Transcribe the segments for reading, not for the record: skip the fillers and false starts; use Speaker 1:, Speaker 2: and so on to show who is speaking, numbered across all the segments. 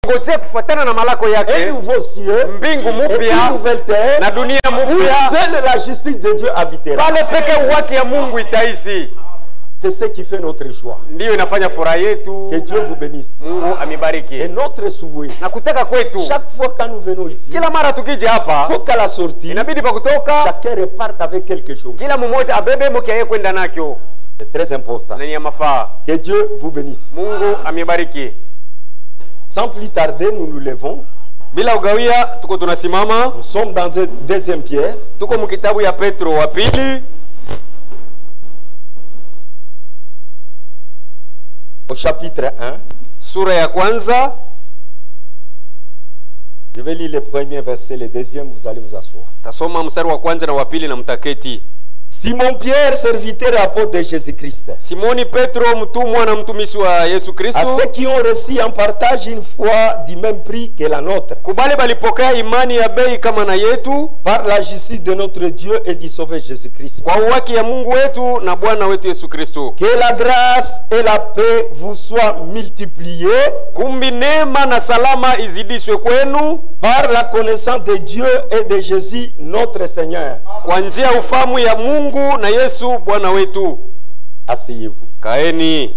Speaker 1: tunangojea kufuatana na malako yake,
Speaker 2: un nouveau ciel
Speaker 1: mbingu
Speaker 2: et
Speaker 1: mpya
Speaker 2: une nouvelle terre
Speaker 1: na dunia
Speaker 2: où
Speaker 1: mpya,
Speaker 2: seule la justice de Dieu habitera.
Speaker 1: pale peke haki ya Mungu itaishi.
Speaker 2: C'est ce qui fait notre joie.
Speaker 1: Ndiyo inafanya furaha yetu.
Speaker 2: Que Dieu vous bénisse.
Speaker 1: Mungu amibariki.
Speaker 2: Et notre souhait,
Speaker 1: Na kutaka kwetu,
Speaker 2: chaque fois quand nous venons ici,
Speaker 1: kila mara tukija hapa,
Speaker 2: faut qu'à la sortie,
Speaker 1: inabidi pa kutoka
Speaker 2: chacun reparte avec quelque chose.
Speaker 1: kila mmoja abebe moki yake kwenda nakyo.
Speaker 2: C'est très important.
Speaker 1: Na ni ya mafaa.
Speaker 2: Que Dieu vous bénisse.
Speaker 1: Mungu amibariki.
Speaker 2: Sans plus tarder, nous nous levons.
Speaker 1: Bila ugawia tuko tunasimama.
Speaker 2: Nous sommes dans 2 Pierre.
Speaker 1: Tuko mkitabu ya Petro wa pili.
Speaker 2: Au chapitre 1.
Speaker 1: Sura ya kwanza.
Speaker 2: Je vais lire le premier verset, le deuxième, vous allez vous asseoir.
Speaker 1: Tasoma mstari wa kwanza na wa pili na mtaketi.
Speaker 2: Simon Pierre, serviteur et apôtre de Jésus-Christ.
Speaker 1: Simoni Petro, mtumwa na mtumishi wa Yesu Kristo.
Speaker 2: À ceux qui ont reçu en partage une foi du même prix que la nôtre.
Speaker 1: Kubali balipokea imani ya bei kama na yetu.
Speaker 2: Par la justice de notre Dieu et du Sauveur Jésus-Christ.
Speaker 1: Kwa haki ya Mungu wetu na Bwana wetu Yesu Kristo.
Speaker 2: Que la grâce et la paix vous soient multipliées.
Speaker 1: Kumbi neema na salama izidishwe kwenu.
Speaker 2: Par la connaissance de Dieu et de Jésus notre Seigneur.
Speaker 1: Kwa njia ufahamu ya Mungu na Yesu Bwana wetu.
Speaker 2: Asseyez-vous.
Speaker 1: Kaeni.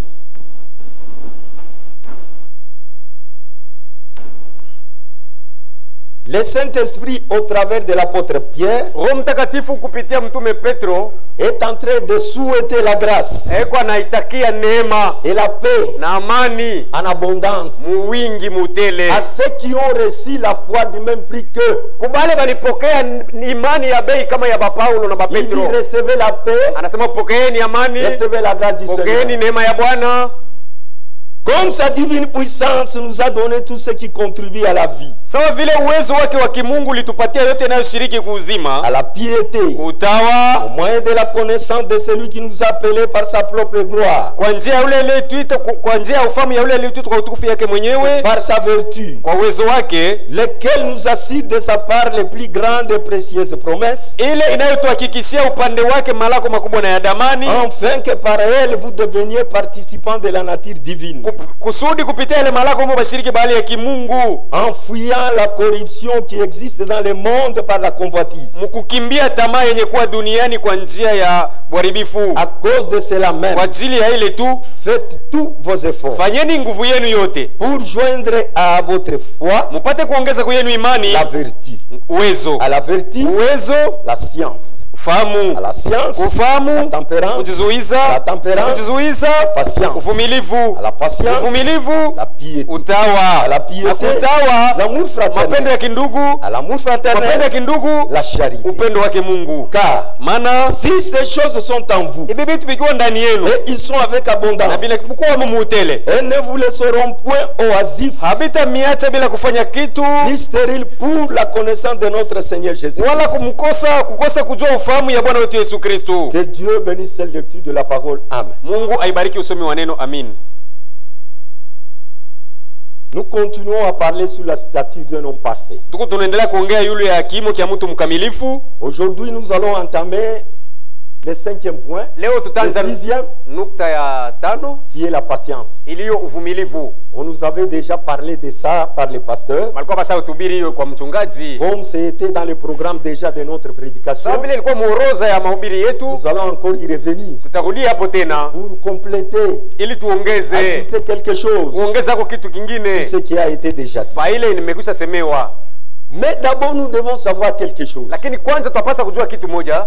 Speaker 2: Le Saint-Esprit, au travers de l'apôtre Pierre,
Speaker 1: Roho Mtakatifu kupitia mtume Petro
Speaker 2: est en train de souhaiter la grâce
Speaker 1: eko anaitakia neema
Speaker 2: et la paix
Speaker 1: na amani
Speaker 2: en abondance
Speaker 1: muwingi mutele
Speaker 2: à ceux qui ont reçu la foi du même prix que.
Speaker 1: kubale balipokea imani ya bei kama ya Paulo na
Speaker 2: Il dit
Speaker 1: Petro.
Speaker 2: recevez la paix,
Speaker 1: Anasema pokeeni amani,
Speaker 2: recevez la grâce du
Speaker 1: pokeeni
Speaker 2: Seigneur.
Speaker 1: neema ya Bwana.
Speaker 2: Comme sa divine puissance nous a donné tout ce qui contribue à la vie,
Speaker 1: Sawa vile uwezo wake wa kimungu litupatia yote inayoshiriki kuuzima,
Speaker 2: à la piété, au
Speaker 1: utawa
Speaker 2: moyen de la connaissance de celui qui nous a appelés par sa propre gloire,
Speaker 1: kwa njia yule aliyetuita, kwa njia ya ufahamu ya yule aliyetuita kwa utukufu yake mwenyewe,
Speaker 2: par sa vertu,
Speaker 1: kwa uwezo wake,
Speaker 2: lesquels nous assure de sa part les plus grandes et précieuses promesses,
Speaker 1: ile inayotuhakikishia upande wake malako makubwa na ya damani,
Speaker 2: afin que par elle vous deveniez participants de la nature divine,
Speaker 1: kusudi kupitia ile malako mwa bashiriki bahali ya kimungu,
Speaker 2: enfuyant la corruption qui existe dans le monde par la convoitise.
Speaker 1: mkukimbia tamaa yenye kuwa duniani kwa njia ya uharibifu.
Speaker 2: À cause de cela même,
Speaker 1: Kwa ajili ya ile tu
Speaker 2: faites tous vos efforts
Speaker 1: fanyeni nguvu yenu yote
Speaker 2: pour joindre à votre foi
Speaker 1: mupate kuongeza kwenu imani,
Speaker 2: la vertu,
Speaker 1: uwezo,
Speaker 2: à la vertu
Speaker 1: uwezo,
Speaker 2: la science,
Speaker 1: ufahamu,
Speaker 2: à la science la
Speaker 1: ufahamu,
Speaker 2: tempérance,
Speaker 1: kujizuiza,
Speaker 2: la tempérance
Speaker 1: kujizuiza,
Speaker 2: patience,
Speaker 1: uvumilivu,
Speaker 2: à la patience
Speaker 1: uvumilivu,
Speaker 2: la piété,
Speaker 1: utawa,
Speaker 2: à la piété
Speaker 1: utawa,
Speaker 2: l'amour fraternel,
Speaker 1: mapendo ya kindugu,
Speaker 2: à l'amour
Speaker 1: mapendo ya
Speaker 2: fraternel
Speaker 1: kindugu,
Speaker 2: la charité.
Speaker 1: upendo wake Mungu.
Speaker 2: Car
Speaker 1: Maana
Speaker 2: si ces choses sont en vous
Speaker 1: hivi vitu vikiwa ndani yenu
Speaker 2: et ils sont avec
Speaker 1: na
Speaker 2: abondance,
Speaker 1: bila kuwa mumutele,
Speaker 2: elles ne vous laisseront point oisifs
Speaker 1: habita miacha bila kufanya kitu
Speaker 2: ni stérile pour la connaissance de notre Seigneur Jésus.
Speaker 1: wala kukosa kujua ufahamu ya Bwana wetu Yesu Kristo.
Speaker 2: Que Dieu bénisse cette lecture de la parole. Amen.
Speaker 1: Mungu aibariki usomi wa neno. Amin.
Speaker 2: Nous continuons à parler sur la stature d'un homme parfait.
Speaker 1: Tuko tunaendelea kuongea yule ya kimo kia mtu mkamilifu.
Speaker 2: Aujourd'hui, nous allons entamer le 5e point,
Speaker 1: Leo
Speaker 2: le
Speaker 1: tutaanza
Speaker 2: 6e,
Speaker 1: nukta ya 5
Speaker 2: qui est la patience.
Speaker 1: iliyo uvumilivu.
Speaker 2: On nous avait déjà parlé de ça par les pasteurs,
Speaker 1: Malikuwa basa utubiri hiyo kwa mchungaji.
Speaker 2: comme c'était dans le programme déjà de notre prédication.
Speaker 1: Sababu ile ilikuwa muoroza ya mahubiri yetu,
Speaker 2: Nous allons encore y revenir
Speaker 1: tutarudia hapo tena
Speaker 2: pour compléter,
Speaker 1: ili tuongeze
Speaker 2: ajouter quelque chose
Speaker 1: kuongeza kwa kitu
Speaker 2: sur
Speaker 1: kingine
Speaker 2: ce qui a été déjà dit.
Speaker 1: pa ile nimekwisha semewa.
Speaker 2: Mais d'abord, nous devons savoir quelque chose.
Speaker 1: Lakini kwanza tutapasa kujua kitu moja.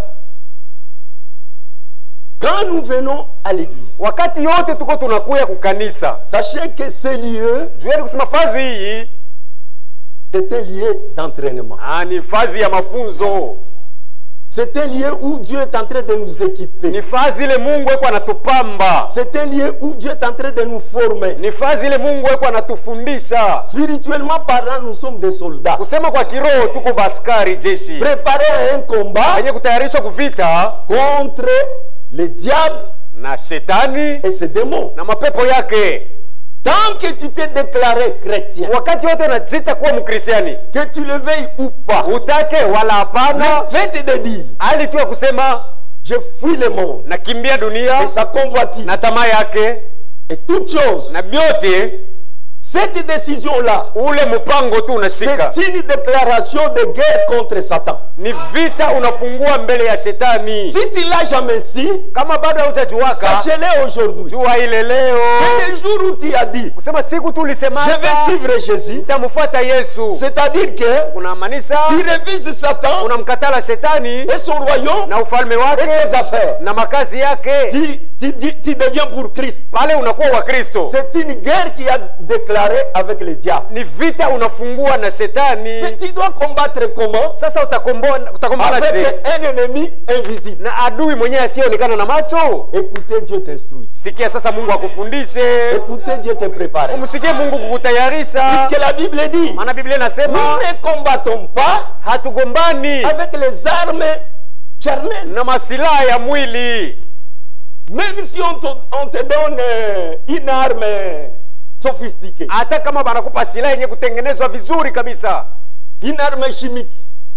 Speaker 2: Quand nous venons à l'église,
Speaker 1: Wakati yote tuko tunakuya kukanisa,
Speaker 2: sachez que ce lieu,
Speaker 1: jueni kusema fazi hii
Speaker 2: c'est un lieu d'entraînement.
Speaker 1: ni fazi ya mafunzo.
Speaker 2: C'est un lieu où Dieu est en train de nous équiper.
Speaker 1: Ni fazi ile Mungu eko anatupamba.
Speaker 2: C'est un lieu où Dieu est en train de nous former.
Speaker 1: Ni fazi ile Mungu eko anatufundisha.
Speaker 2: Spirituellement parlant, nous sommes des soldats.
Speaker 1: Kusema kwa kiroho tuko baskari jeshi.
Speaker 2: Préparés à un combat
Speaker 1: Wenye kutayarishwa kuvita
Speaker 2: contre le diable
Speaker 1: na shetani
Speaker 2: et ses démons.
Speaker 1: na mapepo yake.
Speaker 2: Tant que tu t'es déclaré chrétien,
Speaker 1: Wakati wote unajita kuwa Mkristiani,
Speaker 2: que tu le veuilles ou pas,
Speaker 1: utake wala hapana,
Speaker 2: le fait de dire,
Speaker 1: hali tu ya kusema
Speaker 2: je fuis le monde
Speaker 1: nakimbia
Speaker 2: et
Speaker 1: dunia
Speaker 2: sa convoitise
Speaker 1: na tamaa yake
Speaker 2: et toutes choses,
Speaker 1: na byote,
Speaker 2: ce Cette décision-là,
Speaker 1: ule mpango tu unashika
Speaker 2: c'est une déclaration de guerre contre Satan.
Speaker 1: ni vita unafungua mbele ya shetani.
Speaker 2: Si tu l'as jamais su,
Speaker 1: Kama bado haujajuaka,
Speaker 2: sachez-le aujourd'hui.
Speaker 1: jua ile leo.
Speaker 2: Et le jour où tu as dit,
Speaker 1: Kusema siku tu
Speaker 2: je
Speaker 1: ulisemaka
Speaker 2: vais suivre Jésus,
Speaker 1: nitamfuata Yesu,
Speaker 2: c'est-à-dire que
Speaker 1: unamaanisha
Speaker 2: tu refuses Satan
Speaker 1: unamkatala shetani
Speaker 2: et son royaume
Speaker 1: na ufalme
Speaker 2: et
Speaker 1: wake
Speaker 2: ses affaires.
Speaker 1: na makazi yake,
Speaker 2: Tu deviens pour Christ.
Speaker 1: pale unakuwa wa Kristo.
Speaker 2: C'est une guerre qui a déclaré avec le diable.
Speaker 1: Ni vita unafungua na shetani.
Speaker 2: Mais tu dois combattre comment?
Speaker 1: Sasa utakombana
Speaker 2: Avec
Speaker 1: je
Speaker 2: un ennemi invisible.
Speaker 1: na adui mwenyewe asiyeonekana na macho.
Speaker 2: Écoutez, Dieu t'instruit.
Speaker 1: Sikia sasa Mungu akufundishe,
Speaker 2: Écoutez, Dieu te prépare.
Speaker 1: umsikie Mungu kukutayarisha.
Speaker 2: Puisque la Bible dit,
Speaker 1: Maana Biblia
Speaker 2: nous
Speaker 1: inasema
Speaker 2: ne combattons pas
Speaker 1: hatugombani
Speaker 2: avec les armes charnelles.
Speaker 1: na masilaha ya mwili.
Speaker 2: Même si on te donne une arme sophistiquée,
Speaker 1: Hata kama banakupa silaha yenye kutengenezwa vizuri kabisa,
Speaker 2: une arme chimique,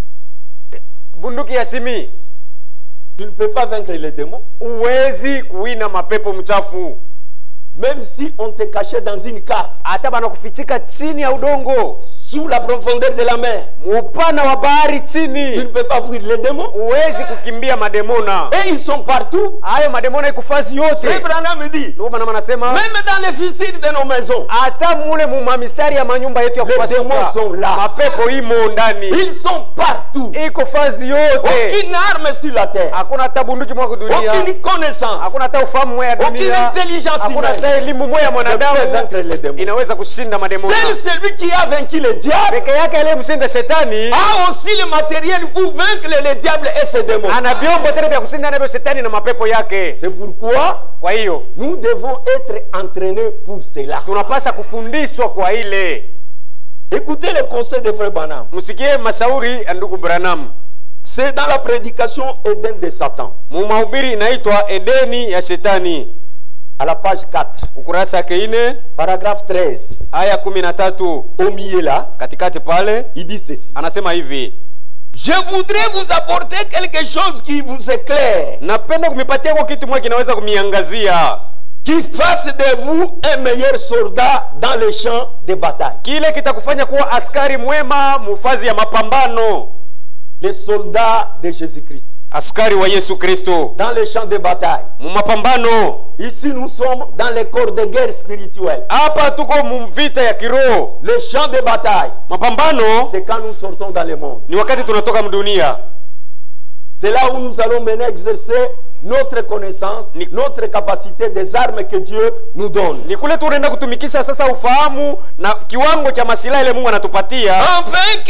Speaker 1: bunduki ya simi,
Speaker 2: tu ne peux pas vaincre les démons.
Speaker 1: uwezi kuwina mapepo mchafu.
Speaker 2: Même si on te cachait dans une cave,
Speaker 1: Hata banakufichika chini ya udongo,
Speaker 2: sous la profondeur de la mer,
Speaker 1: upana wa bahari
Speaker 2: tu ne
Speaker 1: chini,
Speaker 2: peux pas fuir les démons.
Speaker 1: uwezi kukimbia mademona.
Speaker 2: Et ils sont partout.
Speaker 1: Hayo mademona iko fasi yote.
Speaker 2: Frère Branham me dit,
Speaker 1: Ndio maana anasema
Speaker 2: même dans les fissures de nos maisons,
Speaker 1: hata mule mumamistari ya manyumba yetu ya
Speaker 2: les démons
Speaker 1: kupasuka,
Speaker 2: sont là.
Speaker 1: mapepo imo ndani,
Speaker 2: Ils sont partout.
Speaker 1: iko fasi yote.
Speaker 2: Aucune arme sur la terre,
Speaker 1: Hakuna hata bunduki mwa dunia,
Speaker 2: aucune connaissance,
Speaker 1: hakuna hata ufahamu mwa ya
Speaker 2: aucune
Speaker 1: dunia,
Speaker 2: intelligence
Speaker 1: hakuna
Speaker 2: humaine
Speaker 1: hata elimu mwa ya
Speaker 2: ne peut
Speaker 1: mwanadamu
Speaker 2: vaincre les démons.
Speaker 1: inaweza kushinda mademona.
Speaker 2: Seul celui qui a vaincu le diable
Speaker 1: Peke yake aliyemshinda shetani
Speaker 2: a aussi le matériel pour vaincre le diable et ses démons.
Speaker 1: ana vyombo tena vya kushinda navyo shetani na mapepo yake.
Speaker 2: C'est pourquoi
Speaker 1: Kwa hiyo
Speaker 2: nous devons être entraînés pour cela.
Speaker 1: tunapaswa kufundishwa kwa ile.
Speaker 2: Écoutez le conseil de Frère Branham.
Speaker 1: Msikie mashauri ya ndugu Branham.
Speaker 2: C'est dans la prédication Éden de Satan,
Speaker 1: Mu mahubiri inaitwa Edeni ya Shetani,
Speaker 2: à la page 4,
Speaker 1: ukurasa yake 4,
Speaker 2: paragraphe 13.
Speaker 1: aya 13.
Speaker 2: Au milieu là,
Speaker 1: Katikati pale
Speaker 2: il dit ceci.
Speaker 1: anasema hivi:
Speaker 2: Je voudrais vous apporter quelque chose qui vous éclaire,
Speaker 1: napenda kumipatia kwa kitu moja kinaweza kumiangazia,
Speaker 2: qui fasse de vous un meilleur soldat dans les champs de bataille.
Speaker 1: kile kitakufanya kuwa askari mwema mufazi ya mapambano,
Speaker 2: Les soldats de Jésus-Christ,
Speaker 1: askari wa Yesu Kristo
Speaker 2: dans les champs de bataille.
Speaker 1: mu mapambano.
Speaker 2: Ici, nous sommes dans les corps de guerre spirituelle.
Speaker 1: Hapa tuko mu vita ya kiroho.
Speaker 2: Le champ de bataille,
Speaker 1: Mapambano
Speaker 2: c'est quand nous sortons dans le monde.
Speaker 1: ni wakati tunatoka mdunia.
Speaker 2: C'est là où nous allons maintenant exercer notre connaissance, notre capacité des armes que Dieu nous donne.
Speaker 1: Ni kule tunaenda kutumikisha sasa ufahamu na kiwango cha masilaha ile Mungu anatupatia,
Speaker 2: Enfin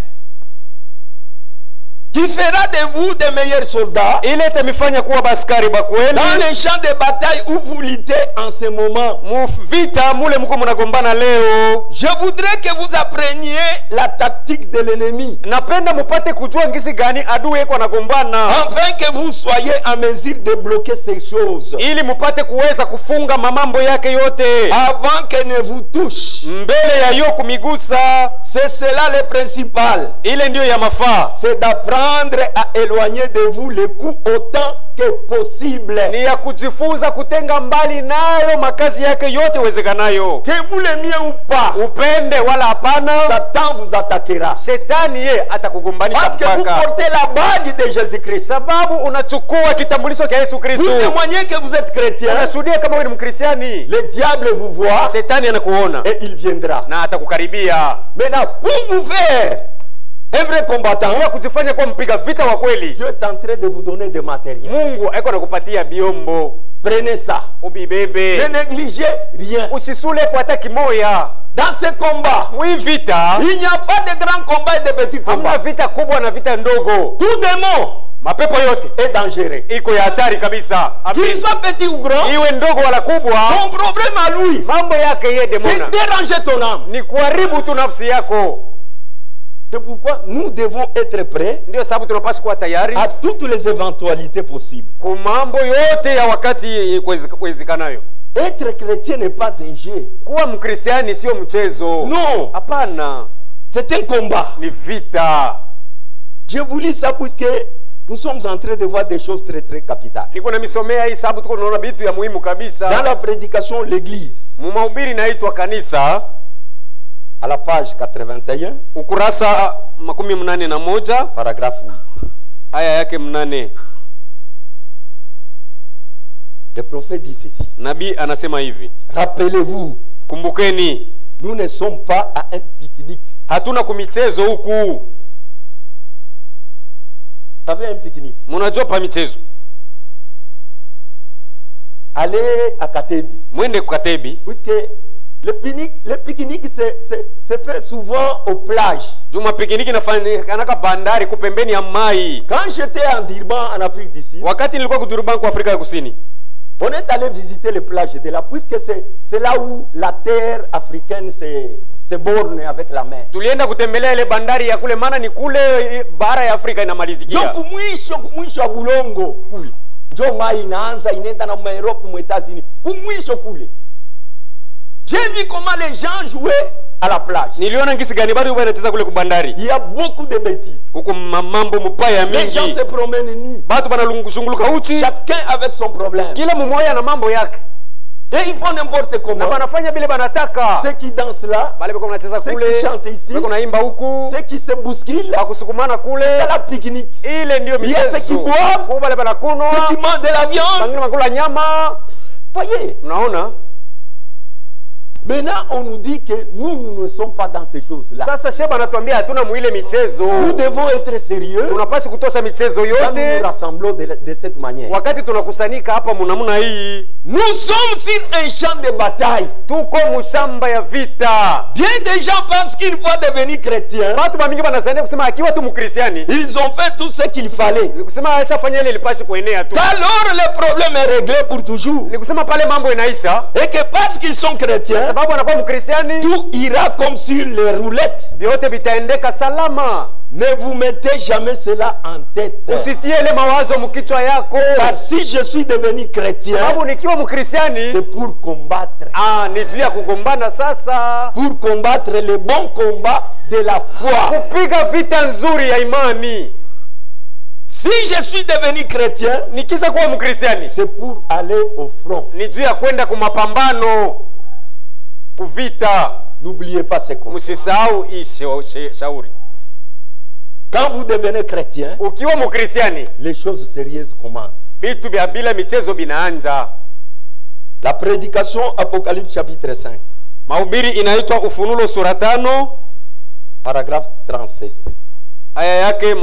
Speaker 2: qui fera de vous des meilleurs soldats
Speaker 1: ile itamifanya kuwa baskari ba kweli
Speaker 2: dans les champs de bataille où vous luttez en ce moment.
Speaker 1: mu vita mule mko mnagombana leo.
Speaker 2: Je voudrais que vous appreniez la tactique de l'ennemi,
Speaker 1: Napenda mupate kujua ngisi gani adui yako anagombana,
Speaker 2: afin que vous soyez en mesure de bloquer ces choses
Speaker 1: ili mupate kuweza kufunga mamambo yake yote
Speaker 2: avant qu'elles ne vous touchent.
Speaker 1: mbele ya yo kumigusa.
Speaker 2: C'est cela le principal.
Speaker 1: Ile ndio ya mafaa,
Speaker 2: C'est d'apprendre à éloigner de vous les coups autant que possible.
Speaker 1: ni ya kujifunza kutenga mbali nayo makazi yake yote wezekanayo,
Speaker 2: Que vous l'aimiez ou pas,
Speaker 1: upende wala hapana,
Speaker 2: Satan vous attaquera.
Speaker 1: shetani ye atakugombanisha
Speaker 2: Parce que vous
Speaker 1: mpaka
Speaker 2: portez la bague de Jésus-Christ.
Speaker 1: sababu unachukua kitambulisho cha Yesu
Speaker 2: Vous
Speaker 1: Kristo.
Speaker 2: témoignez que vous êtes chrétien.
Speaker 1: Unashuhudia kama wewe ni Mkristiani,
Speaker 2: Le diable vous voit
Speaker 1: shetani anakuona
Speaker 2: et il viendra.
Speaker 1: na atakukaribia.
Speaker 2: Maintenant, pour vous faire un vrai combattant,
Speaker 1: Kwa kujifanya kuwa mpiga vita wa kweli,
Speaker 2: Dieu est en train de vous donner des matériels.
Speaker 1: Mungu aiko anakupatia biombo,
Speaker 2: Prenez ça.
Speaker 1: ubibebe,
Speaker 2: Ne négligez rien.
Speaker 1: usisule kwa hata kimoya.
Speaker 2: Dans ce combat,
Speaker 1: Mwi vita
Speaker 2: il n'y a pas de grands combats et de petits
Speaker 1: hamna
Speaker 2: combats.
Speaker 1: vita kubwa na vita ndogo.
Speaker 2: Tout démon
Speaker 1: Mapepo yote
Speaker 2: est dangereux.
Speaker 1: iko ya hatari kabisa.
Speaker 2: Qu'il
Speaker 1: Amen.
Speaker 2: soit petit ou grand,
Speaker 1: Iwe ndogo wala kubwa,
Speaker 2: son problème à lui,
Speaker 1: mambo yake yeye
Speaker 2: c'est
Speaker 1: demona
Speaker 2: déranger ton âme.
Speaker 1: ni kuharibu tu nafsi yako.
Speaker 2: C'est pourquoi nous devons être prêts
Speaker 1: Ndio sababu tunapaswa kuwa tayari
Speaker 2: à toutes les éventualités possibles.
Speaker 1: kwa mambo yote ya wakati kuwezekanayo.
Speaker 2: Être chrétien n'est pas un jeu.
Speaker 1: Kuwa Mkristiani sio mchezo.
Speaker 2: Non,
Speaker 1: Hapana,
Speaker 2: c'est un combat.
Speaker 1: ni vita.
Speaker 2: Je vous lis ça puisque nous sommes en train de voir des choses très très capitales.
Speaker 1: Niko na misomea hii sababu tuko tunaona vitu ya muhimu
Speaker 2: Dans
Speaker 1: kabisa.
Speaker 2: la prédication, l'église,
Speaker 1: Mu mahubiri inaitwa kanisa,
Speaker 2: à la page 81,
Speaker 1: ukurasa 81,
Speaker 2: paragraphe 8.
Speaker 1: aya yake 8.
Speaker 2: Le prophète dit ceci.
Speaker 1: Nabii anasema hivi,
Speaker 2: Rappelez-vous,
Speaker 1: kumbukeni,
Speaker 2: nous ne sommes pas à un pique-nique.
Speaker 1: hatuna kumichezo huku.
Speaker 2: Vous savez un pique-nique?
Speaker 1: Mnajua pa michezo?
Speaker 2: Allez à Katebi.
Speaker 1: Mwende kwa Katebi.
Speaker 2: Puisque le pique-nique se fait souvent aux plages.
Speaker 1: Juma pikiniki nafanyika bandari kupembeni ya mai.
Speaker 2: Quand j'étais en Durban en Afrique du Sud,
Speaker 1: Wakati nilikuwa Durban kwa Afrika ya Kusini,
Speaker 2: on est allé visiter les plages de là, puisque c'est là où la terre africaine se borne avec la mer.
Speaker 1: tulienda kutembelea ile bandari ya kule, maana ni kule bara ya Afrika inamalizikia.
Speaker 2: Donc mwisho wa bulongo kule. Njo mai inaanza inaenda na Europe mu États-Unis. Mwisho kule. J'ai vu comment les gens jouaient à la plage.
Speaker 1: Niliona ngisi gani bado wanacheza kule kubandari.
Speaker 2: Il y a beaucoup de bêtises.
Speaker 1: Huko mambo mbaya mingi.
Speaker 2: Les gens se promènent nus.
Speaker 1: Batu banalunguzunguluka uchi.
Speaker 2: Chacun avec son problème.
Speaker 1: Kila mmoja na mambo yake.
Speaker 2: Et ils font n'importe comment.
Speaker 1: Na banafanya bile banataka.
Speaker 2: Ceux qui dansent là,
Speaker 1: bale bako wanacheza kule.
Speaker 2: Ceux qui chantent ici,
Speaker 1: bako naimba huku.
Speaker 2: Ceux qui se bousculent,
Speaker 1: bakusukumana kule.
Speaker 2: C'est la pique-nique.
Speaker 1: Ile ndio michezo.
Speaker 2: Il y a ceux qui boivent,
Speaker 1: kwa bale banakunywa.
Speaker 2: ceux qui mangent de la viande.
Speaker 1: Bangine bakula nyama.
Speaker 2: Voyez.
Speaker 1: Unaona?
Speaker 2: Maintenant, on nous dit que nous ne sommes pas dans ces choses-là.
Speaker 1: Sasa sheba anatuambia hatuna muile michezo.
Speaker 2: Nous devons être sérieux.
Speaker 1: Tunapaswa kutosha michezo yote.
Speaker 2: Quand nous nous rassemblons de cette manière.
Speaker 1: Wakati tunakusanyika hapa munamuna hii.
Speaker 2: Nous sommes sur un champ de bataille.
Speaker 1: Tuko mushamba ya vita.
Speaker 2: Bien des gens pensent qu'il faut devenir chrétien.
Speaker 1: Watu bamingi banazania kusema akiwa tu mkristiani.
Speaker 2: Ils ont fait tout ce qu'il fallait.
Speaker 1: Ni kusema aisha fanya ile ilipashi kuenea tu.
Speaker 2: Alors le problème est réglé pour toujours.
Speaker 1: Ni kusema pale mambo inaisha.
Speaker 2: Et que parce qu'ils sont chrétiens,
Speaker 1: sababu anakuwa mkristiani,
Speaker 2: tout ira comme sur les roulettes.
Speaker 1: Vyote vitaendeka salama.
Speaker 2: Ne vous mettez jamais cela en tête.
Speaker 1: Usitie ile mawazo mkichwa yako.
Speaker 2: Car si je suis devenu chrétien,
Speaker 1: sababu nikiwa mkristiani,
Speaker 2: c'est pour combattre.
Speaker 1: Ni juu ya kugombana sasa.
Speaker 2: Pour combattre le bon combat de la foi.
Speaker 1: Kupiga vita nzuri ya imani.
Speaker 2: Si je suis devenu chrétien,
Speaker 1: nikisa kuwa mkristiani,
Speaker 2: c'est pour aller au front.
Speaker 1: Ni juu ya kwenda kumapambano. Kuvita.
Speaker 2: N'oubliez pas ce conseil.
Speaker 1: Msisahau shauri.
Speaker 2: Quand vous devenez chrétien,
Speaker 1: ukiwa mkristiani,
Speaker 2: les choses sérieuses commencent.
Speaker 1: Vitu vya bila michezo binaanza.
Speaker 2: La prédication, Apocalypse chapitre 5.
Speaker 1: Mahubiri inaitwa Ufunuo sura 5,
Speaker 2: paragraphe 37.
Speaker 1: Aya yake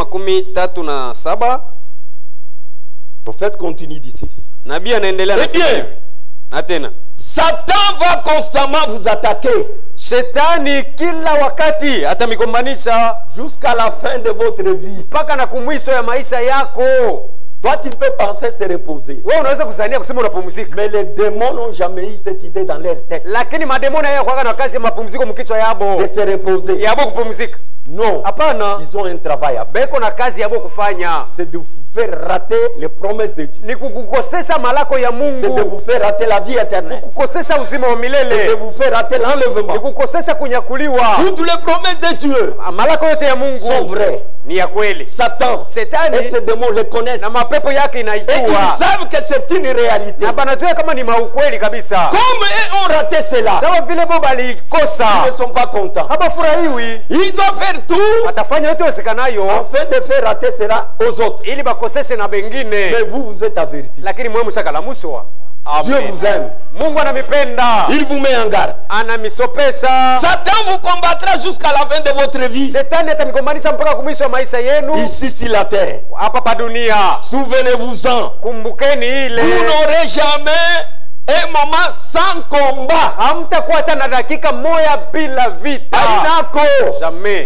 Speaker 1: 37.
Speaker 2: Prophète continue dit ceci.
Speaker 1: Nabii anaendelea na hivi. Na tena,
Speaker 2: Satan va constamment vous attaquer.
Speaker 1: Shetani kila wakati atamigombanisha
Speaker 2: jusqu'à la fin de votre vie.
Speaker 1: Paka na kumwisho ya maisha yako.
Speaker 2: Toi tu peux penser se reposer.
Speaker 1: Wewe unaweza kuzania kusema unapumzika.
Speaker 2: Mais les démons n'ont jamais eu cette idée dans leur tête.
Speaker 1: Lakini mademoni haya kwa na kazi ya mapumziko mkichwa yabo.
Speaker 2: De se reposer.
Speaker 1: Yabo kupumzika.
Speaker 2: Non.
Speaker 1: Hapana.
Speaker 2: Ils ont un travail à faire.
Speaker 1: Beko na kazi yabo kufanya.
Speaker 2: C'est de vous faire rater les promesses de Dieu.
Speaker 1: Ni kukukosesha malako ya Mungu.
Speaker 2: C'est de vous faire rater la vie éternelle.
Speaker 1: Kukukosesha uzima wa milele.
Speaker 2: C'est de vous faire rater l'enlèvement.
Speaker 1: Ni kukukosesha kunyakuliwa.
Speaker 2: Toutes les promesses de Dieu
Speaker 1: malako yote ya Mungu
Speaker 2: sont vraies.
Speaker 1: Ni ya kweli.
Speaker 2: Satan
Speaker 1: Shetani
Speaker 2: et ses démons les connaissent.
Speaker 1: Na mapepo yake inaijua.
Speaker 2: Et ils savent que c'est une réalité.
Speaker 1: Na banajua kama ni maukweli kabisa.
Speaker 2: Comme eux ont raté cela.
Speaker 1: Sawa vile bo balikosa.
Speaker 2: Ils ne sont pas contents.
Speaker 1: Habafurahiwi.
Speaker 2: Ils doivent faire tout.
Speaker 1: Atafanya yote wezekanayo
Speaker 2: afin de faire rater cela aux autres.
Speaker 1: Ili bakoseshe na bengine.
Speaker 2: Mais vous êtes avertis.
Speaker 1: Lakini mwe mshakalamushwa.
Speaker 2: Dieu vous aime.
Speaker 1: Mungu anamipenda.
Speaker 2: Il vous met en garde.
Speaker 1: Anamisopesha.
Speaker 2: Satan vous combattra jusqu'à la fin de votre vie.
Speaker 1: Shetani atamigombanisha mpaka kumwisho wa maisha yenu.
Speaker 2: Ici sur la terre.
Speaker 1: Hapa pa dunia.
Speaker 2: Souvenez-vous-en.
Speaker 1: Kumbukeni ile.
Speaker 2: Vous n'aurez jamais un moment sans combat.
Speaker 1: Hamtakuwa hata na dakika moja bila vita.
Speaker 2: Ainako.
Speaker 1: Jamais.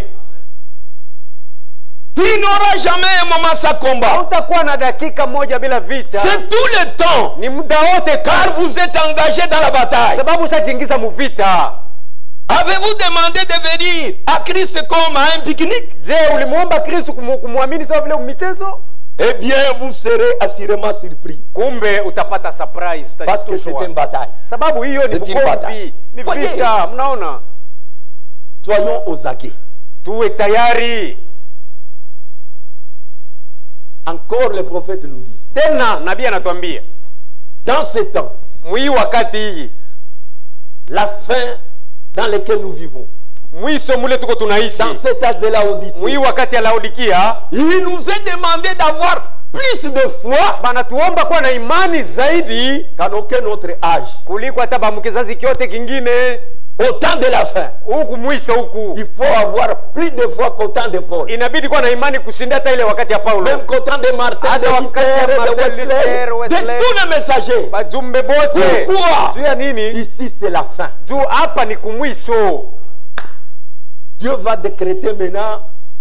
Speaker 2: Tu n'auras jamais un moment sans combat.
Speaker 1: Hautakuwa na dakika moja bila vita.
Speaker 2: C'est tout le temps.
Speaker 1: Ni muda wote,
Speaker 2: car vous êtes engagé dans la bataille.
Speaker 1: Sababu ushajiingiza mu vita.
Speaker 2: Avez-vous demandé de venir à Christ comme à un pique-nique?
Speaker 1: Je, ulimuomba Kristo kumwamini sawa vile michezo?
Speaker 2: Eh bien, vous serez assurément surpris.
Speaker 1: Kumbe utapata surprise,
Speaker 2: parce que c'est une bataille.
Speaker 1: Sababu hiyo ni bukomvi, ni vita, mnaona?
Speaker 2: Soyons aux aguets.
Speaker 1: Tuwe tayari.
Speaker 2: Encore le prophète nous dit.
Speaker 1: Tena nabii anatuambia.
Speaker 2: Dans ce temps,
Speaker 1: mwi wakati hii,
Speaker 2: la fin dans laquelle nous vivons,
Speaker 1: mwisho mule tuko tunaishi
Speaker 2: dans cet âge de Laodicée,
Speaker 1: mwi wakati ya Laodikia,
Speaker 2: il nous est demandé d'avoir plus de foi
Speaker 1: banatuomba kuwa na imani zaidi
Speaker 2: qu'à aucun autre âge.
Speaker 1: kuliko hata bamukizazi kyote kingine.
Speaker 2: Au temps de la fin,
Speaker 1: Huku mwisho huku
Speaker 2: il faut avoir plus de foi qu'au temps de Paul.
Speaker 1: inabidi kuwa na imani kushinda hata ile wakati ya Paulo,
Speaker 2: Même qu'au temps de Martin,
Speaker 1: Ah,
Speaker 2: de
Speaker 1: de
Speaker 2: Luther, de
Speaker 1: Martin
Speaker 2: Wesley,
Speaker 1: Luther, Wesley.
Speaker 2: de tous les messagers.
Speaker 1: bajumbe bote.
Speaker 2: Pourquoi?
Speaker 1: Juu ya nini?
Speaker 2: Ici, c'est la fin.
Speaker 1: Juu hapa ni kumwisho.
Speaker 2: Dieu va décréter maintenant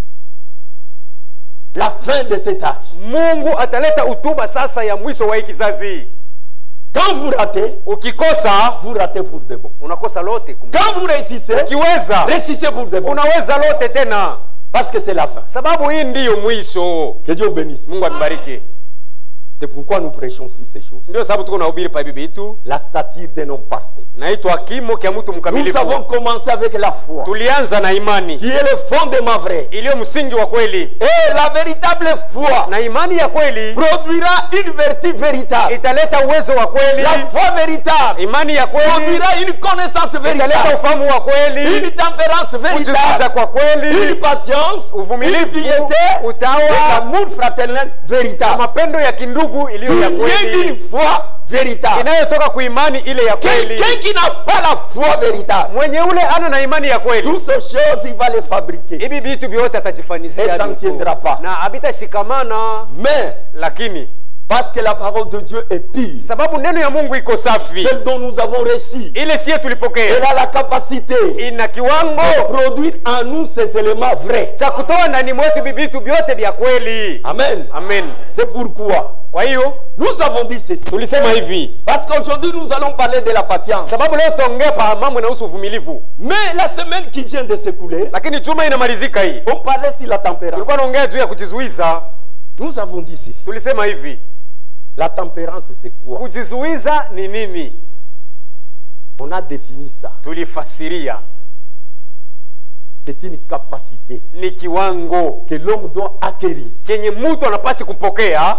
Speaker 2: la fin de cet âge.
Speaker 1: Mungu ataleta utuba sasa ya mwisho wa hii kizazi.
Speaker 2: Quand vous ratez,
Speaker 1: Ukikosa
Speaker 2: vous ratez pour de bon.
Speaker 1: unakosa lote.
Speaker 2: Quand vous réussissez,
Speaker 1: Ukiweza
Speaker 2: réussissez pour de bon.
Speaker 1: unaweza lote tena,
Speaker 2: Parce que c'est la fin.
Speaker 1: sababu hii ndiyo mwisho.
Speaker 2: Que Dieu vous bénisse.
Speaker 1: Mungu atubariki.
Speaker 2: C'est pourquoi nous prêchons aussi ces choses.
Speaker 1: Ndio sababu tuko nahubiri pa bibi yetu
Speaker 2: La stature d'un homme parfait.
Speaker 1: naitwa kimo kya mtu
Speaker 2: Nous
Speaker 1: mkamilifu.
Speaker 2: avons commencé avec la foi,
Speaker 1: Tulianza na imani
Speaker 2: qui est le fondement vrai.
Speaker 1: iliyo msingi wa kweli,
Speaker 2: Et la véritable foi
Speaker 1: na imani ya kweli
Speaker 2: produira une vertu véritable.
Speaker 1: italeta uwezo wa kweli.
Speaker 2: La foi véritable
Speaker 1: Imani ya kweli
Speaker 2: produira une connaissance
Speaker 1: italeta
Speaker 2: véritable,
Speaker 1: ufahamu wa kweli,
Speaker 2: une tempérance
Speaker 1: kujifunza
Speaker 2: véritable,
Speaker 1: kwa kweli,
Speaker 2: une patience, une
Speaker 1: uvumilivu,
Speaker 2: piété, et
Speaker 1: utawa,
Speaker 2: l'amour fraternel véritable.
Speaker 1: mapendo ya kindugu iliyo ya
Speaker 2: Il vient d'une
Speaker 1: kweli,
Speaker 2: foi véritable.
Speaker 1: inayotoka kuimani ile ya kweli.
Speaker 2: Quelqu'un qui n'a pas la foi véritable,
Speaker 1: Mwenye ule ana na imani ya kweli,
Speaker 2: toutes ces choses, il va les fabriquer.
Speaker 1: hivi vitu vyote
Speaker 2: Et
Speaker 1: atajifanyizia
Speaker 2: ça ne
Speaker 1: vitu.
Speaker 2: tiendra pas.
Speaker 1: na habitashikamana.
Speaker 2: Mais,
Speaker 1: Lakini
Speaker 2: parce que la parole de Dieu est pure,
Speaker 1: sababu neno ya Mungu iko safi,
Speaker 2: celle dont nous avons reçu,
Speaker 1: ile siye
Speaker 2: elle
Speaker 1: tulipokea
Speaker 2: a la capacité
Speaker 1: ina kiwango
Speaker 2: de produire en nous ces éléments vrais.
Speaker 1: cha kutoa ndani mwetu vitu vyote vya kweli.
Speaker 2: Amen.
Speaker 1: Amen.
Speaker 2: C'est pourquoi
Speaker 1: Kwa hiyo
Speaker 2: nous avons dit ceci.
Speaker 1: tulisema hivi,
Speaker 2: Parce qu'aujourd'hui, nous allons parler de la patience.
Speaker 1: sababu leo tutaongea pa mambo inahusu uvumilivu,
Speaker 2: Mais la semaine qui vient de s'écouler,
Speaker 1: lakini juma inamalizika hii,
Speaker 2: on parlait sur la tempérance.
Speaker 1: tulikuwa naongea juu ya kujizuiza.
Speaker 2: Nous avons dit ceci.
Speaker 1: Tulisema hivi,
Speaker 2: La tempérance, c'est quoi?
Speaker 1: kujizuiza ni nini?
Speaker 2: On a défini ça.
Speaker 1: Tulifasiria
Speaker 2: C'est une capacité
Speaker 1: ni kiwango
Speaker 2: que l'homme doit acquérir
Speaker 1: kenye mtu anapasi kupokea,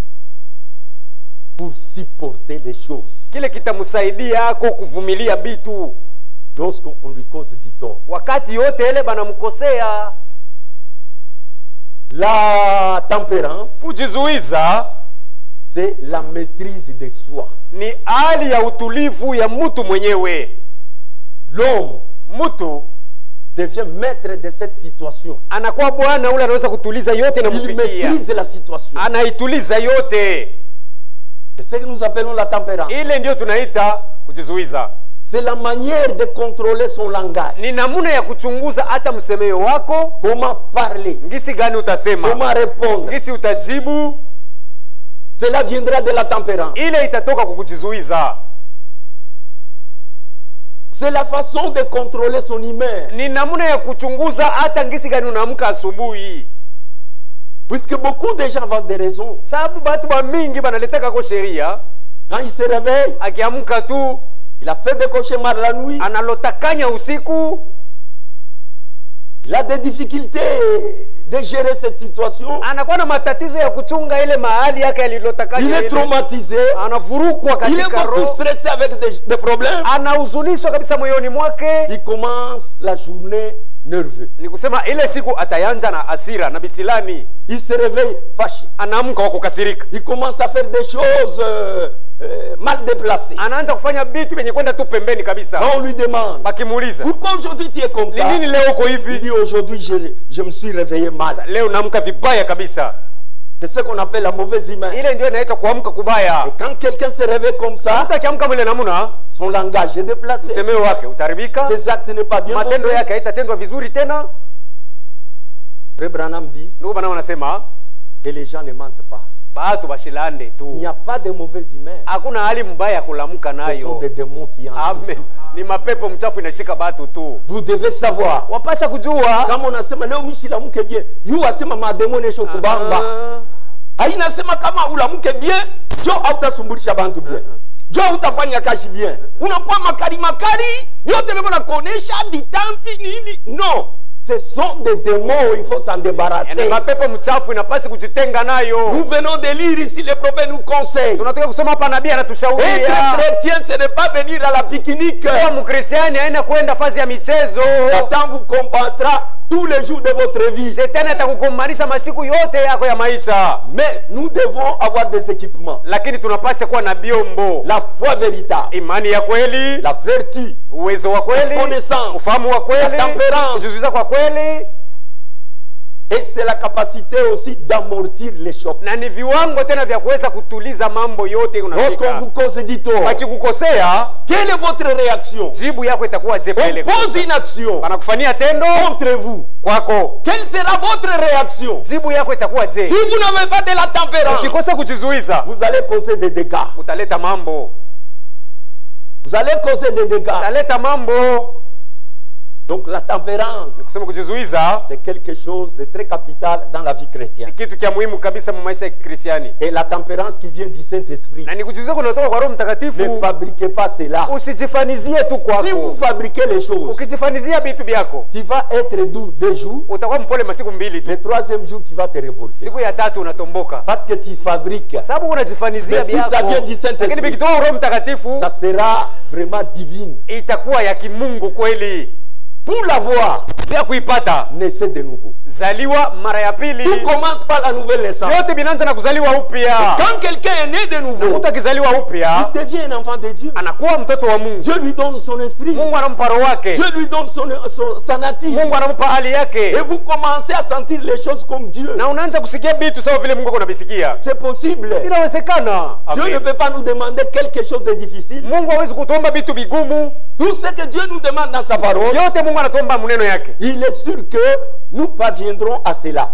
Speaker 2: pour supporter les choses
Speaker 1: kile kitamsaidia ako kuvumilia bitu
Speaker 2: lorsqu'on lui cause du tort.
Speaker 1: wakati yote ile banamkosea.
Speaker 2: La tempérance,
Speaker 1: Kujizuiza
Speaker 2: c'est la maîtrise de soi.
Speaker 1: ni hali ya utulivu ya mtu mwenyewe.
Speaker 2: L'homme
Speaker 1: Mtu
Speaker 2: devient maître de cette situation.
Speaker 1: anakuwa bwana ule, anaweza kutuliza yote na
Speaker 2: Il
Speaker 1: kufikia,
Speaker 2: maîtrise la situation.
Speaker 1: anaituliza yote.
Speaker 2: C'est ce que nous appelons la tempérance.
Speaker 1: Ile ndio tunaita kujizuiza.
Speaker 2: C'est la manière de contrôler son langage.
Speaker 1: Ni namuna ya kuchunguza hata msemeo wako,
Speaker 2: Comment parler,
Speaker 1: ngisi gani utasema,
Speaker 2: comment répondre.
Speaker 1: ngisi utajibu.
Speaker 2: Cela viendra de la tempérance.
Speaker 1: Ile itatoka kwa kujizuiza.
Speaker 2: C'est la façon de contrôler son humeur.
Speaker 1: Ni namuna ya kuchunguza hata ngisi gani unaamka asubuhi,
Speaker 2: Puisque beaucoup de gens ont des raisons.
Speaker 1: sababu batu ba mingi banaletaka ko sheria.
Speaker 2: Quand il se réveille,
Speaker 1: Akiamka tu
Speaker 2: il a fait des cauchemars la nuit,
Speaker 1: analotakanya usiku,
Speaker 2: il a des difficultés de gérer cette situation.
Speaker 1: anakuwa na matatizo ya kuchunga ile mahali yake
Speaker 2: Il
Speaker 1: alilotakanya
Speaker 2: est
Speaker 1: ile.
Speaker 2: traumatisé.
Speaker 1: Anavurukwa
Speaker 2: Il est
Speaker 1: katika
Speaker 2: beaucoup
Speaker 1: roho,
Speaker 2: stressé avec des problèmes.
Speaker 1: anahuzunishwa kabisa moyoni mwake.
Speaker 2: Il commence la journée nerveux.
Speaker 1: Ni kusema ile siku atayanja na asira na bisilani,
Speaker 2: Il se réveille fâché.
Speaker 1: anaamka kwa kukasirika,
Speaker 2: Il commence à faire des choses mal déplacées.
Speaker 1: anaanza kufanya vitu vyenye kwenda tu pembeni kabisa.
Speaker 2: Quand on lui demande
Speaker 1: Bakimuuliza,
Speaker 2: pourquoi aujourd'hui tu es comme
Speaker 1: ni
Speaker 2: ça,
Speaker 1: nini leo uko
Speaker 2: il
Speaker 1: hivi?
Speaker 2: dit aujourd'hui je me suis réveillé mal.
Speaker 1: Leo naamka vibaya kabisa.
Speaker 2: C'est ce qu'on appelle la mauvaise humeur.
Speaker 1: Ile ndio inaitwa kuamka kubaya.
Speaker 2: Et quand quelqu'un se réveille comme ça,
Speaker 1: Mtu akiamka mwile namuna,
Speaker 2: son langage est déplacé.
Speaker 1: msemeo wake utaribika,
Speaker 2: Ses actes n'est pas bien
Speaker 1: matendo
Speaker 2: posé.
Speaker 1: yake haitatendwa vizuri tena.
Speaker 2: Frère Branham dit
Speaker 1: Ndugu bana wanasema
Speaker 2: que les gens ne mentent pas.
Speaker 1: batu bashilande
Speaker 2: Il n'y
Speaker 1: tu,
Speaker 2: a pas de mauvaise humeur.
Speaker 1: hakuna hali mbaya ya kulamuka
Speaker 2: Ce sont
Speaker 1: nayo.
Speaker 2: des démons qui entrent.
Speaker 1: Amen. Ni mapepo mchafu inashika batu tu.
Speaker 2: Vous devez savoir.
Speaker 1: Wapasha kujua
Speaker 2: Kama unasema leo mke bien, yu asema mademo nesho kubamba. Hainasema kama ulamke bien, jo hautasumbulisha bantu bien. Jo hautafanya kazi bien. Unakuwa makari, yote beko na kuonesha ditampi nini? No. Ce sont des démons, il faut s'en débarrasser.
Speaker 1: Yaani mapepo mchafu inapasi kujitenga nayo.
Speaker 2: Nous venons de lire ici, le prophète nous conseille.
Speaker 1: Tunatoka kusoma hapa nabii anatushauri.
Speaker 2: Être chrétien, ce n'est pas venir à la pique-nique.
Speaker 1: Kwa mkristiani haina kwenda fazi ya michezo.
Speaker 2: Satan vous combattra tous les jours de votre vie.
Speaker 1: Shetani atakukumbanisha masiku yote yako ya maisha.
Speaker 2: Mais nous devons avoir des équipements.
Speaker 1: Lakini tunapaswa kuwa na biombo.
Speaker 2: La foi véritable.
Speaker 1: Imani ya kweli.
Speaker 2: La vertu.
Speaker 1: Uwezo wa kweli.
Speaker 2: La connaissance.
Speaker 1: Ufahamu wa kweli.
Speaker 2: La tempérance.
Speaker 1: Kujizuiza kwa kweli.
Speaker 2: Et c'est la capacité aussi d'amortir les chocs.
Speaker 1: Na ni viwango tena vya kuweza kutuliza mambo yote unafika.
Speaker 2: Lorsqu'on vous cause du tort,
Speaker 1: akikukosea,
Speaker 2: quelle est votre réaction?
Speaker 1: Jibu yako itakuwa je pale.
Speaker 2: On pose une action.
Speaker 1: Wanakufanyia tendo
Speaker 2: contre vous.
Speaker 1: Kwako.
Speaker 2: Quelle sera votre réaction?
Speaker 1: Jibu yako itakuwa je?
Speaker 2: Si vous n'avez pas de la tempérance,
Speaker 1: ukikosa kujizuiza,
Speaker 2: vous allez causer des dégâts.
Speaker 1: Utaleta mambo.
Speaker 2: Vous allez causer des dégâts.
Speaker 1: Utaleta mambo.
Speaker 2: Donc la tempérance, c'est quelque chose de très capital dans la vie chrétienne. Et la tempérance qui vient du Saint-Esprit, ne fabriquez pas cela. Si vous fabriquez les choses, tu vas être doux 2 jours, le 3e jour tu vas te révolter. Parce que tu fabriques. Mais si ça vient du Saint-Esprit, ça sera vraiment divine. Pour l'avoir, naissez de nouveau. Tout commence par la nouvelle naissance. Quand quelqu'un est né de nouveau, il devient un enfant de Dieu. Dieu lui donne son esprit. Dieu lui donne sa nature. Et vous commencez à sentir les choses comme Dieu. C'est possible. Dieu ne peut pas nous demander quelque chose de difficile. Tout ce que Dieu nous demande dans sa parole, il est sûr que nous parviendrons à cela.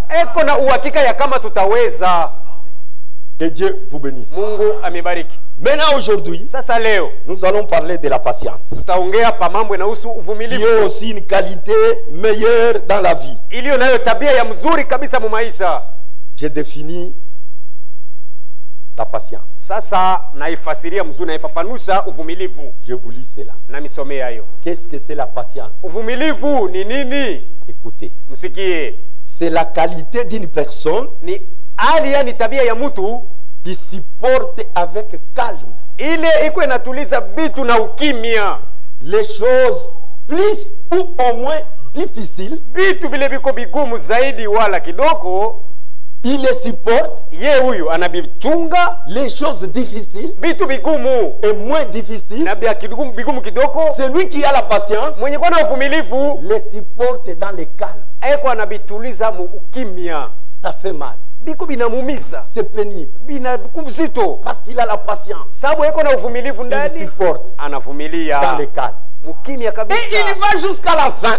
Speaker 2: Que Dieu vous bénisse. Maintenant aujourd'hui, nous allons parler de la patience, qui est aussi une qualité meilleure dans la vie. J'ai défini la patience. Je vous lis cela. Qu'est-ce que c'est la patience? Écoutez. C'est la qualité d'une personne qui supporte avec calme les choses plus ou au moins difficiles. Il les supporte les choses difficiles et moins difficiles. Celui qui a la patience les supporte dans le calme. Ça fait mal. C'est pénible. Parce qu'il a la patience. Il supporte dans le calme. Et il va jusqu'à la fin.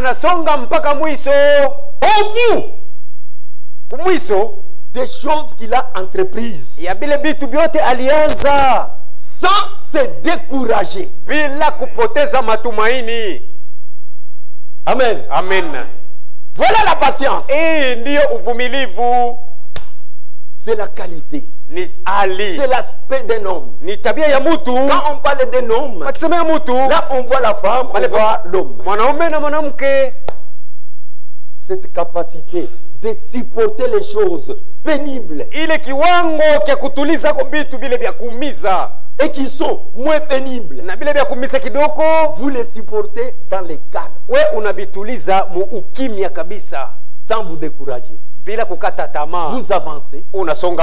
Speaker 2: Au bout des choses qu'il a entreprises, sans se décourager. Amen.
Speaker 1: Amen.
Speaker 2: Voilà la patience. C'est la qualité. C'est l'aspect d'un homme. Quand on parle d'un homme, là on voit la femme, on voit l'homme. Cette capacité de supporter les choses pénibles et qui sont moins pénibles, vous les supportez dans les calmes sans vous décourager. Vous avancez, sans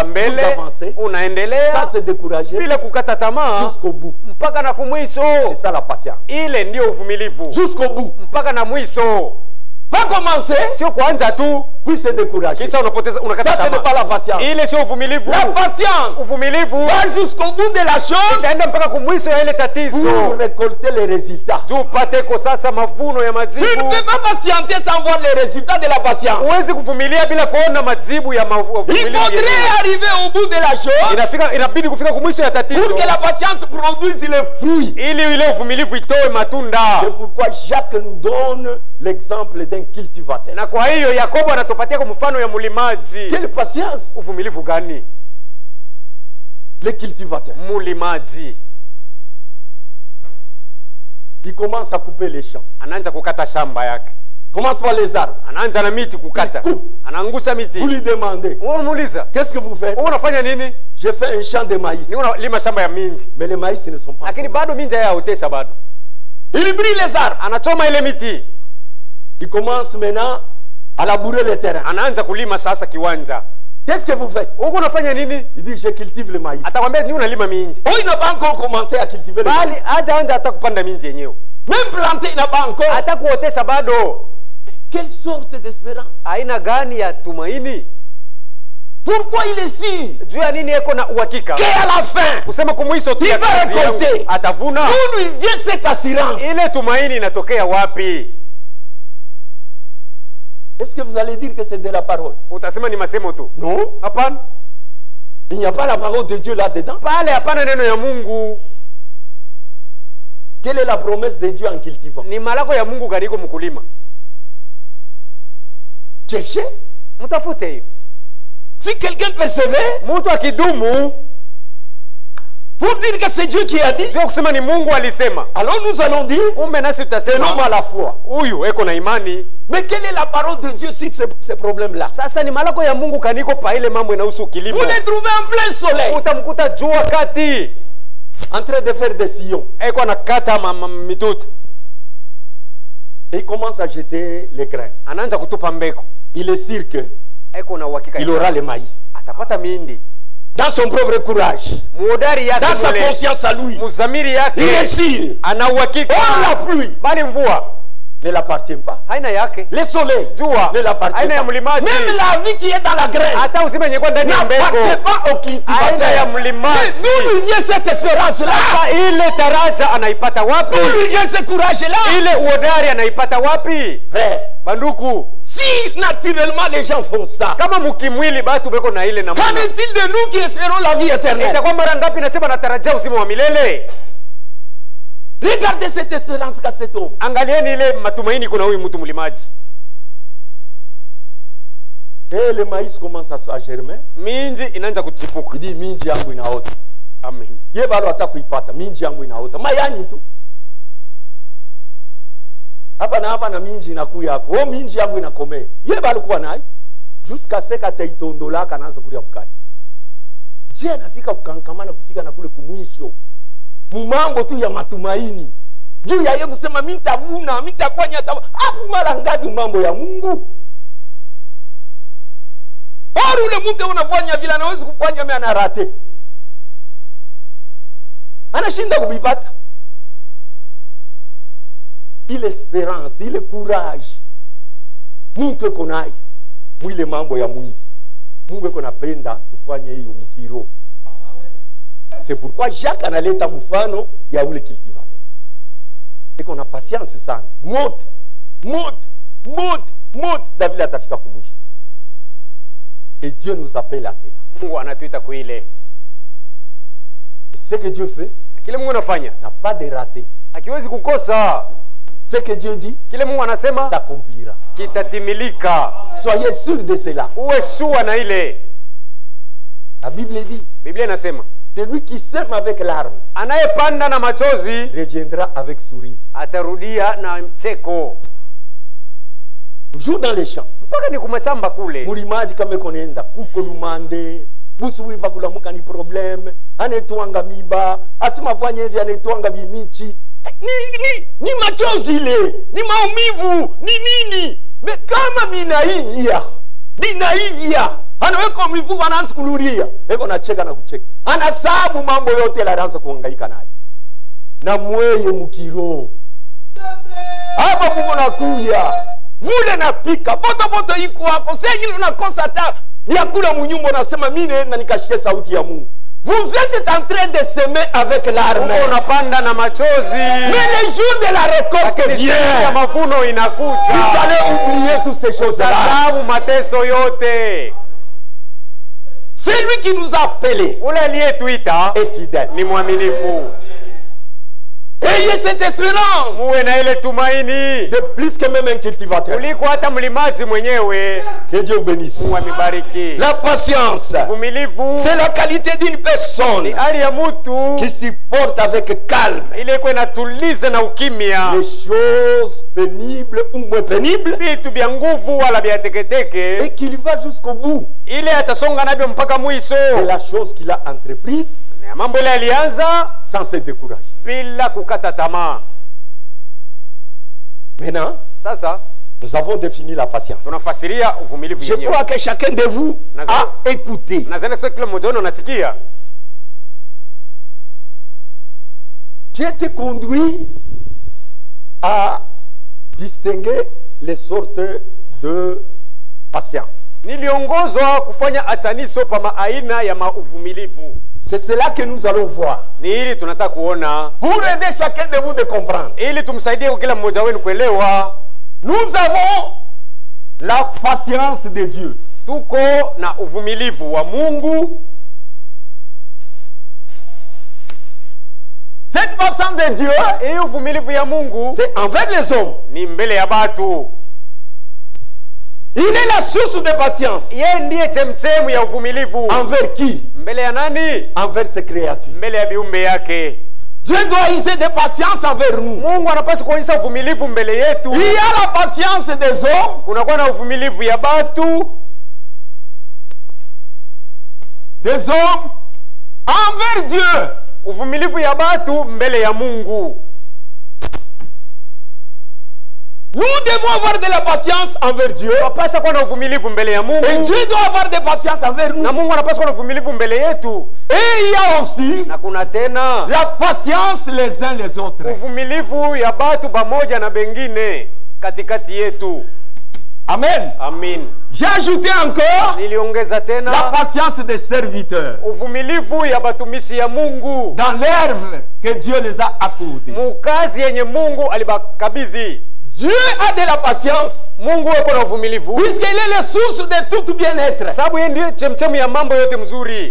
Speaker 2: se décourager jusqu'au bout. C'est ça la patience. Jusqu'au bout. Pas commencer, puis se décourager. Ça, ce n'est pas la patience. La patience va jusqu'au bout de la chose pour récolter les résultats. Tu ne peux pas patienter sans voir les résultats de la patience. Il faudrait arriver au bout de la chose pour que la patience produise les fruits. C'est pourquoi Jacques nous donne l'exemple d'un cultivateur. Quelle patience! Le cultivateur. Il commence à couper les champs. Commence par les arbres.
Speaker 1: Anaanza na miti kukata. Anaangusha miti.
Speaker 2: Vous lui demandez.
Speaker 1: Unamuuliza.
Speaker 2: Qu'est-ce que vous faites?
Speaker 1: Unafanya nini?
Speaker 2: Je fais un champ de maïs.
Speaker 1: Ni unalima shamba ya mindi.
Speaker 2: Mais les maïs ne sont pas.
Speaker 1: Lakini bado mindi hayaotesha bado.
Speaker 2: Il brûle les arbres.
Speaker 1: Anachoma ile miti.
Speaker 2: Il commence maintenant à labourer le terrain.
Speaker 1: Anaanza kulima sasa kiwanja.
Speaker 2: Qu'est-ce que vous faites?
Speaker 1: Uko unafanya nini?
Speaker 2: Il dit je cultive le maïs.
Speaker 1: Atakwambia ni unalima mindi.
Speaker 2: Oh, il n'a pas encore commencé à cultiver le maïs.
Speaker 1: Bali hajaanza hata kupanda mindi yenyewe.
Speaker 2: Même planter, il n'a pas encore.
Speaker 1: Hata kuotesha bado.
Speaker 2: Quelle sorte d'espérance?
Speaker 1: Aina gani ya tumaini?
Speaker 2: Pourquoi il est si?
Speaker 1: Juu ya nini yeko na uhakika?
Speaker 2: Qu'à la fin,
Speaker 1: kusema kumwisho tu
Speaker 2: il va récolter.
Speaker 1: Atavuna.
Speaker 2: D'où lui vient cette assurance?
Speaker 1: Ile tumaini inatokea wapi?
Speaker 2: Est-ce que vous allez dire que c'est de la parole?
Speaker 1: Utasema ni masemo tu?
Speaker 2: Non.
Speaker 1: Hapana.
Speaker 2: Il n'y a pas la parole de Dieu là-dedans.
Speaker 1: Pale hapana neno ya Mungu.
Speaker 2: Quelle est la promesse de Dieu en cultivant?
Speaker 1: Ni malako ya Mungu kaniko mkulima.
Speaker 2: Cherchez.
Speaker 1: Mtafute hiyo.
Speaker 2: Si quelqu'un persévère,
Speaker 1: mtu akidumu,
Speaker 2: pour dire que c'est Dieu qui a dit,
Speaker 1: Dieu kusema ni Mungu alisema,
Speaker 2: alors nous allons dire,
Speaker 1: kumbe nasi tutasema,
Speaker 2: c'est l'homme à la foi.
Speaker 1: Huyu eko na imani.
Speaker 2: Mais quelle est la parole de Dieu sur ces problèmes-là?
Speaker 1: Sasa ni malako ya Mungu kaniko pa ile mambo inahusu kilimo.
Speaker 2: Vous les trouvez en plein soleil.
Speaker 1: Utamkuta jua kati,
Speaker 2: en train de faire des sillons.
Speaker 1: Eko anakata mitutu.
Speaker 2: Et il commence à jeter les grains.
Speaker 1: Anaanza kutupa mbeko.
Speaker 2: Il est sûr que il aura le maïs.
Speaker 1: Atapata mindi.
Speaker 2: Dans son propre courage. Dans sa conscience à lui. Il est sûr. Or la pluie ne l'appartient pas. Le soleil ne l'appartient pas. Même la vie qui est dans la graine n'appartient pas au cultivateur. D'où lui vient cette espérance-là? D'où lui vient ce courage-là? Frère, si naturellement les gens font ça, qu'en est-il de nous qui espérons la vie éternelle? Regardez cette espérance qu'a cet homme. Et le maïs commence à germer. Il dit minji yangu inaota. Amen. Yebalo atakuipata minji yangu inaota. Mayani tu. Hapa na minji inakuya yako. Oh minji yangu inakomea. Yebalo kuwa nayo. Jusqu'à ce que taitondola kanaanza kulia bukari. Je anafika kukankamana kufika na kule kumwisho. Mumambo tu ya matumaini. Juu ya yeye kusema mimi nitavuna, mimi nitafanya afu mara ngapi mambo ya Mungu? Ora ule mtu unafanya vile anaweza kufanya mimi anarate. Anashinda kubipata. Ile espérance, ile courage. Mtu eko nayo. Mwile mambo ya mwili. Mungu eko napenda tufanye hiyo mkiro. C'est pourquoi Jacques analeta mfano ya ule cultivateur. Et qu'on a patience sana. Mote. David atafika kumwisho. Et Dieu nous appelle à cela.
Speaker 1: Mungu anatuita kuile.
Speaker 2: Ce que Dieu fait,
Speaker 1: kile Mungu anafanya
Speaker 2: n'a pas de raté.
Speaker 1: Akiwezi kukosa.
Speaker 2: Ce que Dieu dit,
Speaker 1: kile Mungu anasema
Speaker 2: s'accomplira.
Speaker 1: Kitatimilika.
Speaker 2: Soyez sûrs de cela.
Speaker 1: Uwe sure na ile.
Speaker 2: La Bible dit,
Speaker 1: Biblia inasema,
Speaker 2: celui qui sème avec larmes,
Speaker 1: anayepanda na machozi,
Speaker 2: reviendra avec sourire.
Speaker 1: Atarudia na mcheko.
Speaker 2: Toujours dans les champs.
Speaker 1: Mpaka ni kumashamba kule.
Speaker 2: Murimaji kama konenda kuko lumande, busuwi bakulamuka ni problem, anetwanga miba, asima fanya hivi anetwanga bimichi. Ni machozi ile, ni maumivu, ni nini? Me kama binaivia. Anaweka mifugo anaanza kuluria. Eko nacheka na kucheka. Anasabu mambo yote la anaanza kuhangaika nayo. Na mweye mukiro. Hapa Mungu nakuya. Vule napika. Poto iko wako. Sengi unakosa hata vyakula munyumba unasema mimi naenda nikashike sauti ya Mungu. Vous êtes en train de semer avec larmes.
Speaker 1: Unapanda na machozi.
Speaker 2: Mais le jour de la récolte vient.
Speaker 1: Mavuno inakuja.
Speaker 2: Vous allez oublier toutes ces choses-là.
Speaker 1: Sababu mateso yote.
Speaker 2: C'est lui qui nous a appelés.
Speaker 1: Ule aliyetuita
Speaker 2: est fidèle.
Speaker 1: Ni mwaminifu.
Speaker 2: Ayez cette espérance.
Speaker 1: Muwe na ile tumaini.
Speaker 2: De plus que même un cultivateur.
Speaker 1: Kuliko hata mlimaji mwenyewe.
Speaker 2: Que Dieu vous bénisse.
Speaker 1: Mungu amibariki.
Speaker 2: La patience.
Speaker 1: Uvumilivu.
Speaker 2: C'est la qualité d'une personne.
Speaker 1: Ni hali ya mtu
Speaker 2: qui supporte avec calme.
Speaker 1: Ile iko inatuliza na ukimya.
Speaker 2: Les choses pénibles ou moins pénibles.
Speaker 1: Vitu vya nguvu wala vya teketeke.
Speaker 2: Et qu'il va jusqu'au bout.
Speaker 1: Ile atasonga nabyo mpaka mwisho.
Speaker 2: Et la chose qu'il a entreprise.
Speaker 1: Mambo ile alianza
Speaker 2: sans se décourager.
Speaker 1: Bila kukata tamaa.
Speaker 2: Maintenant,
Speaker 1: sasa
Speaker 2: nous avons défini la patience.
Speaker 1: Tunafasiria uvumilivu
Speaker 2: yenyewe. Je crois que chacun de vous a écouté.
Speaker 1: Nazana sio kila mmoja wenu anasikia.
Speaker 2: J'ai été conduit à distinguer les sortes de patience.
Speaker 1: Niliongozwa kufanya ataniso pa aina ya mauvumilivu.
Speaker 2: C'est cela que nous allons voir.
Speaker 1: Ni hili tunataka kuona.
Speaker 2: Pour aider chacun de vous de comprendre.
Speaker 1: Ili tumsaidie kila mmoja wenu kuelewa.
Speaker 2: Nous avons la patience de Dieu.
Speaker 1: Tuko na uvumilivu wa Mungu.
Speaker 2: Cette patience de Dieu,
Speaker 1: et uvumilivu ya Mungu,
Speaker 2: c'est envers les hommes.
Speaker 1: Ni mbele ya batu.
Speaker 2: Il est la source de patience.
Speaker 1: Yeye ndiye chemchemu ya uvumilivu.
Speaker 2: Envers qui?
Speaker 1: Mbele ya nani?
Speaker 2: Envers ses créatures.
Speaker 1: Mbele ya viumbe yake.
Speaker 2: Dieu doit user de patience envers nous.
Speaker 1: Mungu anapaswa kuonyesha uvumilivu mbele yetu.
Speaker 2: Il y a la patience des hommes.
Speaker 1: Kunakuwa na uvumilivu ya batu.
Speaker 2: Des hommes envers Dieu.
Speaker 1: Uvumilivu ya batu mbele ya Mungu.
Speaker 2: Nous devons avoir de la patience envers Dieu.
Speaker 1: Tunapaswa kuwa na uvumilivu mbele ya Mungu.
Speaker 2: Et Dieu doit avoir de la patience envers nous.
Speaker 1: Na Mungu anapaswa kuwa na uvumilivu mbele yetu.
Speaker 2: Et il y a aussi
Speaker 1: na kuna tena
Speaker 2: la patience les uns les autres.
Speaker 1: Uvumilivu ya batu pamoja na bengine katikati yetu.
Speaker 2: Amen.
Speaker 1: Amen.
Speaker 2: J'ai ajouté encore
Speaker 1: niliongeza tena
Speaker 2: la patience des serviteurs.
Speaker 1: Uvumilivu ya batumishi ya Mungu.
Speaker 2: Dans l'œuvre que Dieu les a accordée.
Speaker 1: Mukazi yenye Mungu alibakabizi.
Speaker 2: Dieu a de la patience.
Speaker 1: Mungu yuko na uvumilivu.
Speaker 2: Puisqu'il est la source de tout bien-être.
Speaker 1: Sababu yeye ndiye chemchemu ya mambo yote mzuri.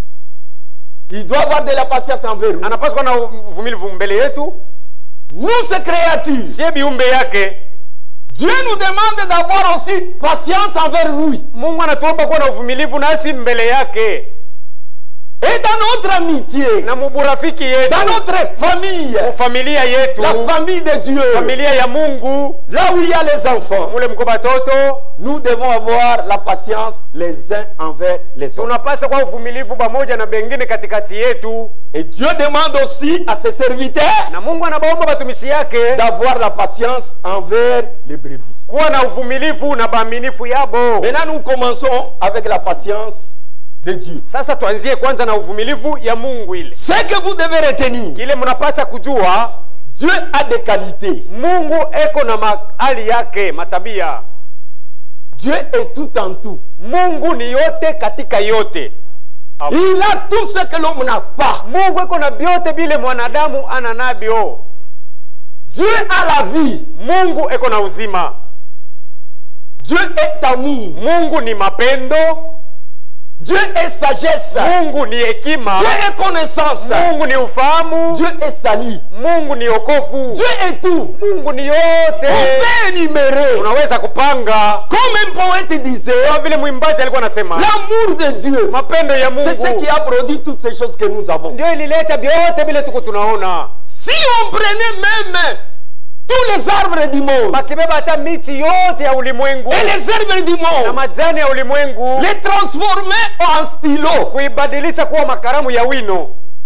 Speaker 2: Il doit avoir de la patience envers nous.
Speaker 1: Anapaswa na uvumilivu mbele yetu.
Speaker 2: Nous ces créatures.
Speaker 1: Sie biumbe yake.
Speaker 2: Dieu nous demande d'avoir aussi patience envers lui.
Speaker 1: Mungu anatuomba kuwa na uvumilivu nasi mbele yake.
Speaker 2: Et dans notre amitié,
Speaker 1: na muburafiki yetu,
Speaker 2: dans notre famille,
Speaker 1: familia yetu,
Speaker 2: la famille de Dieu,
Speaker 1: familia ya Mungu,
Speaker 2: là où il y a les enfants,
Speaker 1: mule mko batoto,
Speaker 2: nous devons avoir la patience les uns envers les autres.
Speaker 1: Tunapaswa kwa uvumilivu pamoja na bengine katikati yetu.
Speaker 2: Et Dieu demande aussi à ses serviteurs,
Speaker 1: na Mungu anabaomba batumishi yake,
Speaker 2: d'avoir la patience envers les brebis.
Speaker 1: Kuwa na uvumilivu na baaminifu yabo.
Speaker 2: Maintenant nous commençons avec la patience de Dieu.
Speaker 1: Sasa tuanzie kwanza na uvumilivu ya Mungu ile.
Speaker 2: Ce que vous devez retenir,
Speaker 1: kile mnapaswa kujua,
Speaker 2: Dieu a des qualités.
Speaker 1: Mungu eko na hali yake, matabia.
Speaker 2: Dieu est tout en tout.
Speaker 1: Mungu ni yote katika yote.
Speaker 2: Il a tout ce que l'homme n'a pas.
Speaker 1: Mungu eko na byote bile mwanadamu ana nabyo.
Speaker 2: Dieu a la vie.
Speaker 1: Mungu eko na uzima.
Speaker 2: Dieu est amour.
Speaker 1: Mungu ni mapendo.
Speaker 2: Dieu est sagesse.
Speaker 1: Mungu ni hekima.
Speaker 2: Dieu est connaissance.
Speaker 1: Mungu ni ufahamu.
Speaker 2: Dieu est salut.
Speaker 1: Mungu ni wokovu.
Speaker 2: Dieu est tout.
Speaker 1: Mungu ni yote.
Speaker 2: On peut énumérer.
Speaker 1: Unaweza kupanga.
Speaker 2: Comme un poète disait.
Speaker 1: Sawa vile mwimbaji alikuwa anasema.
Speaker 2: L'amour de Dieu.
Speaker 1: Mapendo ya Mungu.
Speaker 2: C'est ce qui a produit toutes ces choses que nous avons.
Speaker 1: Ndio ilileta vyote vile tuko tunaona.
Speaker 2: Si on prenait même tous les arbres du monde,
Speaker 1: bakibeba hata miti yote ya ulimwengu,
Speaker 2: et les herbes du monde,
Speaker 1: na majani ya ulimwengu,
Speaker 2: les transformer en stylo,
Speaker 1: kuibadilisha kuwa makaramu ya wino,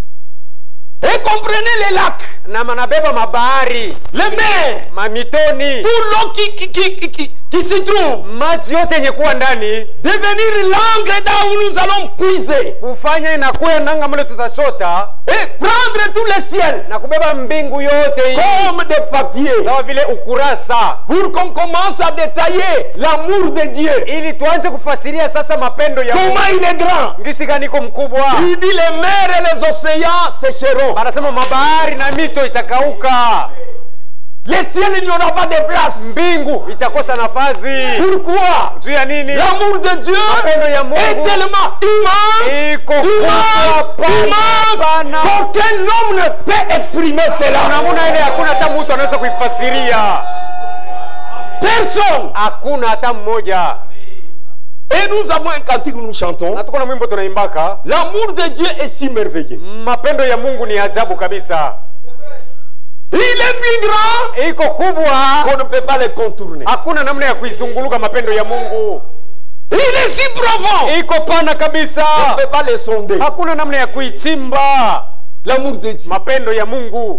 Speaker 2: et comprenez les lacs,
Speaker 1: na manabeba mabahari,
Speaker 2: les mers,
Speaker 1: mamitoni,
Speaker 2: tout l'eau qui se trouve,
Speaker 1: maji yote yenye kuwa ndani,
Speaker 2: devenir l'angle là où nous allons puiser,
Speaker 1: kufanya inakuwa nanga mle tutachota,
Speaker 2: et prendre tout le ciel,
Speaker 1: na kubeba mbingu yote
Speaker 2: comme des papiers,
Speaker 1: sawa vile ukurasa,
Speaker 2: pour qu'on commence à détailler l'amour de Dieu,
Speaker 1: ili tuanze kufasiria sasa mapendo ya Mungu.
Speaker 2: Comment il est grand,
Speaker 1: ngisi gani iko mkubwa.
Speaker 2: Il dit les mers et les océans sécheront.
Speaker 1: Anasema mabahari na mito itakauka.
Speaker 2: Le ciel, il n'y aura pas de place.
Speaker 1: Mbingu itakosa nafasi.
Speaker 2: Pourquoi?
Speaker 1: Juu ya nini?
Speaker 2: L'amour de Dieu est tellement immense, immense, qu'aucun homme ne peut exprimer cela.
Speaker 1: Namuna ile hakuna hata mtu anaweza kuifasiria.
Speaker 2: Personne.
Speaker 1: Hakuna hata mmoja.
Speaker 2: Et nous avons un cantique où nous chantons.
Speaker 1: Na tuko na mwimbo tunaimbaka.
Speaker 2: L'amour de Dieu est si merveilleux.
Speaker 1: Mapendo ya Mungu ni ajabu kabisa.
Speaker 2: Il est plus grand.
Speaker 1: Iko kubwa.
Speaker 2: Qu'on ne peut pas le contourner.
Speaker 1: Hakuna namna ya kuizunguluka mapendo ya Mungu.
Speaker 2: Il est si profond.
Speaker 1: Iko pana kabisa.
Speaker 2: On ne peut pas le sonder.
Speaker 1: Hakuna namna ya kuichimba.
Speaker 2: L'amour de Dieu.
Speaker 1: Mapendo ya Mungu.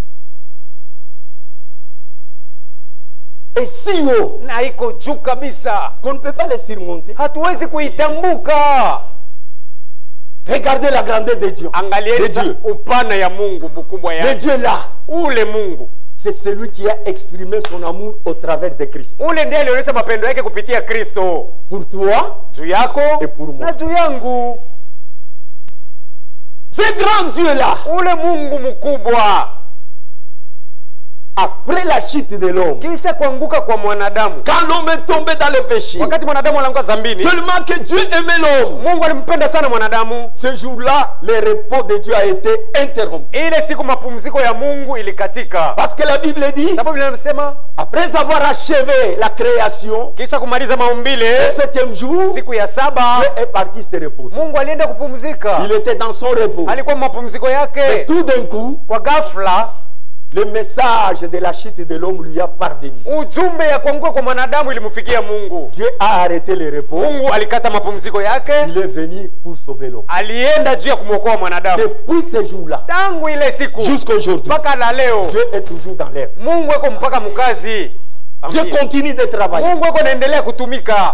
Speaker 2: Et si haut.
Speaker 1: Na iko juu kabisa.
Speaker 2: Qu'on ne peut pas le surmonter.
Speaker 1: Hatuwezi kuitambuka.
Speaker 2: Regardez la grandeur de Dieu.
Speaker 1: Angalieni upana ya Mungu, bukubwa ya.
Speaker 2: Le Dieu là.
Speaker 1: Ule Mungu.
Speaker 2: C'est celui qui a exprimé son amour au travers de Christ.
Speaker 1: Ule ndiye alionyesha mapendo yake kupitia Kristo.
Speaker 2: Pour toi,
Speaker 1: juu yako
Speaker 2: et pour moi.
Speaker 1: Na juu yangu.
Speaker 2: Ce grand Dieu là.
Speaker 1: Ule Mungu mkubwa.
Speaker 2: Après la chute de l'homme,
Speaker 1: kisha kuanguka kwa mwanadamu,
Speaker 2: quand l'homme est tombé dans le péché,
Speaker 1: wakati mwanadamu alianguka dhambini,
Speaker 2: tellement que Dieu aimait l'homme,
Speaker 1: Mungu alimpenda sana mwanadamu,
Speaker 2: ce jour-là le repos de Dieu a été interrompu.
Speaker 1: Ile siku mapumziko ya Mungu ilikatika.
Speaker 2: Parce que la Bible dit,
Speaker 1: sababu Biblia inasema,
Speaker 2: après avoir achevé la création,
Speaker 1: kisha kumaliza maumbile,
Speaker 2: le septième jour,
Speaker 1: siku ya saba,
Speaker 2: Dieu est parti se reposer.
Speaker 1: Mungu alienda kupumzika.
Speaker 2: Il était dans son repos.
Speaker 1: Alikuwa mapumziko yake.
Speaker 2: Et tout d'un coup,
Speaker 1: kwa ghafla,
Speaker 2: le message de la chute de l'homme lui a parvenu.
Speaker 1: Ujumbe ya kuanguka kwa mwanadamu ilimfikia Mungu.
Speaker 2: Dieu a arrêté le repos.
Speaker 1: Mungu alikata mapumziko yake.
Speaker 2: Il est venu pour sauver l'homme.
Speaker 1: Alienda juu ya kumwokoa mwanadamu.
Speaker 2: Depuis ce jour-là,
Speaker 1: tangu ile siku
Speaker 2: jusqu'aujourd'hui,
Speaker 1: mpaka la leo,
Speaker 2: Dieu est toujours dans l'œuvre.
Speaker 1: Mungu yuko mpaka mkazi.
Speaker 2: Dieu continue de travailler.
Speaker 1: Mungu yuko anaendelea kutumika.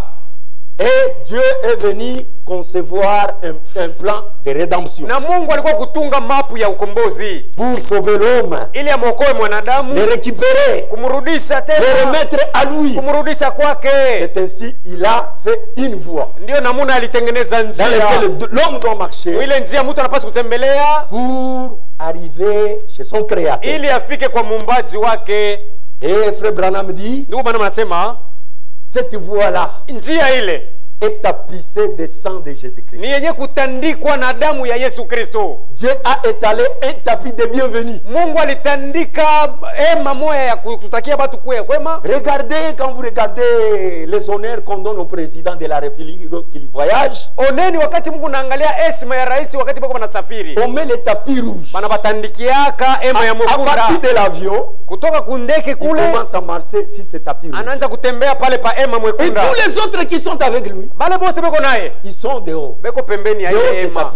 Speaker 2: Et Dieu est venu concevoir un plan de rédemption.
Speaker 1: Na Mungu alikuwa kutunga mapu ya ukombozi.
Speaker 2: Pour sauver l'homme.
Speaker 1: Ili amokoe mwanadamu.
Speaker 2: Le récupérer.
Speaker 1: Kumrudisha tena.
Speaker 2: Le remettre à lui.
Speaker 1: Kumrudisha kwake.
Speaker 2: C'est ainsi il a fait une voie.
Speaker 1: Ndio namuna alitengeneza njia.
Speaker 2: Dans laquelle l'homme doit marcher.
Speaker 1: Ile njia mtu anapaswa kutembelea.
Speaker 2: Pour arriver chez son créateur.
Speaker 1: Ili afike kwa muumbaji wake.
Speaker 2: Et frère Branham dit.
Speaker 1: Ndugu Branham anasema.
Speaker 2: Cette voie-là.
Speaker 1: Njia ile.
Speaker 2: Est tapissé de sang de Jésus-Christ.
Speaker 1: Ni yenye kutandikwa na damu ya Yesu Kristo.
Speaker 2: Dieu a étalé un tapis de bienvenue.
Speaker 1: Mungu alitandika hema moya ya kutakia watu kuya kwema.
Speaker 2: Regardez quand vous regardez les honneurs qu'on donne au président de la République lorsqu'il voyage.
Speaker 1: Oneni wakati Mungu naangalia heshima ya rais wakati bako wanasafiri.
Speaker 2: On met le tapis rouge.
Speaker 1: Banabatandikiaka hema ya mukunda.
Speaker 2: À partir de l'avion,
Speaker 1: kutoka kundeke kule,
Speaker 2: il commence à marcher sur ce tapis rouge.
Speaker 1: Anaanza kutembea pale pa hema mwekunda.
Speaker 2: Et tous les autres qui sont avec lui,
Speaker 1: bale bote beko naye,
Speaker 2: ils sont dehors.
Speaker 1: Beko pembeni ya hema.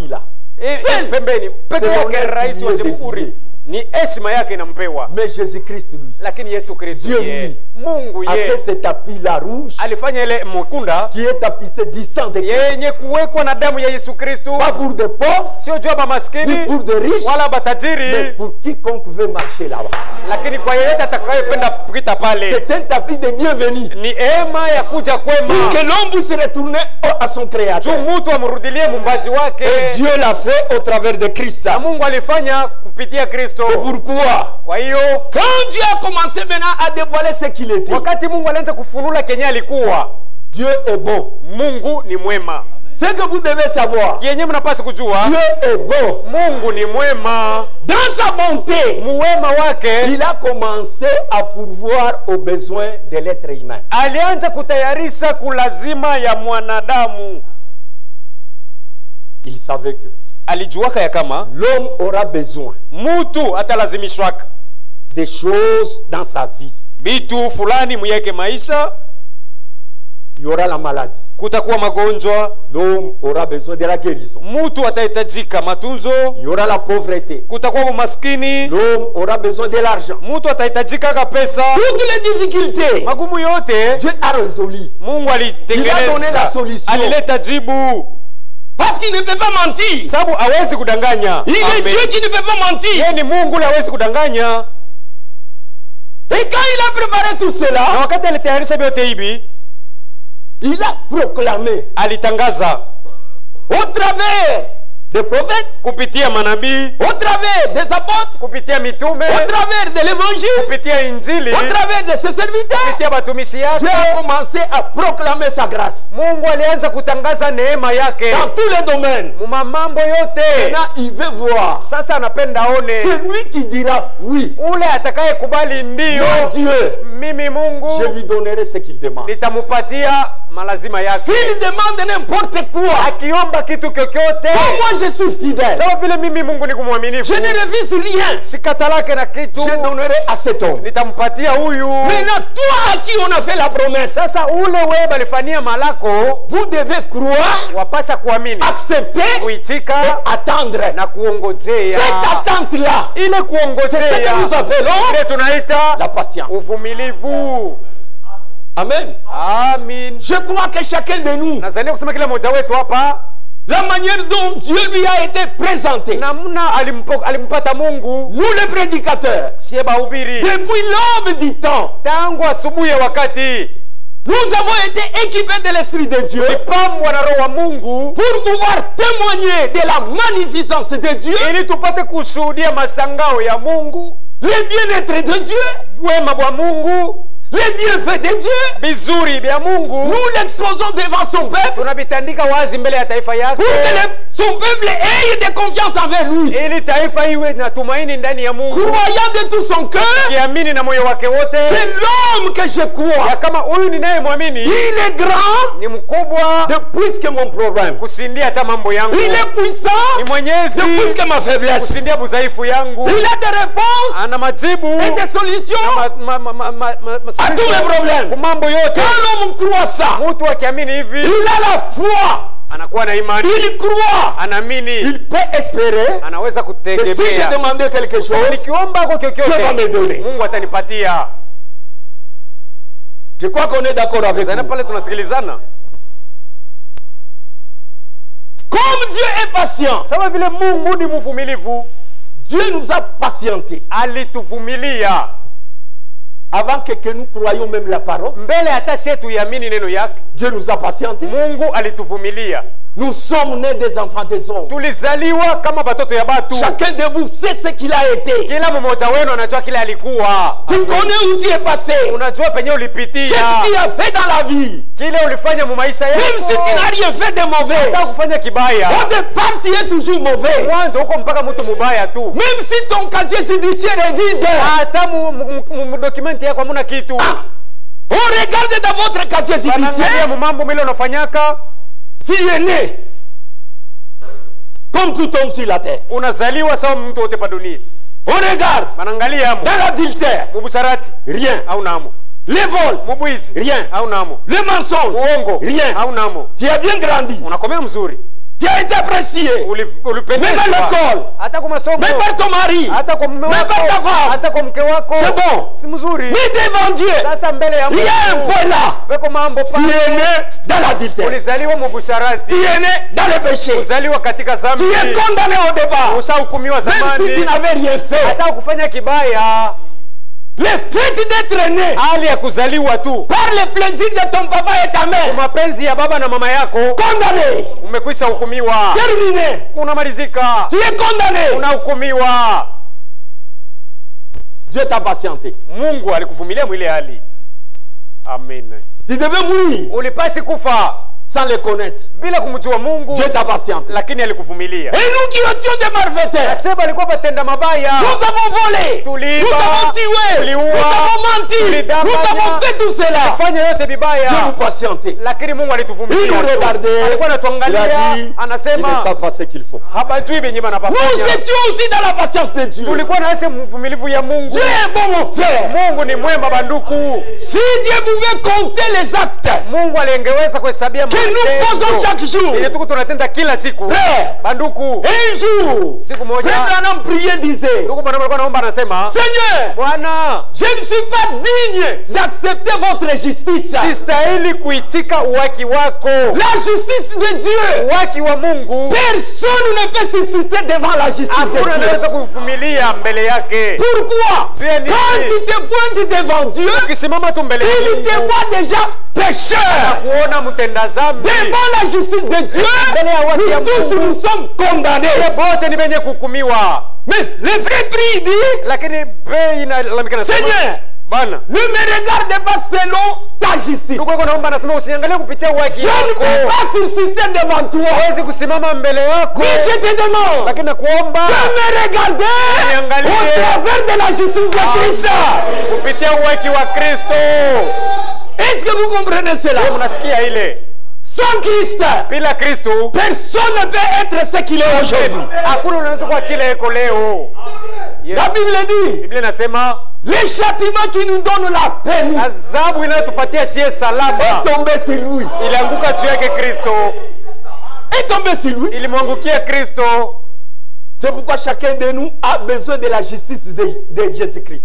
Speaker 1: Pembeni peke yake rais wa jamhuri. Ni heshima yake inampewa.
Speaker 2: Mais Jésus-Christ lui,
Speaker 1: lakini Yesu Kristo
Speaker 2: yeye,
Speaker 1: Mungu
Speaker 2: yeye, a fait ce tapis là rouge,
Speaker 1: alifanya ile mkunda
Speaker 2: qui est tapissé du sang de Christ,
Speaker 1: yenye kuwekwa na damu ya Yesu Kristo,
Speaker 2: pas pour des pauvres,
Speaker 1: sio juu ya maskini,
Speaker 2: ni pour des riches,
Speaker 1: wala batajiri,
Speaker 2: mais pour quiconque veut marcher là-bas.
Speaker 1: Lakini kwa yeyote atakayependa kupita pale,
Speaker 2: c'est un tapis de bienvenue,
Speaker 1: ni hema ya kuja kwema,
Speaker 2: pour que l'homme puisse retourner à son créateur.
Speaker 1: Mtu amrudilie muumbaji wake.
Speaker 2: Et Dieu l'a fait au travers de Christ.
Speaker 1: Na Mungu alifanya kupitia Kristo.
Speaker 2: C'est pourquoi,
Speaker 1: kwa hiyo,
Speaker 2: quand Dieu a commencé maintenant à dévoiler ce qu'il était,
Speaker 1: wakati Mungu alianza kufunula kenye alikuwa,
Speaker 2: Dieu est bon.
Speaker 1: Mungu ni mwema.
Speaker 2: Ce que vous devez savoir,
Speaker 1: kienye mnapaswa kujua,
Speaker 2: Dieu est bon.
Speaker 1: Mungu ni mwema.
Speaker 2: Dans sa bonté,
Speaker 1: muwema wake,
Speaker 2: il a commencé à pourvoir aux besoins de l'être humain.
Speaker 1: Alianza kutayarisha kulazima ya mwanadamu.
Speaker 2: Il savait que
Speaker 1: alijuaka ya kama
Speaker 2: l'homme aura besoin,
Speaker 1: mutu atalazimishwaka
Speaker 2: des choses dans sa vie.
Speaker 1: Bitu fulani muyeke maisha.
Speaker 2: Il y aura la maladie.
Speaker 1: Kutakuwa magonjwa.
Speaker 2: L'homme aura besoin de la guérison.
Speaker 1: Mutu atahitajika matunzo.
Speaker 2: Il y aura la pauvreté.
Speaker 1: Kutakuwa umaskini.
Speaker 2: L'homme aura besoin de l'argent.
Speaker 1: Mutu atahitajika pesa.
Speaker 2: Toutes les difficultés,
Speaker 1: magumu yote,
Speaker 2: Dieu a résolu.
Speaker 1: Mungu alitengeneza.
Speaker 2: Il a donné la solution.
Speaker 1: Alileta jibu.
Speaker 2: Parce qu'il ne peut pas mentir.
Speaker 1: Sababu hawezi kudanganya.
Speaker 2: Il est Dieu qui ne peut pas mentir.
Speaker 1: Yeye ni Mungu la hawezi kudanganya.
Speaker 2: Et quand il a préparé tout cela,
Speaker 1: na wakati alitayarisha vyote hivi,
Speaker 2: il a proclamé,
Speaker 1: alitangaza
Speaker 2: au travers des prophètes,
Speaker 1: kupitia manabii,
Speaker 2: au travers des apôtres,
Speaker 1: kupitia mitume,
Speaker 2: au travers de l'évangile,
Speaker 1: kupitia injili,
Speaker 2: au travers de ses serviteurs,
Speaker 1: kupitia batumishi yake.
Speaker 2: Dieu a commencé à proclamer sa grâce.
Speaker 1: Mungu alianza kutangaza neema yake
Speaker 2: dans tous les domaines.
Speaker 1: Mambo yote.
Speaker 2: Maintenant, il veut voir.
Speaker 1: Sasa anapenda aone.
Speaker 2: C'est lui qui dira oui.
Speaker 1: Ule atakaye kubali ndio.
Speaker 2: Mon Dieu,
Speaker 1: mimi Mungu,
Speaker 2: je lui donnerai ce qu'il demande.
Speaker 1: Nitamupatia malazima yake.
Speaker 2: S'il demande n'importe quoi,
Speaker 1: akiomba kitu kyokyote,
Speaker 2: moi je suis fidèle.
Speaker 1: Sawa vile mimi Mungu ni kumwaminifu.
Speaker 2: Je ne refuse rien.
Speaker 1: Sikatalake na kitu.
Speaker 2: Je donnerai à cet homme.
Speaker 1: Nitampatia huyu.
Speaker 2: Maintenant, toi à qui on a fait la promesse,
Speaker 1: sasa ule wewe balifanyia malako,
Speaker 2: vous devez croire,
Speaker 1: wapasha kuamini,
Speaker 2: accepter,
Speaker 1: kuitika,
Speaker 2: et attendre
Speaker 1: na kuongojea.
Speaker 2: Cette attente là,
Speaker 1: ile kuongojea,
Speaker 2: c'est ce que nous appelons
Speaker 1: ile tunaita
Speaker 2: la patience.
Speaker 1: Uvumilivu.
Speaker 2: Amen.
Speaker 1: Amen.
Speaker 2: Je crois que chacun de nous,
Speaker 1: nazania kusema kila mmoja wetu hapa,
Speaker 2: la manière dont Dieu lui a été présenté,
Speaker 1: namna alimpata Mungu,
Speaker 2: nous les prédicateurs,
Speaker 1: sie bahubiri,
Speaker 2: depuis l'aube du temps,
Speaker 1: tangu asubuhi ya wakati,
Speaker 2: nous avons été équipés de l'Esprit de Dieu pour pouvoir témoigner de la magnificence de Dieu,
Speaker 1: ili tupate kushuhudia mashangao ya Mungu,
Speaker 2: les bien-être de Dieu,
Speaker 1: wema bwa Mungu,
Speaker 2: les bienfaits de Dieu,
Speaker 1: bizuri bya Mungu.
Speaker 2: Nous l'exposons devant son peuple,
Speaker 1: tunabitandika wazi mbele ya taifa yake,
Speaker 2: pour que son peuple ait de confiance envers lui,
Speaker 1: ili taifa iwe na tumaini ndani ya Mungu,
Speaker 2: croyant de tout son cœur,
Speaker 1: kiamini na moyo wake wote,
Speaker 2: que l'homme que je crois,
Speaker 1: ya kama huyu ninayemwamini,
Speaker 2: il est grand,
Speaker 1: ni mkubwa,
Speaker 2: de plus que mon problème,
Speaker 1: kushindia hata mambo yangu,
Speaker 2: il est puissant,
Speaker 1: ni mwenyezi,
Speaker 2: de plus que ma faiblesse,
Speaker 1: kushindia budhaifu yangu,
Speaker 2: il a des réponses,
Speaker 1: ana majibu
Speaker 2: et des solutions à tous les problèmes.
Speaker 1: Mambo yote.
Speaker 2: Quand l'homme croit ça,
Speaker 1: mtu akiamini hivi,
Speaker 2: il a la foi,
Speaker 1: anakuwa na imani,
Speaker 2: il croit,
Speaker 1: anaamini,
Speaker 2: il peut espérer,
Speaker 1: anaweza kutegemea,
Speaker 2: si je demandais quelque chose,
Speaker 1: nikiomba kwa
Speaker 2: Dieu va me donner.
Speaker 1: Mungu atanipatia.
Speaker 2: Je crois qu'on est d'accord avec vous.
Speaker 1: Pale tunasikilizana.
Speaker 2: Comme Dieu est patient,
Speaker 1: sawa vile Mungu ni mvumilivu,
Speaker 2: Dieu nous a patienté,
Speaker 1: alituvumilia
Speaker 2: avant que nous croyions même la parole.
Speaker 1: Mbele hata shetu yamini neno yake,
Speaker 2: Dieu nous a patienté.
Speaker 1: Mungu alituvumilia.
Speaker 2: Nous sommes nés des enfants des hommes.
Speaker 1: Tulizaliwa kama batoto ya batu.
Speaker 2: Chacun de vous sait ce qu'il a été.
Speaker 1: Kila mmoja wenu anajua kile alikuwa.
Speaker 2: Tu connais où tu es passé.
Speaker 1: Unajua penye ulipitia.
Speaker 2: Ce que tu as fait dans la vie.
Speaker 1: Kile ulifanya mu maisha yako.
Speaker 2: Même si tu n'as rien fait de mauvais.
Speaker 1: Hata kufanya kibaya.
Speaker 2: Au départ tu es toujours mauvais.
Speaker 1: Mwanzo uko mpaka mtu mubaya tu.
Speaker 2: Même si ton casier judiciaire est vide.
Speaker 1: Hata mu document yako hamuna kitu.
Speaker 2: On regarde dans votre casier judiciaire.
Speaker 1: Mu mambo mile unafanyaka.
Speaker 2: Tu es né comme tout homme sur la terre.
Speaker 1: Unazaliwa sawa mtu wote pa dunia.
Speaker 2: On regarde.
Speaker 1: Manangalia hapo.
Speaker 2: Dans l'adultère.
Speaker 1: Mubusharati.
Speaker 2: Rien.
Speaker 1: Au namo.
Speaker 2: Les vols.
Speaker 1: Mubwizi.
Speaker 2: Rien.
Speaker 1: Au namo.
Speaker 2: Les mensonges.
Speaker 1: Uongo.
Speaker 2: Rien.
Speaker 1: Au namo.
Speaker 2: Tu as bien grandi.
Speaker 1: Unakomea mzuri.
Speaker 2: Tu as été apprécié. Même à l'école.
Speaker 1: Hata kwa masomo.
Speaker 2: Même par ton mari.
Speaker 1: Hata kwa mume wako.
Speaker 2: Même par ta femme.
Speaker 1: Hata kwa mke wako.
Speaker 2: C'est bon.
Speaker 1: Si mzuri.
Speaker 2: Mais devant Dieu.
Speaker 1: Sasa mbele ya Mungu.
Speaker 2: Il y a un point là.
Speaker 1: Peko mambo pa.
Speaker 2: Tu es né dans l'adultère.
Speaker 1: Ulizaliwa mubusharati.
Speaker 2: Tu es né dans le péché.
Speaker 1: Uzaliwa katika dhambi.
Speaker 2: Tu es condamné au départ.
Speaker 1: Ushahukumiwa zamani.
Speaker 2: Même si tu n'avais rien fait.
Speaker 1: Hata kufanya kibaya.
Speaker 2: Le fait d'être né,
Speaker 1: hali ya kuzaliwa tu,
Speaker 2: par le plaisir de ton papa et ta mère,
Speaker 1: mapenzi ya baba na mama yako,
Speaker 2: condamné,
Speaker 1: umekwisha hukumiwa,
Speaker 2: terminé,
Speaker 1: kunamalizika,
Speaker 2: tu es condamné,
Speaker 1: unahukumiwa.
Speaker 2: Dieu t'a patienté.
Speaker 1: Mungu alikuvumilia mwile hali. Amen.
Speaker 2: Tu devais mourir,
Speaker 1: ulipasi kufa
Speaker 2: sans le connaître,
Speaker 1: bila kumjua Mungu.
Speaker 2: Dieu t'a patienté,
Speaker 1: lakini alikuvumilia.
Speaker 2: Et nous qui étions des malfaiteurs,
Speaker 1: Sasa alikuwa batenda mabaya,
Speaker 2: nous avons volé,
Speaker 1: tuliba,
Speaker 2: nous avons tué, nous avons menti, nous avons fait tout cela.
Speaker 1: Fanya yote bibaya.
Speaker 2: Dieu nous patienté,
Speaker 1: lakini Mungu alituvumilia.
Speaker 2: Il nous regardait,
Speaker 1: alikuwa anatuangalia, anasema
Speaker 2: ils ne savent pas ce qu'il faut.
Speaker 1: Habajui benye banapafanya.
Speaker 2: Nous étions aussi dans la patience de Dieu.
Speaker 1: Tulikuwa na sisi mvumilivu ya Mungu.
Speaker 2: Dieu est bon mon frère.
Speaker 1: Mungu ni mwema banduku.
Speaker 2: Si Dieu pouvait compter les actes,
Speaker 1: Mungu alingeweza kuhesabia
Speaker 2: que nous faisons chaque jour.
Speaker 1: Yenye tuko tunatenda kila siku.
Speaker 2: Frère,
Speaker 1: banduku,
Speaker 2: un jour,
Speaker 1: siku moja,
Speaker 2: Frère Branham priait, disait,
Speaker 1: ndugu Branham alikuwa anaomba anasema,
Speaker 2: Seigneur,
Speaker 1: Bwana,
Speaker 2: je ne suis pas digne d'accepter votre justice.
Speaker 1: Sistahili kuitika uwaki wako.
Speaker 2: La justice de Dieu.
Speaker 1: Uwaki wa Mungu.
Speaker 2: Personne ne peut subsister devant la justice de Dieu.
Speaker 1: Hakuna anaweza kuvumilia mbele yake.
Speaker 2: Pourquoi? Quand tu te pointes devant Dieu,
Speaker 1: ukisimama tu mbele
Speaker 2: il te voit déjà pécheur.
Speaker 1: Kuona mtenda dhambi.
Speaker 2: Devant la justice de Dieu, nous tous nous sommes condamnés. Mais le vrai prix dit, Seigneur, ne me regarde pas selon ta justice. Je ne peux pas subsister devant toi. Mais je te demande de me regarder au travers de la justice de Christ. Est-ce que vous comprenez cela? Sans Christ, personne ne peut être ce qu'il est aujourd'hui. La Bible dit, le châtiment qui nous donne la peine est tombé sur lui. Est tombé sur lui. C'est pourquoi chacun de nous a besoin de la justice de Jésus-Christ.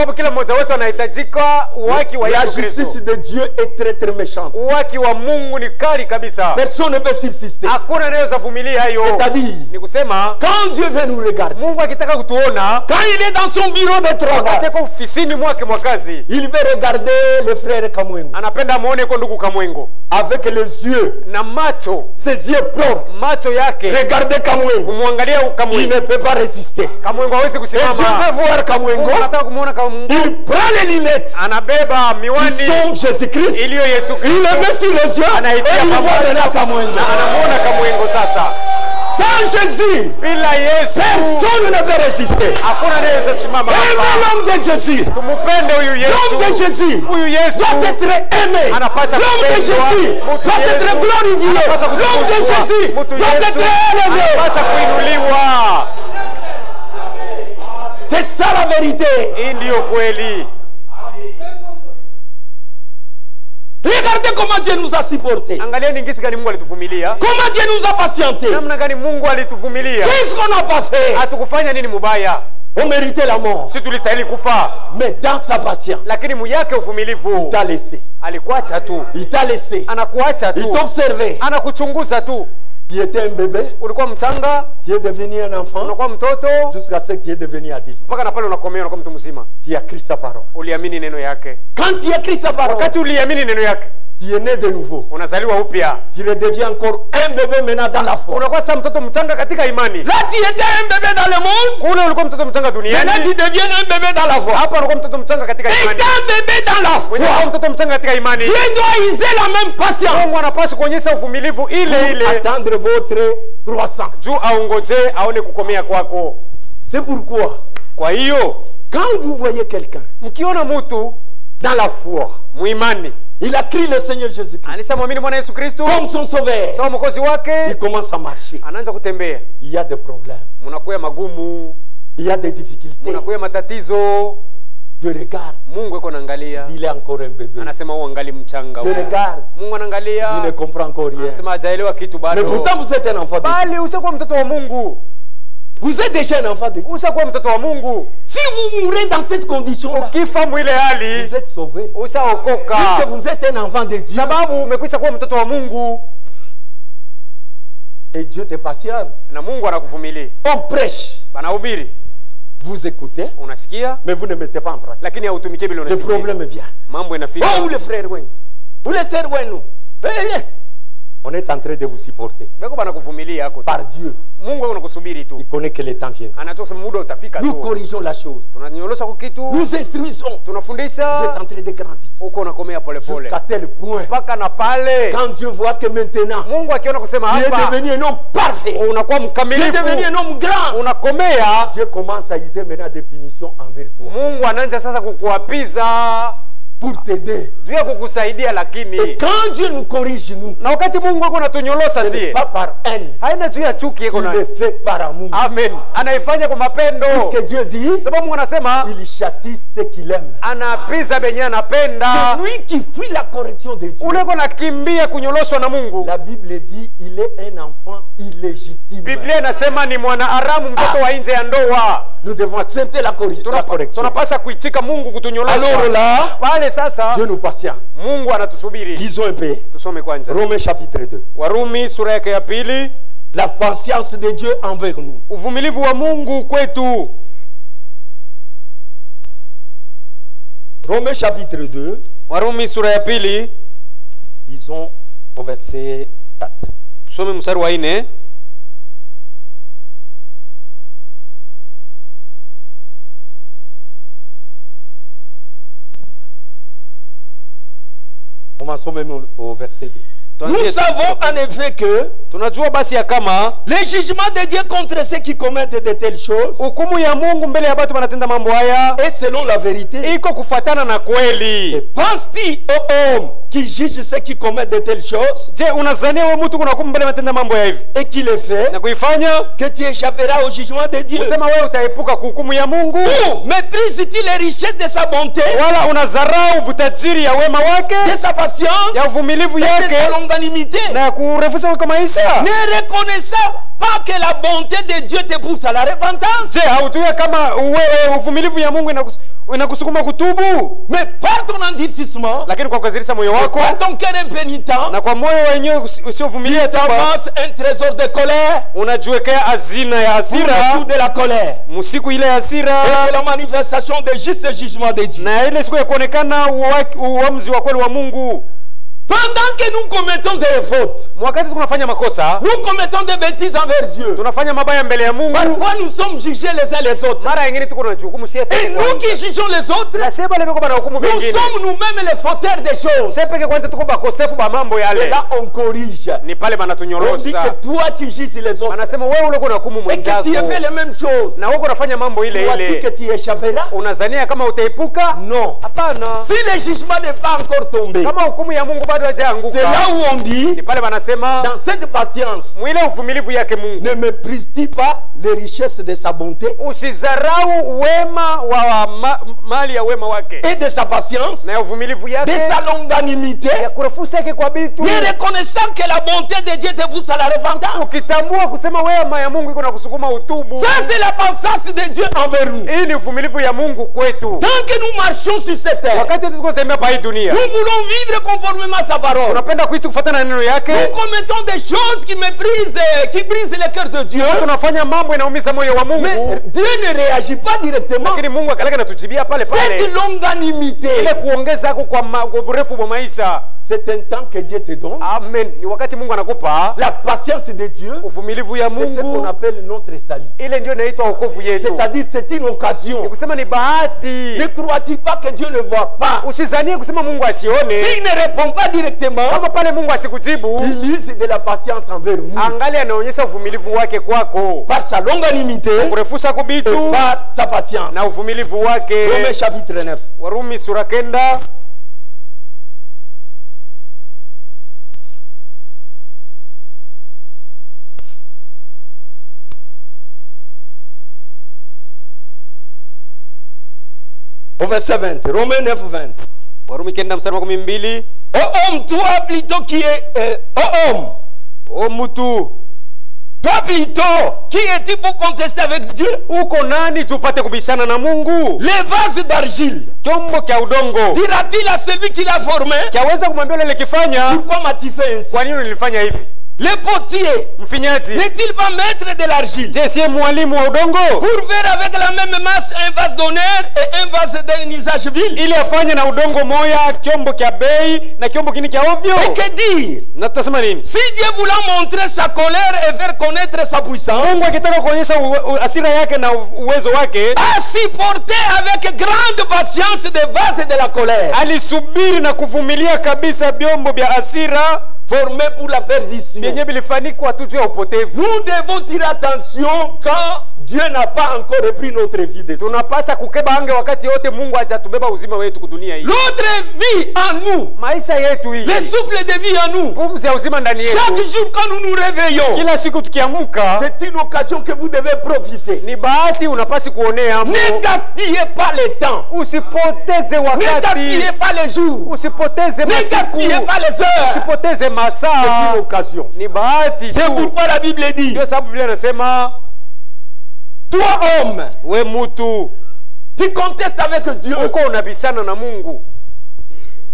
Speaker 2: La justice de Dieu est très très méchante. Personne ne peut subsister. C'est-à-dire, quand Dieu veut nous regarder, quand il est dans son bureau de travail, il veut regarder le frère Kamwengo avec les yeux, ses yeux propres. Regardez Kamwengo. Il ne peut pas résister. Et Dieu veut voir Kamwengo. Il prend les lunettes qui sont Jésus-Christ. Il les met sur les yeux et il voit déjà Kamwengo. Sans Jésus, personne ne peut résister. Aimez l'homme de Jésus. L'homme de Jésus doit être aimé. L'homme de Jésus doit être glorifié. L'homme de Jésus doit être élevé. C'est ça la vérité. Regardez comment Dieu nous a supportés. Comment Dieu nous a patientés. Qu'est-ce qu'on n'a pas fait? On méritait la mort. Mais dans sa patience, il t'a laissé. Il t'a laissé. Il t'a observé. Tu étais un bébé, tu es devenu un enfant, jusqu'à ce que tu es devenu adulte. Tu as écrit sa parole. Quand tu as écrit sa parole, tu es né de nouveau. Tu redeviens encore un bébé maintenant dans la foi. Là, tu étais un bébé dans le monde. Maintenant, tu deviens un bébé dans la foi. Et un bébé dans la foi, Dieu doit user la même patience pour attendre votre croissance. C'est pourquoi, quand vous voyez quelqu'un dans la foi, il a crié le Seigneur Jésus-Christ comme son sauveur, il commence à marcher. Il y a des problèmes, il y a des difficultés. Je regarde, il est encore un bébé. Je regarde, il ne comprend encore rien. Mais pourtant vous êtes un enfant de Dieu. Vous êtes déjà un enfant de Dieu. Si vous mourrez dans cette condition-là, vous êtes sauvé. Puisque vous êtes un enfant de Dieu. Et Dieu te patiente. On prêche. Vous écoutez, mais vous ne mettez pas en pratique. Le problème vient. Oh, vous les frères, vous les sœurs, on est en train de vous supporter. Par Dieu. Il connaît que le temps viendra. Nous corrigeons la chose. Nous instruisons. Vous êtes en train de grandir. Jusqu'à tel point. Quand Dieu voit que maintenant, tu es devenu un homme parfait. Tu es devenu un homme grand. Dieu commence à user maintenant des punitions envers toi. Pour t'aider. Et quand Dieu nous corrige, nous, ce n'est pas par haine. Il le fait par amour. Amen. Puisque Dieu dit, il châtie ceux qu'il aime. C'est lui qui fuit la correction de Dieu. La Bible dit, il est un enfant illégitime. Nous devons accepter la correction. Alors là, Dieu nous patiente. Lisons un peu. Romains chapitre 2. La patience de Dieu envers nous. Romains chapitre 2. Lisons au verset 4.
Speaker 1: Tusome mstari wa 4.
Speaker 2: Commençons même au verset 2. Nous savons en effet que les jugements de Dieu contre ceux qui commettent de telles choses et selon la vérité. Et pense-t-il aux hommes qui jugent ceux qui commettent de telles choses et qui les fait que tu échapperas au jugement de Dieu? Ou méprise-t-il les richesses de sa bonté, de sa patience, de sa longanimité, ne reconnaissant pas que la bonté de Dieu te pousse à la repentance? Mais par ton endurcissement, par ton cœur impénitent, tu t'amasses un trésor de colère pour le jour de la colère et de la manifestation de juste jugement de Dieu. Pendant que nous commettons des fautes, nous commettons des bêtises envers Dieu. Parfois nous sommes jugés les uns les autres. Et nous qui jugeons les autres, nous sommes nous-mêmes les fauteurs des choses. Et là on corrige. On dit que toi qui juges les autres et que tu as fait les mêmes choses, crois-tu que tu échapperas? Non. Si le jugement n'est pas encore tombé, c'est là où on dit, dans cette patience, ne méprise-t-il pas les richesses de sa bonté et de sa patience, de sa longanimité, ne reconnaissant que la bonté de Dieu te pousse à la repentance? Ça c'est la patience de Dieu envers nous. Tant que nous marchons sur cette terre, nous voulons vivre conformément à sa parole. Nous commettons des choses qui méprisent, qui brisent le cœur de Dieu. Mais Dieu ne réagit pas directement. Cette longanimité, c'est un temps que Dieu te donne. Amen. La patience de Dieu, c'est ce qu'on appelle notre salut. C'est-à-dire c'est une occasion. Ne crois-tu pas que Dieu ne voit pas? S'il ne répond pas directement, il use de la patience envers vous par sa longanimité et par sa patience. Romains chapitre 9. Au verset 20, Romains 9, 20. Oh homme, toi plutôt qui est... oh homme, oh mutu, toi plutôt, qui es-tu pour contester avec Dieu? Les vases d'argile, dira-t-il à celui qui l'a formé, pourquoi m'as-tu fait ainsi? Le potier n'est-il pas maître de l'argile pour faire avec la même masse un vase d'honneur et un vase d'un usage vil? Et que dire? Si Dieu voulait montrer sa colère et faire connaître sa puissance, a supporté avec grande patience des vases de la colère formé pour la perdition. Nous devons tirer attention quand Dieu n'a pas encore repris notre vie de l'autre vie en nous, le souffle de vie en nous, chaque jour quand nous nous réveillons, c'est une occasion que vous devez profiter. Ne gaspillez pas le temps, ne gaspillez pas les jours, ne gaspillez pas les heures. C'est une occasion. C'est pourquoi la Bible dit, toi homme, tu contestes avec Dieu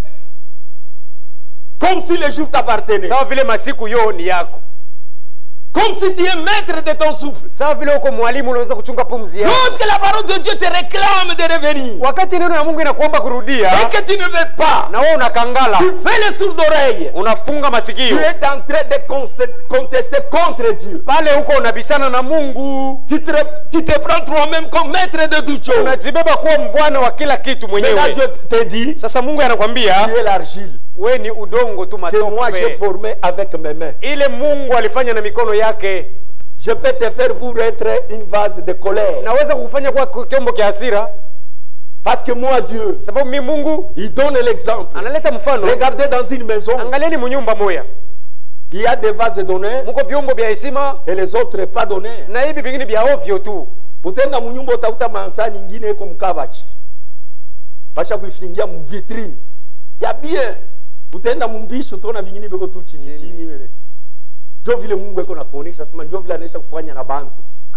Speaker 2: comme si le jour t'appartenait, Comme si tu es maître de ton souffle.
Speaker 1: Sawa vile uko mwalimu unaweza kuchunga pumzi yako.
Speaker 2: Lorsque la parole de Dieu te réclame de revenir.
Speaker 1: Wakati neno ya Mungu inakuomba kurudia.
Speaker 2: Et que tu ne veux pas.
Speaker 1: Na wewe unakangala.
Speaker 2: Tu fais les sourds d'oreille.
Speaker 1: Unafunga masikio.
Speaker 2: Tu es en train de contester contre Dieu.
Speaker 1: Pale uko unabishana na Mungu.
Speaker 2: Tu te prends toi-même comme maître de toute chose.
Speaker 1: Unajibeba kuwa mbwana wa kila kitu mwenyewe.
Speaker 2: Mais là Dieu te dit.
Speaker 1: Sasa Mungu anakuambia.
Speaker 2: Tu es l'argile.
Speaker 1: We ni udongo tu matope.
Speaker 2: Que moi j'ai formé avec mes mains.
Speaker 1: Ile Mungu alifanya na mikono yake.
Speaker 2: Je peux te faire pour être une vase de colère.
Speaker 1: Naweza kukufanya kwa kiombo kia hasira.
Speaker 2: Parce que moi Dieu,
Speaker 1: sababu mimi Mungu,
Speaker 2: il donne l'exemple.
Speaker 1: Analeta mfano.
Speaker 2: Regardez dans une maison.
Speaker 1: Angalieni mnyumba moya.
Speaker 2: Il y a des vases d'honneur.
Speaker 1: Muko biombo bya heshima
Speaker 2: et les autres pas d'honneur.
Speaker 1: Na hivi vingine bya ovyo tu.
Speaker 2: Utenda mnyumba utafuta mansa nyingine iko mkabachi. Basha kuifingia mvitrine. Ya bien. Utenda mumbishi utaona vingine biko tu chini chini. Ndio vile Mungu eko nakuonesha sema ndio vile anaisha kufanya na bantu.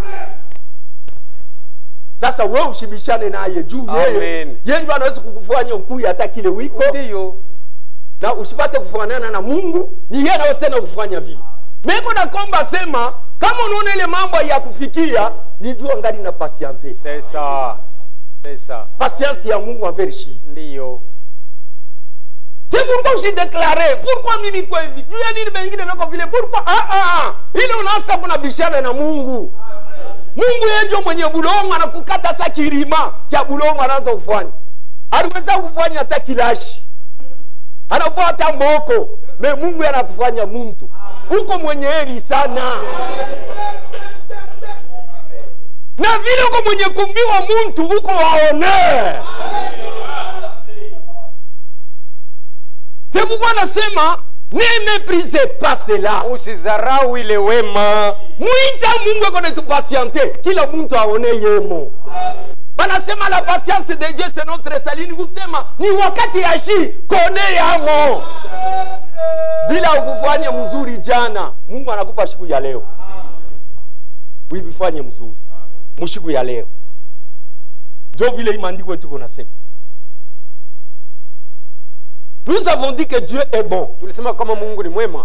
Speaker 2: Sasa wewe ushibishane naye juu yeye ndio anaweza kukufanya ukui hata kile wiko.
Speaker 1: Ndio.
Speaker 2: Na usipate kufanana na Mungu, ni yeye anaweza tena kufanya vile. Mimi na komba sema kama unaona ile mambo ya kufikia, ni jua ngali na patience.
Speaker 1: C'est ça. C'est ça.
Speaker 2: Patience ya Mungu envers lui.
Speaker 1: Ndio.
Speaker 2: C'est pourquoi j'ai déclaré, pourquoi mimi kwa hivi? Juu ya nini bengine bako vile? Pourquoi? Ile unaanza kuna bishana na Mungu. Mungu yeye ndio mwenye bulongo anakukata sasa kilima. Kia bulongo anaanza kufanya. Aliweza kufanya hata kilashi. Anafuata mboko. Me Mungu anatufanya muntu. Uko mwenye heri sana. Na vile uko mwenye kumbiwa muntu uko waone. C'est pourquoi nasema ne méprisez pas cela.
Speaker 1: Usizarau ile wema.
Speaker 2: Muita Mungu eko patiente. Kila muntu aone yemo. Banasema la patience de Dieu c'est notre salut. Ni kusema ni wakati ya shi kone yamo. Bila ukufanya mzuri jana, Mungu anakupa siku ya leo. Uibifanye mzuri. Mshiku ya leo. Ndio vile imandiko tuko nasema. Nous avons dit que Dieu est bon.
Speaker 1: Tulisema kama Mungu ni mwema.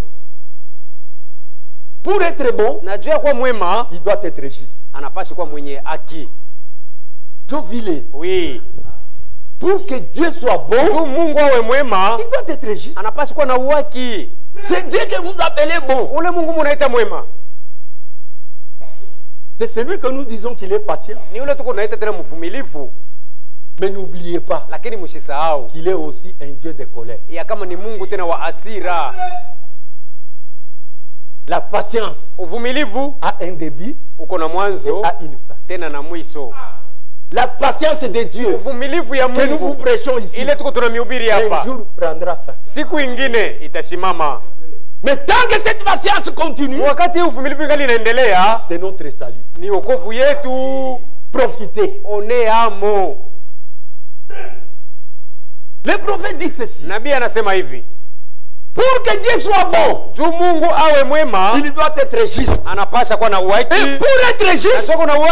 Speaker 2: Pour être bon,
Speaker 1: na juu ya kuwa mwema,
Speaker 2: il doit être juste.
Speaker 1: Anapaswa kuwa mwenye haki.
Speaker 2: Ndio vile.
Speaker 1: Oui.
Speaker 2: Pour que Dieu soit bon,
Speaker 1: tu Mungu awe mwema,
Speaker 2: il doit être juste.
Speaker 1: Anapaswa kuwa na uhaki.
Speaker 2: C'est Dieu que vous appelez bon.
Speaker 1: Ule Mungu munaita mwema.
Speaker 2: C'est celui que nous disons qu'il est patient.
Speaker 1: Ni ule tuko naita tena mvumilivu.
Speaker 2: Mais n'oubliez pas qu'il est aussi un Dieu de colère. La patience a un début et a une fin. La patience de Dieu que nous vous prêchons ici, un jour prendra fin. Mais tant que cette patience continue, c'est notre salut. Profitez. Le prophète dit ceci. Pour que Dieu soit bon, il doit être juste. Et pour être juste,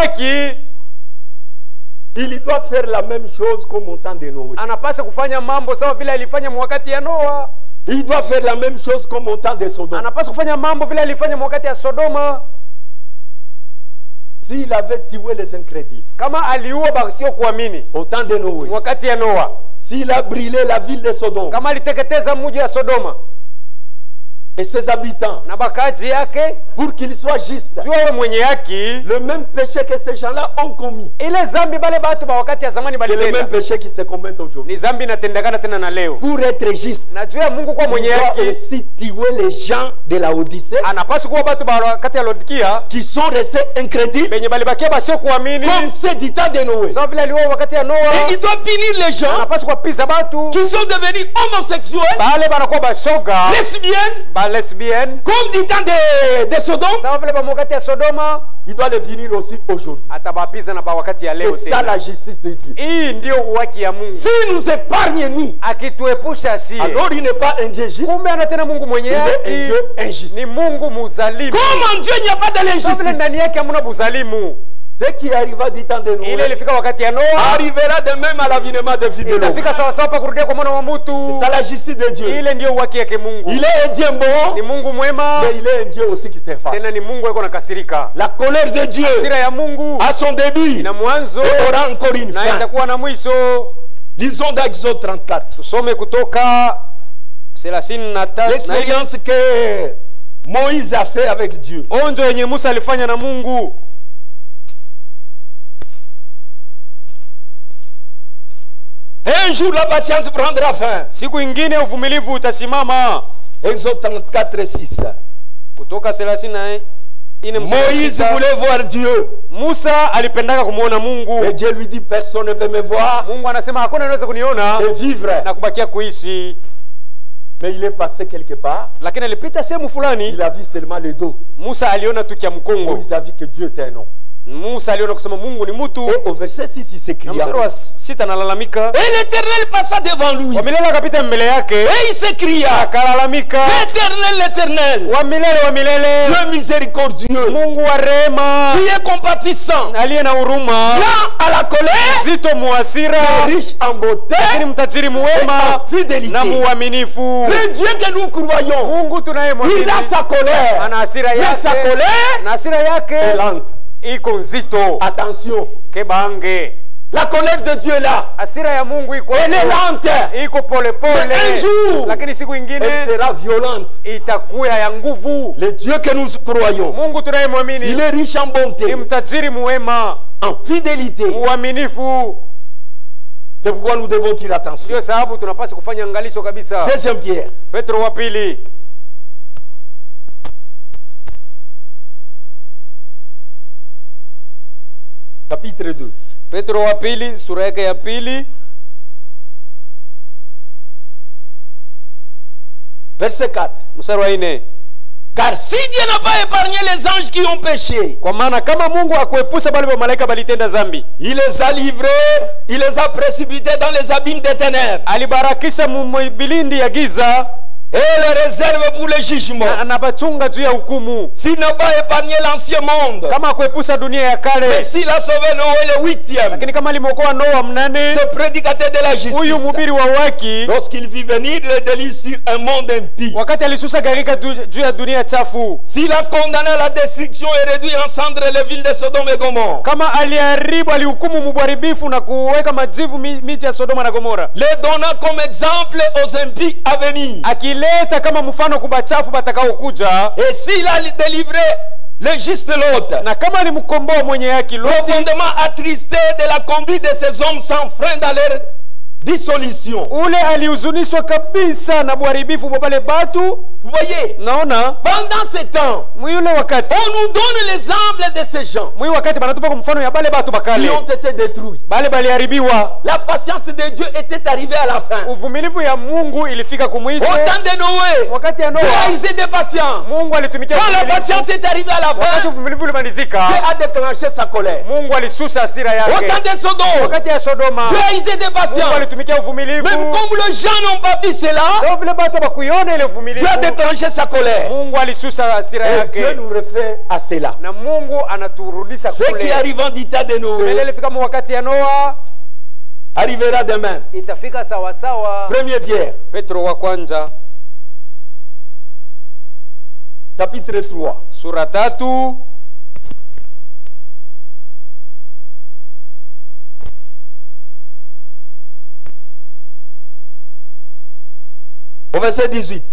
Speaker 2: il doit faire la même chose comme au temps de Noé. Il doit faire la même chose comme au temps de Sodome. S'il avait tué les incrédules, au temps de Noé, s'il a brûlé la ville de Sodome et ses habitants, pour qu'ils soient justes, le même péché que ces gens-là ont commis, c'est le même péché qui se commet aujourd'hui. Pour être juste, il doit aussi tuer les gens de la Odyssée qui sont restés incrédules comme c'est du temps de Noé. Et il doit punir les gens qui sont devenus homosexuels, lesbiennes, comme du temps de Sodome. Il doit les punir aussi aujourd'hui. C'est ça la justice de Dieu. Si nous épargne nous, alors il n'est pas un Dieu juste, il est un Dieu injuste. Comme en Dieu il n'y a pas de l'injustice, Ce qui arriva du temps de Noé
Speaker 1: arrivera
Speaker 2: de même à l'avènement de fils de l'homme. C'est ça la justice de Dieu. Il est un Dieu bon, mais il est un Dieu aussi qui se fâche. La colère de Dieu a son début et aura encore une fin. Lisons dans Exode 34. L'expérience que Moïse a fait avec Dieu. Un jour la patience prendra fin. Exode 34, 6. Moïse voulait voir Dieu. Et Dieu lui dit, personne ne peut me voir et vivre. Mais il est passé quelque part. Il a vu seulement le dos. Moïse a vu que Dieu était un homme. Et au verset 6 il s'écria. Et l'Éternel passa devant lui. Et il s'écria, l'Éternel, Dieu miséricordieux, qui est compatissant, lent à la colère, riche en beauté et en fidélité. Le Dieu que nous croyons, il a sa colère, mais sa colère est lente. Attention. La colère de Dieu là, elle est lente. Mais un jour, elle sera violente. Le Dieu que nous croyons, il est riche en bonté, en fidélité. C'est pourquoi nous devons tirer attention. Deuxième Pierre. Chapitre 2.
Speaker 1: Petro wa pili, sura yake ya pili.
Speaker 2: Verset 4.
Speaker 1: Mstari wa 4.
Speaker 2: Car si Dieu n'a pas épargné les anges qui ont péché,
Speaker 1: kwa maana kama Mungu akuepusha bali malaika balitenda zambi,
Speaker 2: il les a livrés, il les a précipités dans les abîmes des ténèbres.
Speaker 1: Alibarakisha mubilindi ya giza
Speaker 2: et les réserve pour le jugement.
Speaker 1: S'il
Speaker 2: n'a pas épargné l'ancien monde, mais s'il a sauvé Noé le 8e, ce prédicateur de la justice, lorsqu'il vit venir le déluge sur un monde impie, s'il a condamné à la destruction et réduit en cendres les villes de Sodome et Gomorrhe, les donnant comme exemple aux impies à venir, et s'il a délivré le juste Lot, profondément attristé de la conduite de ces hommes sans frein dans leur dissolution. Vous voyez, pendant ce temps, on nous donne l'exemple de ces gens qui ont été détruits. La patience de Dieu était arrivée à la fin. Au temps de Noé, Dieu a usé de patience. Quand la patience est arrivée à la fin, Dieu a déclenché sa colère. Au temps de Sodome, Dieu a usé de patience. Même comme les gens n'ont pas vu cela, Dieu a déclenché sa colère. Et Dieu nous refait à cela. Ce qui arrive en du temps de Noé arrivera demain. Première Pierre. Chapitre 3.
Speaker 1: Sura 3.
Speaker 2: Au verset 18.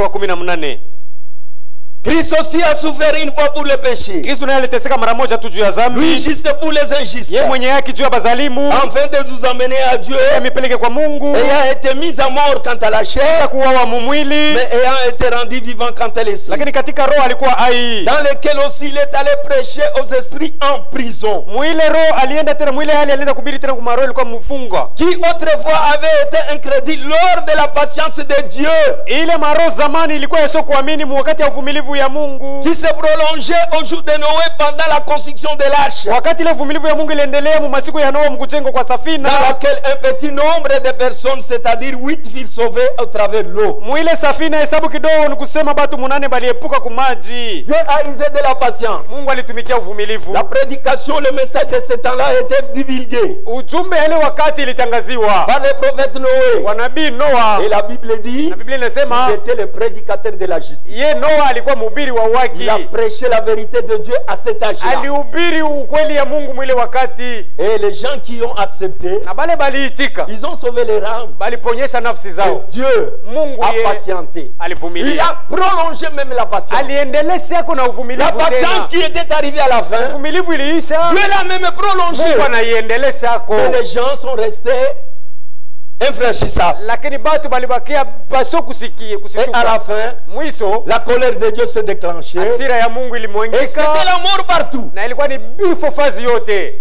Speaker 2: Christ aussi a souffert une fois pour le péché. Lui juste pour les injustes. Afin de nous amener à Dieu. Et a été mis à mort quant à la chair, mais ayant été rendu vivant quant à l'esprit. Dans lequel aussi il est allé prêcher aux esprits en prison. Qui autrefois avait été incrédule lors de la patience de Dieu.
Speaker 1: uvumilivu ya Mungu
Speaker 2: qui se prolongeait au jour de Noé pendant la construction de l'arche,
Speaker 1: wakati ile uvumilivu ya Mungu iliendelea mu masiku ya Noa mkujengo kwa safina,
Speaker 2: dans laquelle un petit nombre de personnes, c'est-à-dire 8 furent sauvées au travers de l'eau.
Speaker 1: Muile safina hesabu kidogo ni kusema batu 8 baliepuka kumaji.
Speaker 2: Dieu a usé de la patience.
Speaker 1: Mungu alitumikia uvumilivu.
Speaker 2: La prédication, le message de ce temps-là a été divulgué
Speaker 1: Ujumbe ile wakati ilitangaziwa
Speaker 2: par le prophète Noé.
Speaker 1: wanabii Noa.
Speaker 2: Et la Bible dit,
Speaker 1: Na Biblia inasema
Speaker 2: il était le prédicateur de la justice.
Speaker 1: ye Noa alikuwa mhubiri wa haki.
Speaker 2: Il a prêché la vérité de Dieu à cet âge-là.
Speaker 1: Alihubiri ukweli ya Mungu mwile wakati.
Speaker 2: Et les gens qui ont accepté,
Speaker 1: Na bale baliitika,
Speaker 2: ils ont sauvé les rames.
Speaker 1: baliponyesha nafsi zao.
Speaker 2: Et Dieu
Speaker 1: Mungu
Speaker 2: a
Speaker 1: ye
Speaker 2: patienté. Il
Speaker 1: alivumilia.
Speaker 2: a prolongé même la patience.
Speaker 1: Aliendelesha yako na
Speaker 2: La
Speaker 1: uvumilivu
Speaker 2: patience
Speaker 1: tena.
Speaker 2: qui était arrivée à la fin,
Speaker 1: Uvumilivu iliisha,
Speaker 2: Dieu l'a même prolongée.
Speaker 1: Mungu anaiendelesha yako.
Speaker 2: Et les gens sont restés infranchissables.
Speaker 1: Lakini batu balibakia baso kusikie
Speaker 2: Et à la
Speaker 1: kusituka.
Speaker 2: fin,
Speaker 1: Mwisho
Speaker 2: la colère de Dieu s'est déclenchée.
Speaker 1: hasira ya Mungu
Speaker 2: Et c'était
Speaker 1: ilimwangika
Speaker 2: la mort partout.
Speaker 1: na ilikuwa ni bifo fazi yote.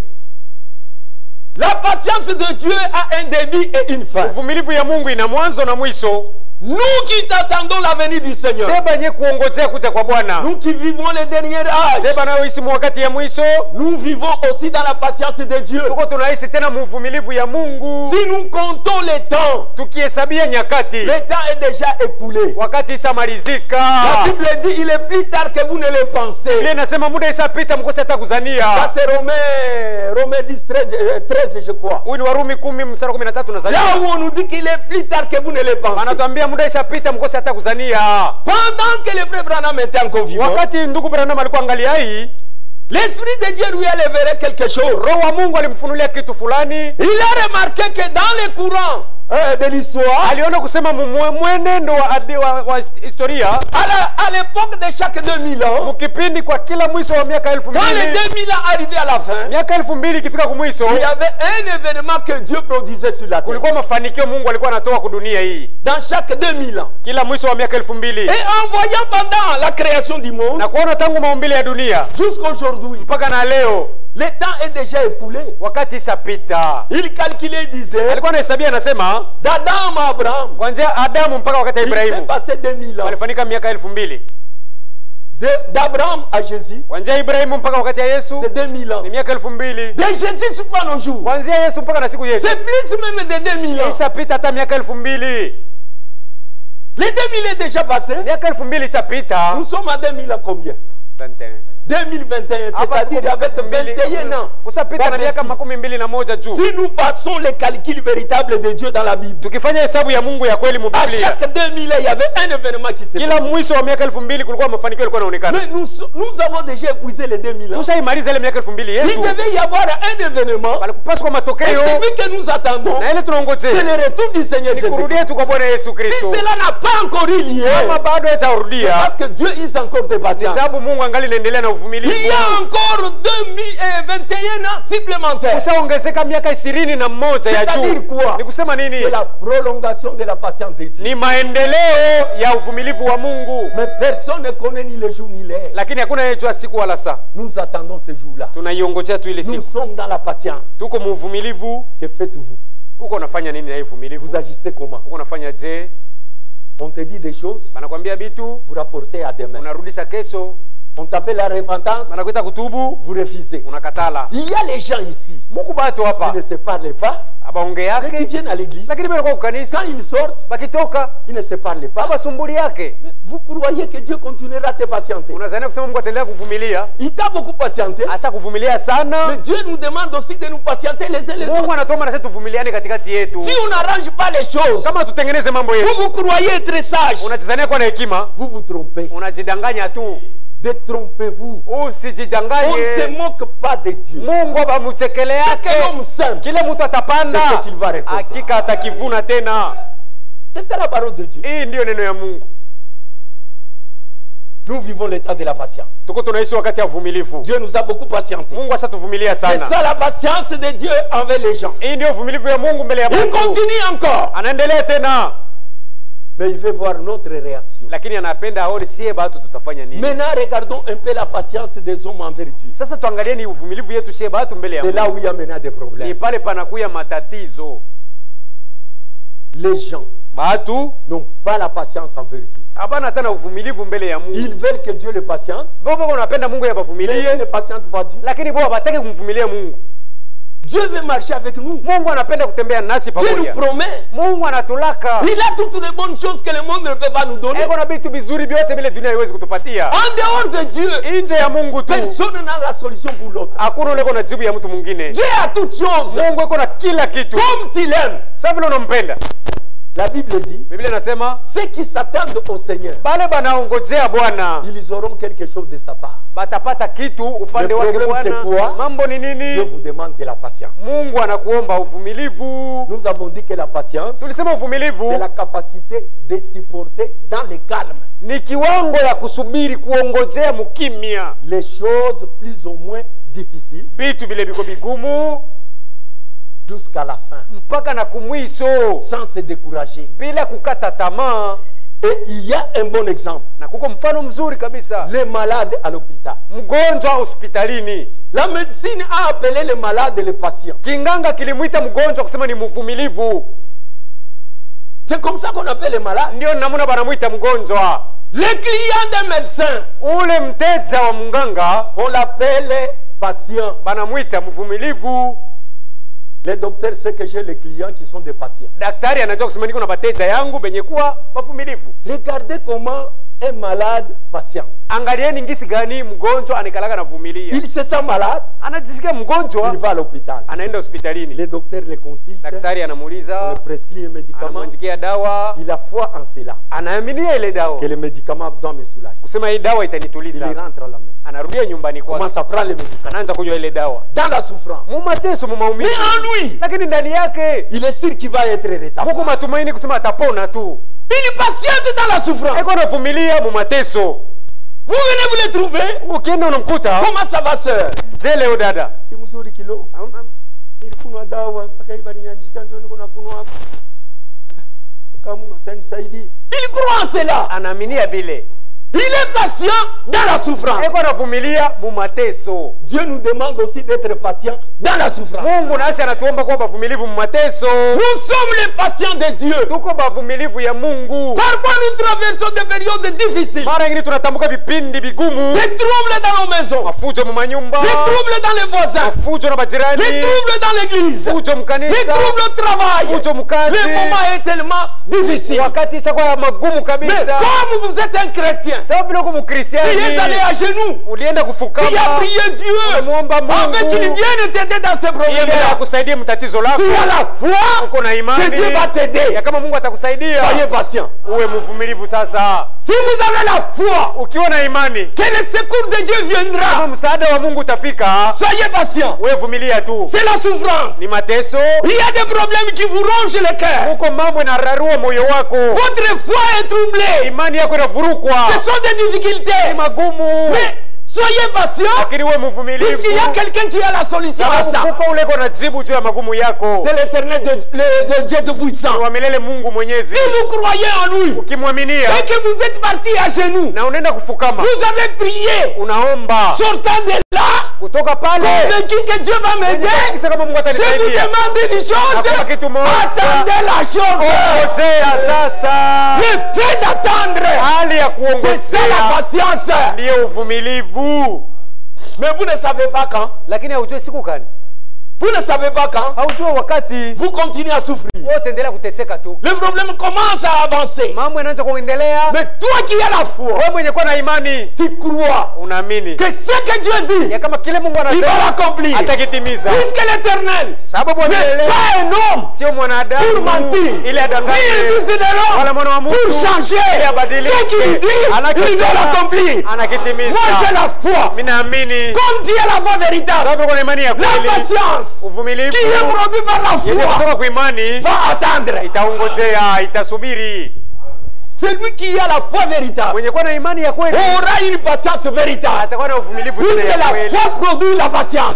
Speaker 2: La patience de Dieu a un début et une fin.
Speaker 1: Uvumilivu ya Mungu ina mwanzo na mwisho.
Speaker 2: Nous qui attendons la venue du Seigneur,
Speaker 1: Seba nye kuongojea kuja kwa Bwana.
Speaker 2: nous qui vivons les derniers âges,
Speaker 1: Seba nayoishi mu wakati ya mwisho,
Speaker 2: nous vivons aussi dans la patience de Dieu.
Speaker 1: tuko tunaishi tena mu uvumilivu ya Mungu.
Speaker 2: Si nous comptons les temps,
Speaker 1: Tukihesabia nyakati,
Speaker 2: le temps est déjà écoulé.
Speaker 1: wakati
Speaker 2: La
Speaker 1: ishamalizika.
Speaker 2: Bible dit il est plus tard que vous ne le pensez.
Speaker 1: Biblia inasema muda ishapita mkose hata
Speaker 2: Ça
Speaker 1: kuzania.
Speaker 2: c'est Romains 10, 13, je crois.
Speaker 1: Huyu ni Warumi 10 mstari 13
Speaker 2: Là
Speaker 1: nazania.
Speaker 2: où on nous dit qu'il est plus tard que vous ne le pensez.
Speaker 1: Anatuambia muda ishapita mkose hata kuzania.
Speaker 2: Pendant que le frère Branham était encore vivant,
Speaker 1: Wakati ndugu Branham alikuwa angalia hii,
Speaker 2: l'Esprit de Dieu lui a révélé quelque chose.
Speaker 1: Roho wa Mungu alimfunulia kitu fulani.
Speaker 2: Il a remarqué que dans les courants de l'histoire,
Speaker 1: Aliona kusema mwenendo wa historia,
Speaker 2: à l'époque de chaque 2000 ans,
Speaker 1: mkipindi kwa kila mwisho wa miaka 2000,
Speaker 2: quand les 2000 ans arrivaient à la fin,
Speaker 1: miaka 2000 ikifika kumwisho,
Speaker 2: il y avait un événement que Dieu produisait sur la terre.
Speaker 1: kulikuwa mafanikio Mungu alikuwa anatoa kudunia hii
Speaker 2: Dans chaque 2000 ans.
Speaker 1: kila mwisho wa miaka 2000.
Speaker 2: Et en voyant pendant la création du monde,
Speaker 1: Na kuona tangu maumbile ya dunia
Speaker 2: jusqu'à aujourd'hui,
Speaker 1: mpaka na leo
Speaker 2: le temps est déjà écoulé.
Speaker 1: wakati ishapita.
Speaker 2: Il calculait, il disait,
Speaker 1: Alikuwa anahesabia anasema
Speaker 2: d'Adam à Abraham,
Speaker 1: kuanzia Adamu mpaka wakati wa
Speaker 2: il s'est
Speaker 1: Ibrahimu
Speaker 2: passé 2000 ans.
Speaker 1: walifanyika miaka 2000.
Speaker 2: D'Abraham à Jésus,
Speaker 1: Kuanzia Ibrahimu mpaka wakati ya Yesu
Speaker 2: c'est 2000 ans.
Speaker 1: ni miaka 2000.
Speaker 2: De Jésus jusqu'à nos jours,
Speaker 1: Kuanzia Yesu mpaka na siku yetu
Speaker 2: c'est plus même de 2000 ans.
Speaker 1: ishapita hata miaka 2000.
Speaker 2: Les 2000 est déjà passé.
Speaker 1: Miaka 2000 ishapita.
Speaker 2: Nous sommes à 2000 ans combien? 2021, c'est-à-dire avec 21 ans.
Speaker 1: Kusapita na miaka 21 juu.
Speaker 2: Si nous passons les calculs véritables de Dieu dans la Bible,
Speaker 1: Tukifanya hesabu ya Mungu ya kweli mu
Speaker 2: à
Speaker 1: Biblia,
Speaker 2: chaque 2000 ans, il y avait un événement qui s'est
Speaker 1: kila
Speaker 2: passé.
Speaker 1: mwisho wa miaka 2000 kulikuwa mafanikio yalikuwa yanaonekana.
Speaker 2: Mais nous avons déjà épuisé les 2000 ans.
Speaker 1: Tushaimaliza ile miaka 2000
Speaker 2: Il
Speaker 1: yetu.
Speaker 2: devait y avoir un événement.
Speaker 1: Palipaswa
Speaker 2: Et
Speaker 1: matokeo
Speaker 2: celui que nous attendons,
Speaker 1: na ile
Speaker 2: c'est
Speaker 1: tunaongojea
Speaker 2: le retour du Seigneur
Speaker 1: ni
Speaker 2: Jésus.
Speaker 1: kurudia tu kwa Bwana Yesu
Speaker 2: Si
Speaker 1: Kristo.
Speaker 2: cela n'a pas encore eu lieu,
Speaker 1: Kama bado
Speaker 2: c'est
Speaker 1: hajarudia,
Speaker 2: parce que Dieu use encore de
Speaker 1: ni
Speaker 2: patience.
Speaker 1: sababu Mungu angali anaendelea na uvumilivu.
Speaker 2: Il y a encore 2021 ans supplémentaires.
Speaker 1: Kushaongezeka miaka 21 ya
Speaker 2: C'est-à-dire
Speaker 1: juu.
Speaker 2: quoi?
Speaker 1: Ni kusema nini?
Speaker 2: C'est la prolongation de la patience de Dieu.
Speaker 1: Ni maendeleo ya uvumilivu wa Mungu.
Speaker 2: Mais personne ne connaît ni le jour ni l'heure.
Speaker 1: Lakini hakuna anayejua siku wala saa.
Speaker 2: Nous attendons ce jour-là.
Speaker 1: Tunaiongojea tu ile
Speaker 2: Nous
Speaker 1: siku.
Speaker 2: sommes dans la patience.
Speaker 1: Tuko mu uvumilivu.
Speaker 2: Que faites-vous?
Speaker 1: Uko unafanya nini na hii uvumilivu?
Speaker 2: Vous agissez comment?
Speaker 1: Uko unafanya je?
Speaker 2: On te dit des choses,
Speaker 1: Banakwambia bitu,
Speaker 2: vous rapportez à demain.
Speaker 1: unarudisha kesho.
Speaker 2: On t'appelle la repentance,
Speaker 1: Banakuita kutubu,
Speaker 2: vous refusez.
Speaker 1: unakatala.
Speaker 2: Il y a les gens ici
Speaker 1: Muku batu
Speaker 2: qui
Speaker 1: hapa
Speaker 2: ne se parlent pas,
Speaker 1: abaonge
Speaker 2: mais qui
Speaker 1: yake,
Speaker 2: viennent à l'église.
Speaker 1: lakini bado kwa kanisa
Speaker 2: Quand ils sortent,
Speaker 1: bakitoka
Speaker 2: ils ne se parlent pas.
Speaker 1: baba sumbuli yake.
Speaker 2: Mais vous croyez que Dieu continuera à te patienter?
Speaker 1: Unazania kusema Mungu ataendelea kuvumilia?
Speaker 2: Il t'a beaucoup patienté.
Speaker 1: Asa kuvumilia sana.
Speaker 2: Mais Dieu nous demande aussi de nous patienter les uns les autres.
Speaker 1: Mungu anatuomba na sisi tuvumiliane katikati yetu.
Speaker 2: Si on n'arrange pas les choses,
Speaker 1: Kama tutengeneze mambo yetu,
Speaker 2: vous croyez être sage,
Speaker 1: unajizania kuwa na hekima,
Speaker 2: vous vous trompez.
Speaker 1: unajidanganya tu.
Speaker 2: Détrompez-vous. On ne se
Speaker 1: Usijidanganye.
Speaker 2: moque pas de Dieu.
Speaker 1: Mungu bamuchekele
Speaker 2: C'est que
Speaker 1: yake.
Speaker 2: l'homme simple,
Speaker 1: Kile mtu atapanda,
Speaker 2: c'est ce qu'il va récolter.
Speaker 1: hakika atakivuna tena.
Speaker 2: C'est ça la parole de Dieu.
Speaker 1: Hii ndiyo neno ya Mungu.
Speaker 2: Nous vivons l'état de la patience.
Speaker 1: Tuko tunaishi wakati ya uvumilivu.
Speaker 2: Dieu nous a beaucoup patienté.
Speaker 1: Mungu asatuvumilia
Speaker 2: C'est
Speaker 1: sana.
Speaker 2: ça la patience de Dieu envers les gens.
Speaker 1: Hii ndio uvumilivu ya Mungu mbele ya
Speaker 2: Il
Speaker 1: Mungu.
Speaker 2: continue encore.
Speaker 1: Anaendelea tena,
Speaker 2: Mais il veut voir notre réaction.
Speaker 1: lakini anapenda aone sie batu tutafanya nini.
Speaker 2: Maintenant, regardons un peu la patience des hommes envers Dieu.
Speaker 1: Sasa tuangalie ni uvumilivu yetu sie batu mbele ya
Speaker 2: C'est là
Speaker 1: Mungu.
Speaker 2: où il y a maintenant des
Speaker 1: Ni
Speaker 2: problèmes.
Speaker 1: pale panakuya matatizo.
Speaker 2: Les gens n'ont pas la patience en vérité. Ils veulent que Dieu les patiente. Mais Dieu ne patiente pas Dieu. Dieu veut marcher avec nous. Dieu nous promet. Il a toutes les bonnes choses que le monde ne peut pas nous donner. En dehors de Dieu, personne n'a la solution pour l'autre. Dieu a toutes choses comme il aime. La Bible dit, ceux qui s'attendent au Seigneur, ils auront quelque chose de sa part. Le problème c'est quoi? Dieu vous demande de la patience. Nous avons dit que la patience, c'est la capacité de supporter dans le calme les choses plus ou moins difficiles jusqu'à la fin, sans se décourager. Et il y a un bon exemple. Les malades à l'hôpital. La médecine a appelé les malades les patients. C'est comme ça qu'on appelle les malades. Les clients des médecins, on l'appelle patient. Les docteurs savent que j'ai les clients qui sont des patients. Regardez comment un malade patient. Il se sent malade. Il va à l'hôpital. Les docteurs les consultent. On le prescrit un médicament. Il a foi en cela. Que le médicament doit me soulager. Il rentre à la maison. Commence à prendre les médicaments. Dans la souffrance. Mais en lui, il est sûr qu'il va être rétabli. Il est patiente dans la souffrance. Vous venez vous le trouver. Comment ça va, sœur? Il croit en cela. Il est patient dans la souffrance. Dieu nous demande aussi d'être patient dans la souffrance. Nous sommes les patients de Dieu. Parfois nous traversons des périodes difficiles. Des troubles dans nos maisons. Des troubles dans les voisins. Des troubles dans l'église. Des troubles au travail. Le moment est tellement difficile. Mais comme vous êtes un chrétien, qui est allé à genoux, qui a prié Dieu afin qu'il vienne t'aider dans ces problèmes-là, tu as la foi que Dieu va t'aider. Soyez patient. Si vous avez la foi que le secours de Dieu viendra, soyez patient. C'est la souffrance. Il y a des problèmes qui vous rongent le cœur. Votre foi est troublée. Ce sont des difficultés. Mais soyez patient, puisqu'il y a quelqu'un qui a la solution à ça. C'est l'Éternel de Dieu Tout-Puissant. Si vous croyez en lui et que vous êtes parti à genoux, vous avez prié, sortant de là, convaincu que Dieu va m'aider, je vous demande une chose, attendez la chose. Le fait d'attendre, c'est ça la patience. Mais vous ne savez pas quand. Vous ne savez pas quand. Vous continuez à souffrir. Le problème commence à avancer. Mais toi qui as la foi, tu crois que ce que Dieu dit, il va l'accomplir. Puisque l'Éternel n'est pas un homme pour mentir, ni un fils de l'homme pour changer. Ce qu'il dit, il va l'accomplir. Moi j'ai la foi. Comme dit la foi véritable, la patience qui est produit par la foi va attendre. Celui qui a la foi véritable aura une patience véritable. Puisque la foi produit la patience,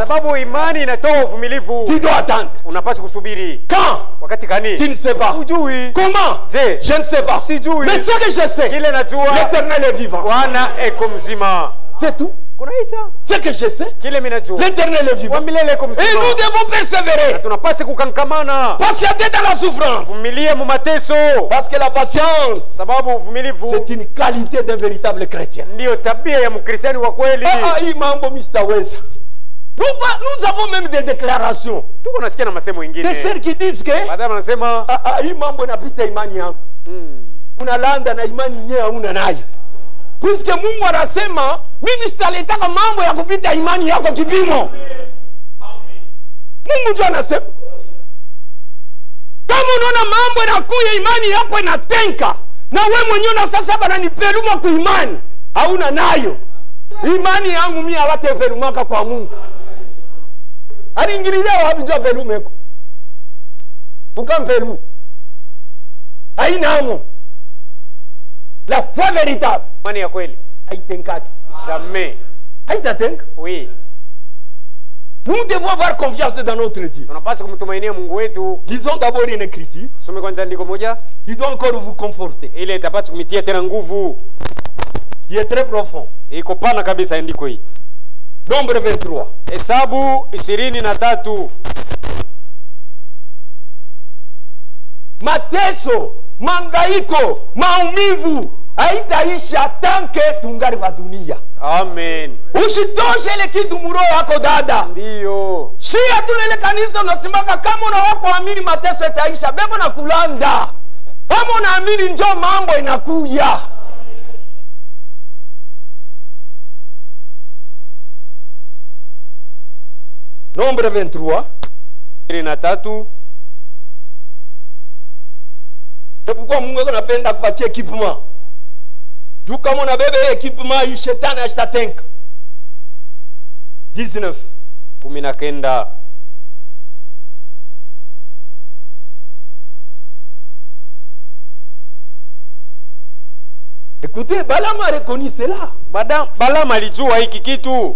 Speaker 2: tu dois attendre. Quand? Tu ne sais pas. Comment? Je ne sais pas. Mais ce que je sais, l'Éternel est vivant. C'est tout. Ce que je sais, l'Éternel est vivant. Et nous devons persévérer. Patienter dans la souffrance. Parce que la patience, c'est une qualité d'un véritable chrétien. Nous avons même des déclarations. Des sœurs qui disent que puisque Mungu anasema mimi sitalitaka mambo ya kupita imani yako kipimo. Mungu ndio anasema kama unaona mambo yanakuya imani yako inatenka na wewe mwenyewe na sasa bana nipeluma ku imani hauna nayo. Imani yangu mimi hawatepelumaka kwa Mungu. Aliingililia wapi ndio pelumeko? Ukampelu. Haina amo. La foi véritable.
Speaker 1: Imani ya kweli
Speaker 2: haitenkaki.
Speaker 1: Jamais.
Speaker 2: Haitatenka?
Speaker 1: Oui.
Speaker 2: Nous devons avoir confiance dans notre Dieu.
Speaker 1: Tunapaswa kumtumainia Mungu wetu.
Speaker 2: Lisons d'abord une écriture.
Speaker 1: Tusome kwanza andiko moja.
Speaker 2: Qui doit encore vous conforter.
Speaker 1: Ile itapaswa kumitia tena nguvu.
Speaker 2: Qui est très profond.
Speaker 1: Iko pana kabisa andiko hii.
Speaker 2: Nombre 23.
Speaker 1: Hesabu 23.
Speaker 2: Mateso, mangaiko, maumivu haitaisha tanke tungali wa dunia.
Speaker 1: Amen.
Speaker 2: Usitoshe ile kitu muro yako dada.
Speaker 1: Ndio.
Speaker 2: Shia tulele kanisa unasimaka kama una wako amini mateso itaisha bebo na kulanda. Kama unaamini njoo mambo inakuya. Nombre 23.
Speaker 1: 23.
Speaker 2: C'est pourquoi Mungu anapenda kupatia équipement. Du kama una bebe équipement hii shetani ashtatenka. 19.
Speaker 1: 19.
Speaker 2: Écoutez, Balaam a reconnu cela.
Speaker 1: Balaam alijua hiki kitu.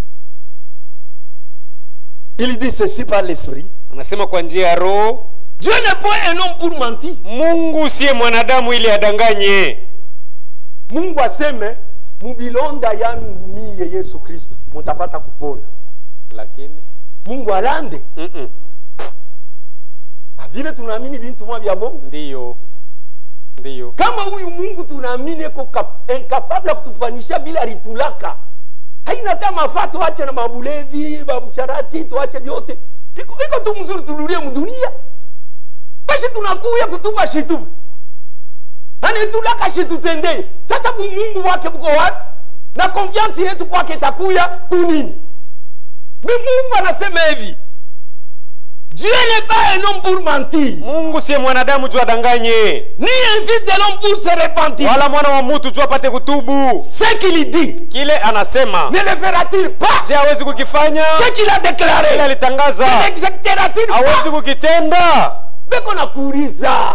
Speaker 2: Il dit ceci par l'esprit.
Speaker 1: Anasema kwa njia ya roho.
Speaker 2: Dieu n'est pas un homme pour mentir.
Speaker 1: Mungu siye mwanadamu ili adanganye.
Speaker 2: Mungu aseme mubilonda yangu ngumie Yesu Kristo mutapata kupona.
Speaker 1: Lakini
Speaker 2: Mungu alande. Vile tunaamini bintu mwa bya bongo.
Speaker 1: Ndio. Ndio.
Speaker 2: Kama huyu Mungu tunaamini eko incapable kutufanisha bila ritulaka. Haina kama fato acha na mabulevi, babucharati, tuache vyote. Iko tu mzuri tulurie mdunia. Basi tunakuya kutupa shitu. Hani tulaka shitu tende. Sasa Mungu wake mko wapi? Na confiance yetu kwake itakuya kunini? Mungu anasema hivi. Dieu n'est pas un homme pour mentir.
Speaker 1: Mungu si mwanadamu juu adanganye.
Speaker 2: Ni un fils de l'homme pour se repentir.
Speaker 1: Wala mwana wa mtu juu apate kutubu.
Speaker 2: Ce qu'il dit,
Speaker 1: kile anasema,
Speaker 2: ne le fera-t-il pas?
Speaker 1: Je hawezi kukifanya.
Speaker 2: Ce qu'il a déclaré,
Speaker 1: kile alitangaza,
Speaker 2: ne l'exécutera-t-il pas?
Speaker 1: Hawezi kukitenda.
Speaker 2: Beko na kuuliza.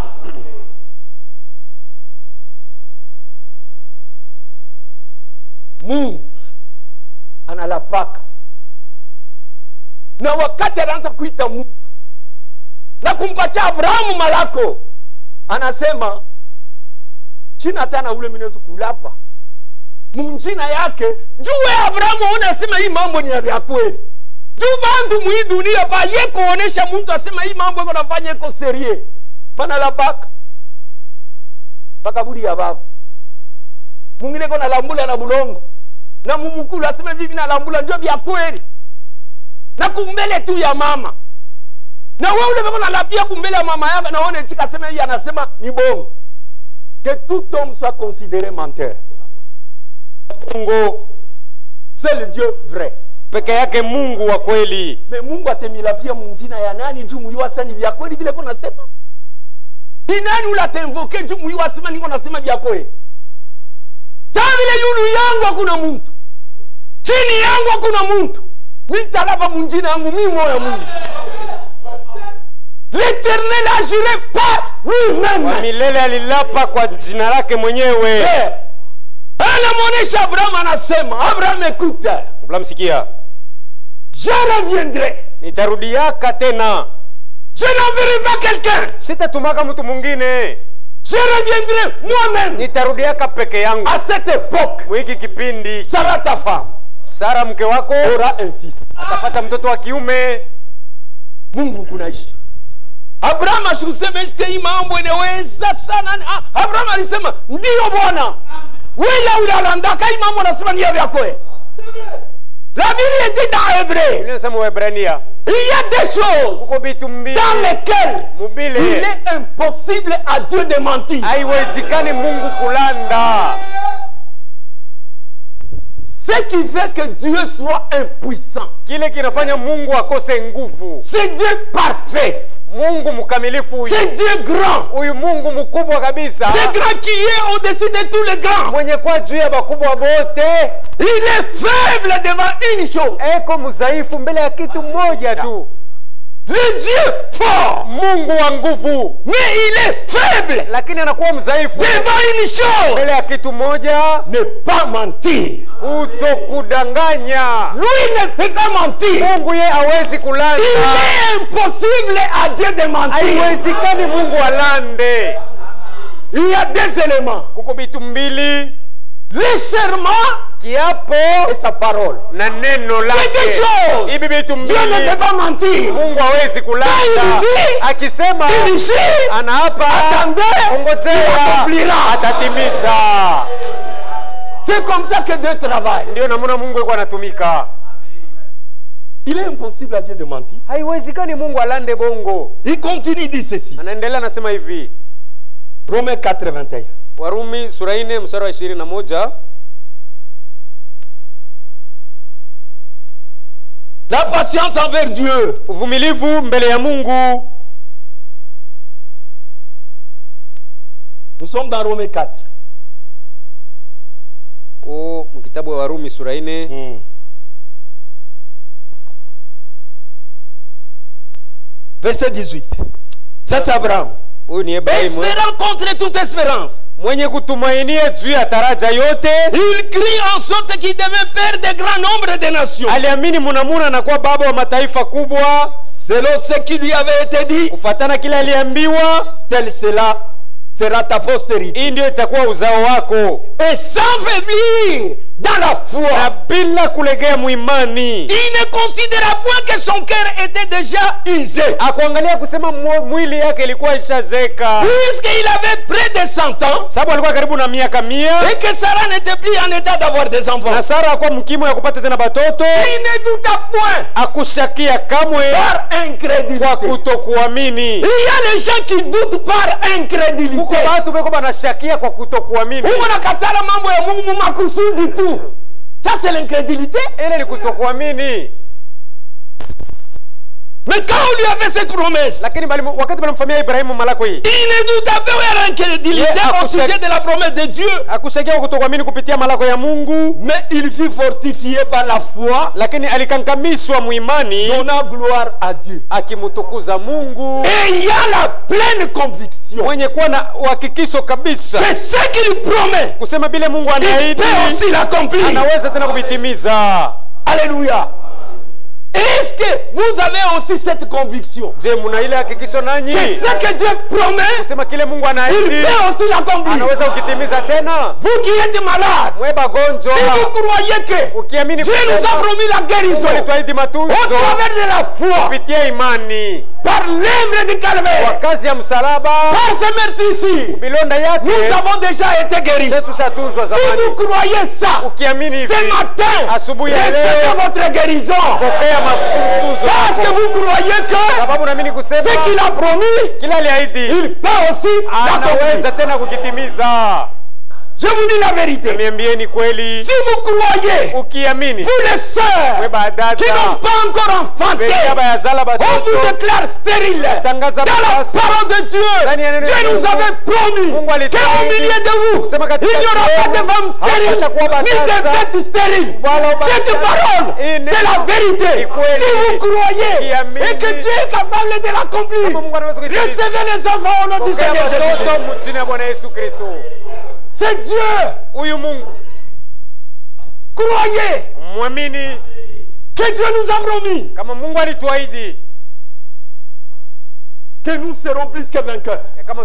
Speaker 2: Mungu analapaka. Na wakati anaanza kuita mtu na kumpatia Abrahamu malako, anasema china tana ule minezu kulapa munjina yake juwe Abrahamu. Unasema hii mambo ni ya kweli juu bantu mwi dunia ba ye kuonesha mtu asema hii mambo yako nafanya iko serie bana lapaka pakaburi ya baba mwingine kona lambula na bulongo na mumukulu asema vivi na lambula ndio vya kweli na kumbele tu ya mama. Na wewe ule beko na lapia kumbele ya mama yako na one chika sema yeye anasema ni bongo. Que tout homme soit considéré menteur.
Speaker 1: Mungu
Speaker 2: c'est le Dieu vrai.
Speaker 1: Peke yake Mungu wa kweli.
Speaker 2: Mais Mungu atemilapia munjina ya nani juu muyua sani vya kweli vile kona sema? Ni nani ula temvoke juu muyua sema niko nasema vya kweli? Sasa vile yulu yangu hakuna mtu. Chini yangu hakuna mtu. Nitalapa munjina yangu mimi moyo Mungu. L'Éternel agirait par lui-même.
Speaker 1: Wa milele alilapa kwa jina lake mwenyewe.
Speaker 2: Anamuonesha Abraham, anasema Abraham, écoute.
Speaker 1: Abraham sikia.
Speaker 2: Je reviendrai.
Speaker 1: Nitarudiaka tena.
Speaker 2: Je n'enverrai pas quelqu'un.
Speaker 1: Sitatumaka mtu mwingine.
Speaker 2: Je reviendrai moi-même.
Speaker 1: Nitarudiaka peke yangu.
Speaker 2: À cette époque.
Speaker 1: Mwiki kipindi.
Speaker 2: Sarah ta femme.
Speaker 1: Sara mke wako
Speaker 2: aura un fils.
Speaker 1: Atapata mtoto wa kiume.
Speaker 2: Mungu kunaishi. Abraham ashukusema hii mambo inaweza sana. Abraham alisema ndio Bwana. Wewe unalandaka hii mambo nasema ni yako. La Bible dit dans Hébreu. Il y a des choses dans lesquelles il est impossible à Dieu de mentir. Ce qui fait que Dieu soit impuissant. C'est Dieu parfait. C'est Dieu grand. C'est grand qui est au-dessus de tous les grands. Il est faible devant une chose. Le Dieu fort. Mais il est faible devant une chose. Ne pas mentir. Lui ne peut pas mentir. Il est impossible à Dieu de mentir. Il y a deux éléments. Le serment et sa parole. C'est des choses. Dieu ne peut pas mentir. Quand il dit, il dit, attendez, il accomplira. C'est comme ça que Dieu travaille. Il est impossible à Dieu de mentir. Il continue, dit ceci. Romains 4, 21.
Speaker 1: Warumi sura 4 mstari wa 21.
Speaker 2: La patience envers Dieu.
Speaker 1: Uvumilivu mbele ya Mungu.
Speaker 2: Nous sommes dans Romains 4.
Speaker 1: Mkitabu wa Warumi sura 4.
Speaker 2: Verset 18. Ça c'est Abraham. Espérant contre toute espérance.
Speaker 1: Mwenye kutumainia juu ya taraja yote.
Speaker 2: Il crie en sorte qu'il devait père de grand nombre de nations.
Speaker 1: Aliamini munamuna na kuwa baba wa mataifa kubwa.
Speaker 2: Selon ce qui lui avait été dit.
Speaker 1: Kufuatana kile aliambiwa.
Speaker 2: Tel cela sera ta postérité.
Speaker 1: Hii ndio itakuwa uzao wako.
Speaker 2: Et sans faiblir dans la foi.
Speaker 1: Na bila kulegea muimani.
Speaker 2: Il ne considéra point que son cœur était déjà usé.
Speaker 1: Akuangalia kusema mwili yake ilikuwa ishazeka.
Speaker 2: Puisqu'il avait près de 100 ans.
Speaker 1: Sababu alikuwa karibu na miaka 100.
Speaker 2: Et que Sarah n'était plus en état d'avoir des enfants.
Speaker 1: Na Sara alikuwa mkimo ya kupata tena batoto.
Speaker 2: Il ne douta point.
Speaker 1: Akushakia kamwe.
Speaker 2: Par incrédulité.
Speaker 1: Kwa kutokuamini.
Speaker 2: Il y a les gens qui doutent par incrédulité.
Speaker 1: Kuko watu beko banashakia kwa kutokuamini.
Speaker 2: Unakatala mambo ya Mungu makusudi tu. Ça c'est l'incrédulité.
Speaker 1: Ile ni kutokuamini.
Speaker 2: Mais quand on lui a fait cette promesse,
Speaker 1: lakini wakati banamfanyia Ibrahimu malako hii,
Speaker 2: il ne douta pas à l'incrédulité au sujet de la promesse de Dieu.
Speaker 1: Akushakia kutokuamini kupitia malako ya Mungu,
Speaker 2: mais il fut fortifié par la foi,
Speaker 1: lakini alikankamishwa muimani,
Speaker 2: donnant gloire à Dieu,
Speaker 1: akimutukuza Mungu,
Speaker 2: et il y a la pleine conviction,
Speaker 1: mwenye kuwa na uhakikisho kabisa,
Speaker 2: que ce qu'il promet,
Speaker 1: kusema bile Mungu anaahidi,
Speaker 2: il peut aussi l'accomplir,
Speaker 1: anaweza tena kubitimiza.
Speaker 2: Alléluia. Est-ce que vous avez aussi cette conviction? Que ce que Dieu promet, il peut aussi l'accomplir. Vous qui êtes malade, si vous croyez que Dieu nous a promis la guérison au travers de la foi, par l'œuvre du calvaire, par ce meurtrissure, nous avons déjà été guéris. Si vous croyez ça, ce matin, recevez votre guérison. Parce que vous croyez que ce qu'il a promis, il peut aussi l'accomplir. Je vous dis la vérité. Si vous croyez, vous les sœurs qui n'ont pas encore enfanté, on vous déclare stérile. Dans la parole de Dieu, Dieu nous avait promis qu'au milieu de vous, il n'y aura pas de femmes stériles, ni de bêtes stériles. Cette parole, c'est la vérité. Si vous croyez et que Dieu est capable de l'accomplir, recevez les enfants au nom du Seigneur Jésus-Christ. C'est Dieu. Croyez que Dieu nous a promis que nous serons plus que vainqueurs.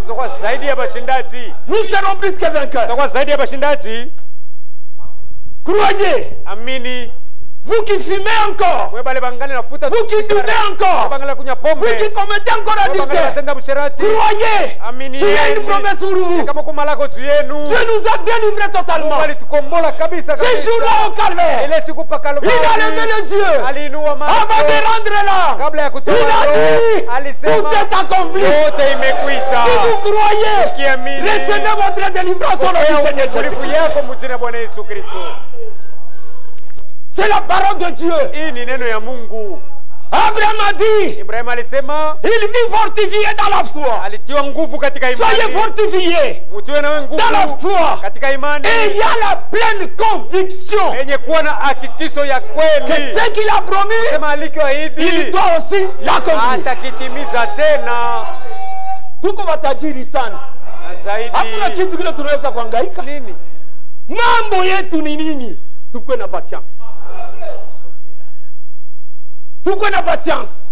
Speaker 2: Nous serons plus que vainqueurs. Croyez Vous qui fumez encore, vous qui buvez encore, vous qui commettez encore l'adultère, croyez qu'il y a une promesse pour vous. Dieu nous a délivrés totalement. Ce jour-là au calvaire, il a levé les yeux avant de rendre là. Il a dit, tout est accompli. Si vous croyez, recevez votre délivrance au nom du Seigneur Jésus. C'est la parole de Dieu. Abraham a dit, il vit fortifié dans la foi. Soyez fortifiés dans la foi. Et il y a la pleine conviction que ce qu'il a promis, il doit aussi l'accomplir. Tuko matajiri sana. Hakuna kitu kile tunaweza kuhangaika. Mambo yetu ni nini? Tukue na patience. Tukue na patience.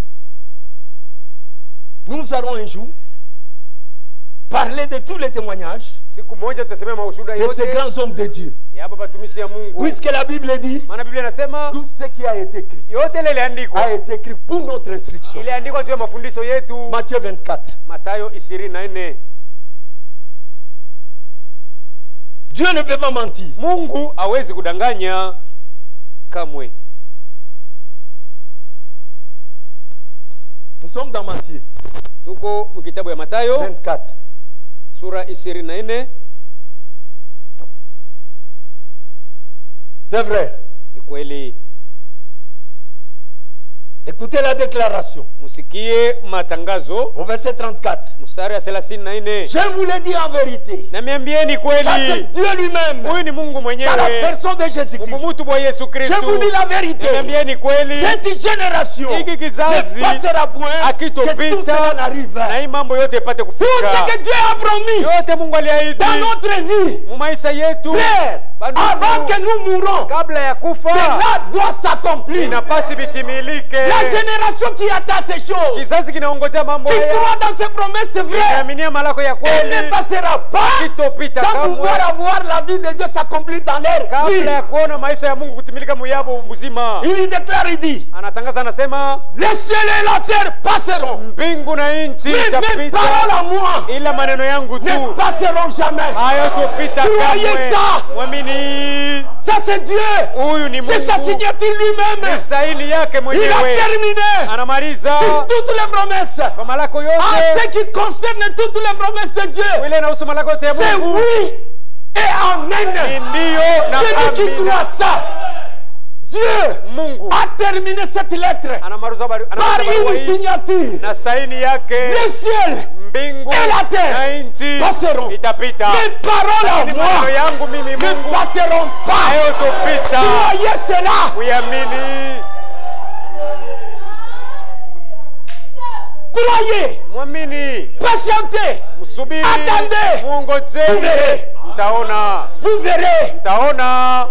Speaker 2: Nous allons un jour parler de tous les témoignages de ces grands hommes de Dieu. Puisque la Bible dit, tout ce qui a été écrit a été écrit pour notre instruction. Matthieu 24. Dieu ne peut pas mentir.
Speaker 1: Mungu hawezi kudanganya kamwe.
Speaker 2: Nous sommes dans Matthieu.
Speaker 1: Tuko mkitabu ya Mathayo
Speaker 2: 24.
Speaker 1: Sura 24.
Speaker 2: C'est vrai.
Speaker 1: Ni kweli.
Speaker 2: Écoutez la déclaration.
Speaker 1: Musikie matangazo.
Speaker 2: Au verset 34.
Speaker 1: Mstari ya 34.
Speaker 2: Je vous le dis en vérité.
Speaker 1: Namiambieni kweli.
Speaker 2: Ça c'est Dieu lui-même.
Speaker 1: Huyu ni Mungu mwenyewe.
Speaker 2: Dans la personne de Jésus-Christ.
Speaker 1: Mumutu wa Yesu Kristo.
Speaker 2: Je vous dis la vérité.
Speaker 1: Namiambieni kweli.
Speaker 2: Cette génération ne passera point que tout cela n'arrive.
Speaker 1: Na hii mambo yote ipate kufika.
Speaker 2: Tout ce que Dieu a promis.
Speaker 1: Yote Mungu aliahidi.
Speaker 2: Dans notre vie.
Speaker 1: Mumaisha yetu.
Speaker 2: Frère, avant que nous mourons,
Speaker 1: kabla ya kufa,
Speaker 2: cela doit s'accomplir.
Speaker 1: Inapasi bitimilike.
Speaker 2: La génération qui attend ces choses, qui croit dans ces promesses vraies, elle ne passera pas sans pouvoir avoir la vie de Dieu s'accomplir dans leur vie. Il déclare, il dit, les cieux et la terre passeront, mais mes paroles à moi ne passeront jamais. Croyez ça. Ça c'est Dieu. C'est sa signature lui-même. Il a terminé sur toutes les promesses. En ce qui concerne toutes les promesses de Dieu, c'est oui et amen. Celui qui croit ça, Dieu a terminé cette lettre par une signature. Le ciel et la terre passeront. Mes paroles à moi ne passeront pas. Croyez cela. Croyez. Patientez. Attendez. Vous verrez. Vous verrez.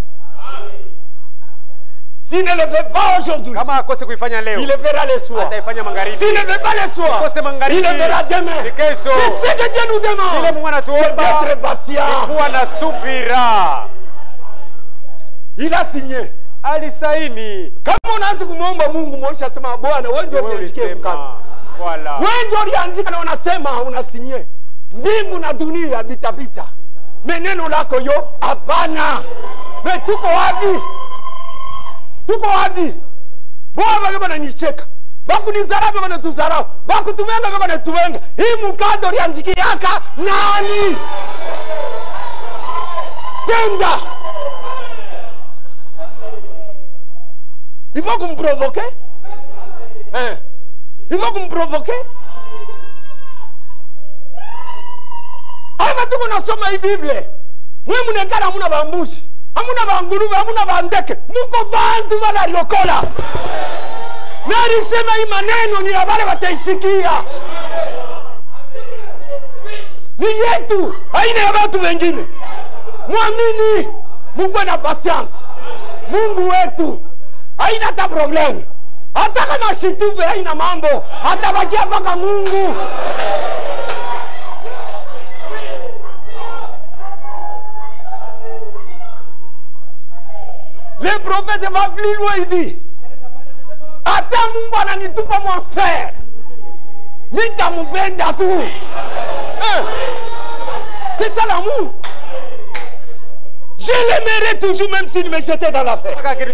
Speaker 2: S'il ne le fait pas aujourd'hui, il le fera le soir. S'il ne le fait pas le soir, il le fera demain. Mais ce que Dieu nous demande, c'est d'être patient. Il a signé. Kama unaanza kumwomba Mungu mwanisha sema Bwana wewe ndio uniandikie mkanda. Wewe ndio uniandika na unasema unasinye. Mbingu na dunia vitapita. Meneno lako yo hapana. Me tuko wapi? Tuko wapi? Bwana wako ananicheka. Bakunizarau wako anatuzarau. Bakutuvenga wako anatuvenga. Hii mkanda uniandikia yaka nani? Tenda. Il faut que vous me provoquez. Hein? Il faut que vous me provoquez. Ava tuko nasoma hii Biblia. Mwe munekala hamuna bambushi. Hamuna banguluve, hamuna bandeke. Muko bantu wanariokola. Na alisema hii maneno ni ya wale wataisikia. Ni yetu, haina ya watu wengine. Muamini, Mungu na patience. Mungu wetu haina hata problem. Hata kama shitupe haina mambo, atabakia mpaka Mungu. Le prophète va plus loin, il dit, ata Mungu ananitupa mwenfer, nitamupenda tu. C'est ça l'amour. Je l'aimerai toujours même s'il me jetait dans la fer.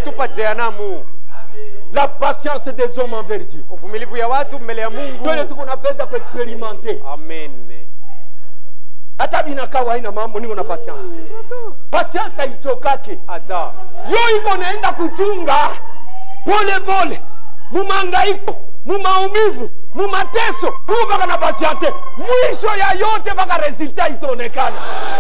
Speaker 2: La patience des hommes envers Dieu. Nous tunapenda kuexperimenter.
Speaker 1: Amen.
Speaker 2: Hata binakawa haina mambo niko na patience. Patience haichokake.
Speaker 1: Ata.
Speaker 2: Yo iko naenda kuchunga pole pole. Mumangaiko, mumaumivu, mumateso, mpaka na patience. Mwisho ya yote mpaka resultat itaonekana.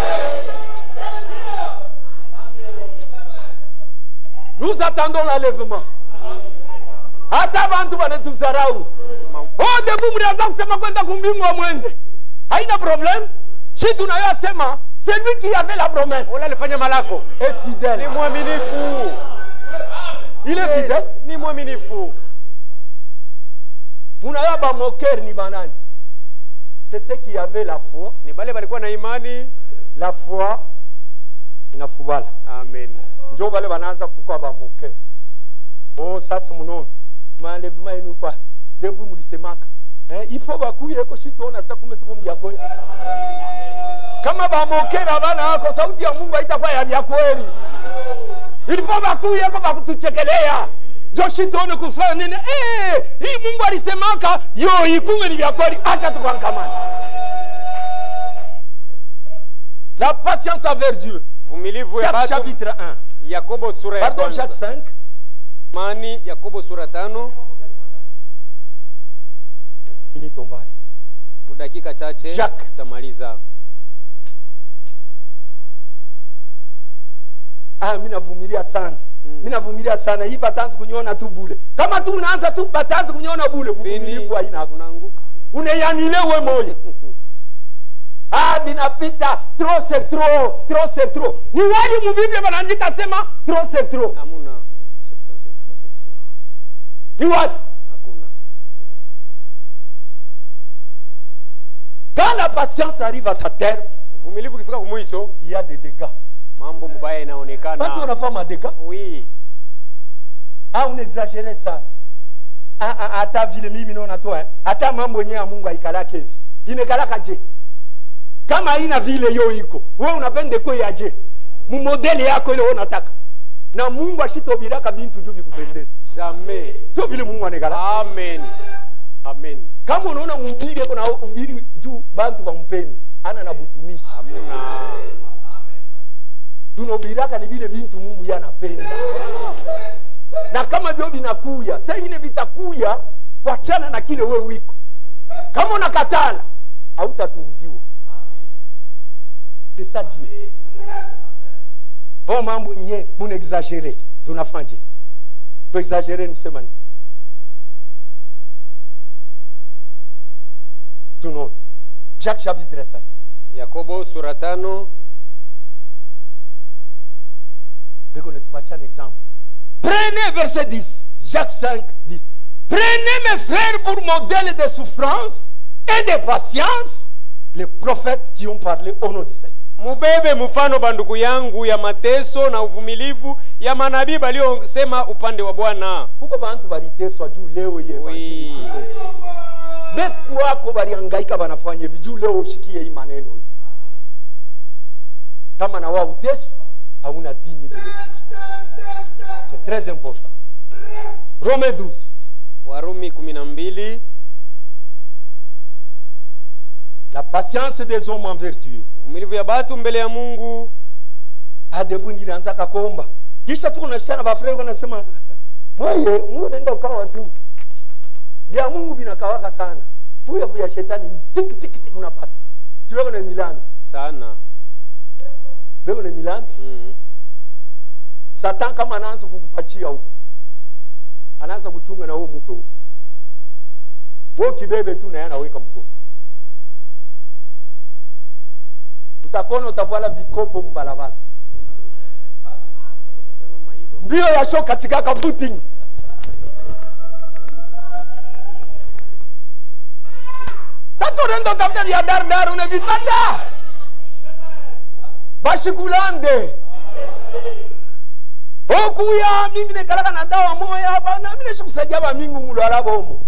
Speaker 2: Nous attendons l'enlèvement. Hata bantu banatuzarau. Oh, debu mnaanza kusema kwenda kumbingwa mwende. Haina problème. Si tunayosema, c'est lui qui avait la promesse.
Speaker 1: Ola alifanya malako.
Speaker 2: Est fidèle.
Speaker 1: Ni mwaminifu.
Speaker 2: Il est fidèle.
Speaker 1: Ni mwaminifu.
Speaker 2: Munaya ba moqueur ni banani. C'est ceux qui avaient la foi.
Speaker 1: Ni bale balikuwa na imani.
Speaker 2: La foi inafubala.
Speaker 1: Amen.
Speaker 2: Njo bale banaanza kukwa ba moqueur. Oh, sasa munono. Maenlèvement yenu kwa depuis mulisemaka. Il faut bakuye ko shitona sasa kumetukumbia kwa. Kama ba mokera bana wako sauti ya Mungu haitakuwa ya kweli. Il faut bakuye ko bakutuchekelea. Jo shitona kufanya nini? Hii Mungu alisemaka yo ikume ni vya kweli, acha tukankamana. La patience envers Dieu.
Speaker 1: Vumilivu ya watu.
Speaker 2: Chapitre 1.
Speaker 1: Yakobo sura ya kwanza.
Speaker 2: Pardon, Jacques 5.
Speaker 1: Mani Yakobo sura 5.
Speaker 2: Fini tombari.
Speaker 1: Dakika chache tutamaliza.
Speaker 2: Mimi navumilia sana. Mimi navumilia sana. Hii batanzi kuniona tu bule. Kama tu unaanza tu batanzi kuniona bule, uvumilivu haina.
Speaker 1: Unaanguka.
Speaker 2: Unayanile wewe moyo. Binapita trop c'est trop, trop c'est trop. Ni wali mu Biblia banaandika sema trop c'est trop.
Speaker 1: Hamuna 77 fois 7 fois.
Speaker 2: Ni wali?
Speaker 1: Hakuna.
Speaker 2: Quand la patience arrive à sa terme,
Speaker 1: uvumilivu ukifika kumwisho,
Speaker 2: il y a des dégâts.
Speaker 1: Mambo mbaya inaonekana.
Speaker 2: Quand on a fait un dégât?
Speaker 1: Oui.
Speaker 2: On exagérait ça. Ata vile mimi naona toi, ata mambo yenyewe ya Mungu haikalake hivi. Inekalaka je? Kama haina vile yo iko, wewe unapenda kwa yaje? Mu modeli yako ile unataka. Na Mungu ashitobiraka bintu juu bikupendeza.
Speaker 1: Jamais.
Speaker 2: Ndio vile Mungu anegala.
Speaker 1: Amen. Amen.
Speaker 2: Kama unaona mubiri yako na ubiri juu bantu bampende, ana na butumishi.
Speaker 1: Amina.
Speaker 2: Tunobiraka ni vile bintu Mungu yanapenda. Na kama bio binakuya, sasa ingine bitakuya kuachana na kile wewe wiko. Kama unakatala, hautatunziwa. C'est ça Dieu. Bon mambo nye, mun exagérer, tunafanje. Tu exagérer nous semani. Tunon. Jacques chapitre 5.
Speaker 1: Yakobo sura 5.
Speaker 2: Beko netupatia un exemple. Prenez verset 10. Jacques 5, 10. Prenez mes frères pour modèle de souffrance et de patience les prophètes qui ont parlé au nom du Seigneur.
Speaker 1: Mubebe mfano bandugu yangu ya mateso na uvumilivu ya manabii waliosema upande wa Bwana.
Speaker 2: Kuko bantu baliteswa juu leo ye evangelii. Beku wako balihangaika banafanya viju leo ushikie hii maneno hii. Kama na wao uteswa hauna digne de l'évangile. C'est très important. Romains 12.
Speaker 1: Warumi 12.
Speaker 2: La patience des hommes envers Dieu.
Speaker 1: Uvumilivu ya batu mbele ya Mungu.
Speaker 2: Adebu nilianza kakomba. Kisha tuko na shana ba frère wanasema, "Wewe, Mungu nenda kawa tu." Ya Mungu binakawaka sana. Huyo kwa shetani tik tik tik unapata. Tuweko na Milan.
Speaker 1: Sana.
Speaker 2: Wewe na Milan? Satan kama anaanza kukupachia huko. Anaanza kuchunga na wewe mpe huko. Wewe kibebe tu na yana weka mkono. Utakona utavala bikopo mbalabala. Mbio ya show katika ka footing. Sasa unaenda tafuta vya dar unavipata. Bashikulande. Oh, kuya mimi nekalaka na dawa moya hapa na mimi neshikusaidia ba mingi mulwala bomo.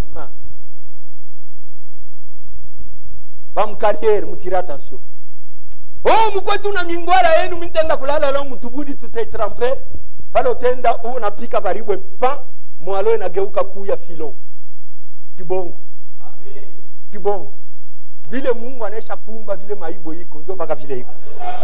Speaker 2: Ba mkarriere mutira attention. Oh mkwetu na mingwala yenu mitenda kulala leo mtubudi tutaitremper. Pale utenda unapika baribwe pa mwalo inageuka kuya filon. Kibongo. Amen. Kibongo. Vile Mungu anesha kuumba vile maibo iko ndio mpaka vile iko.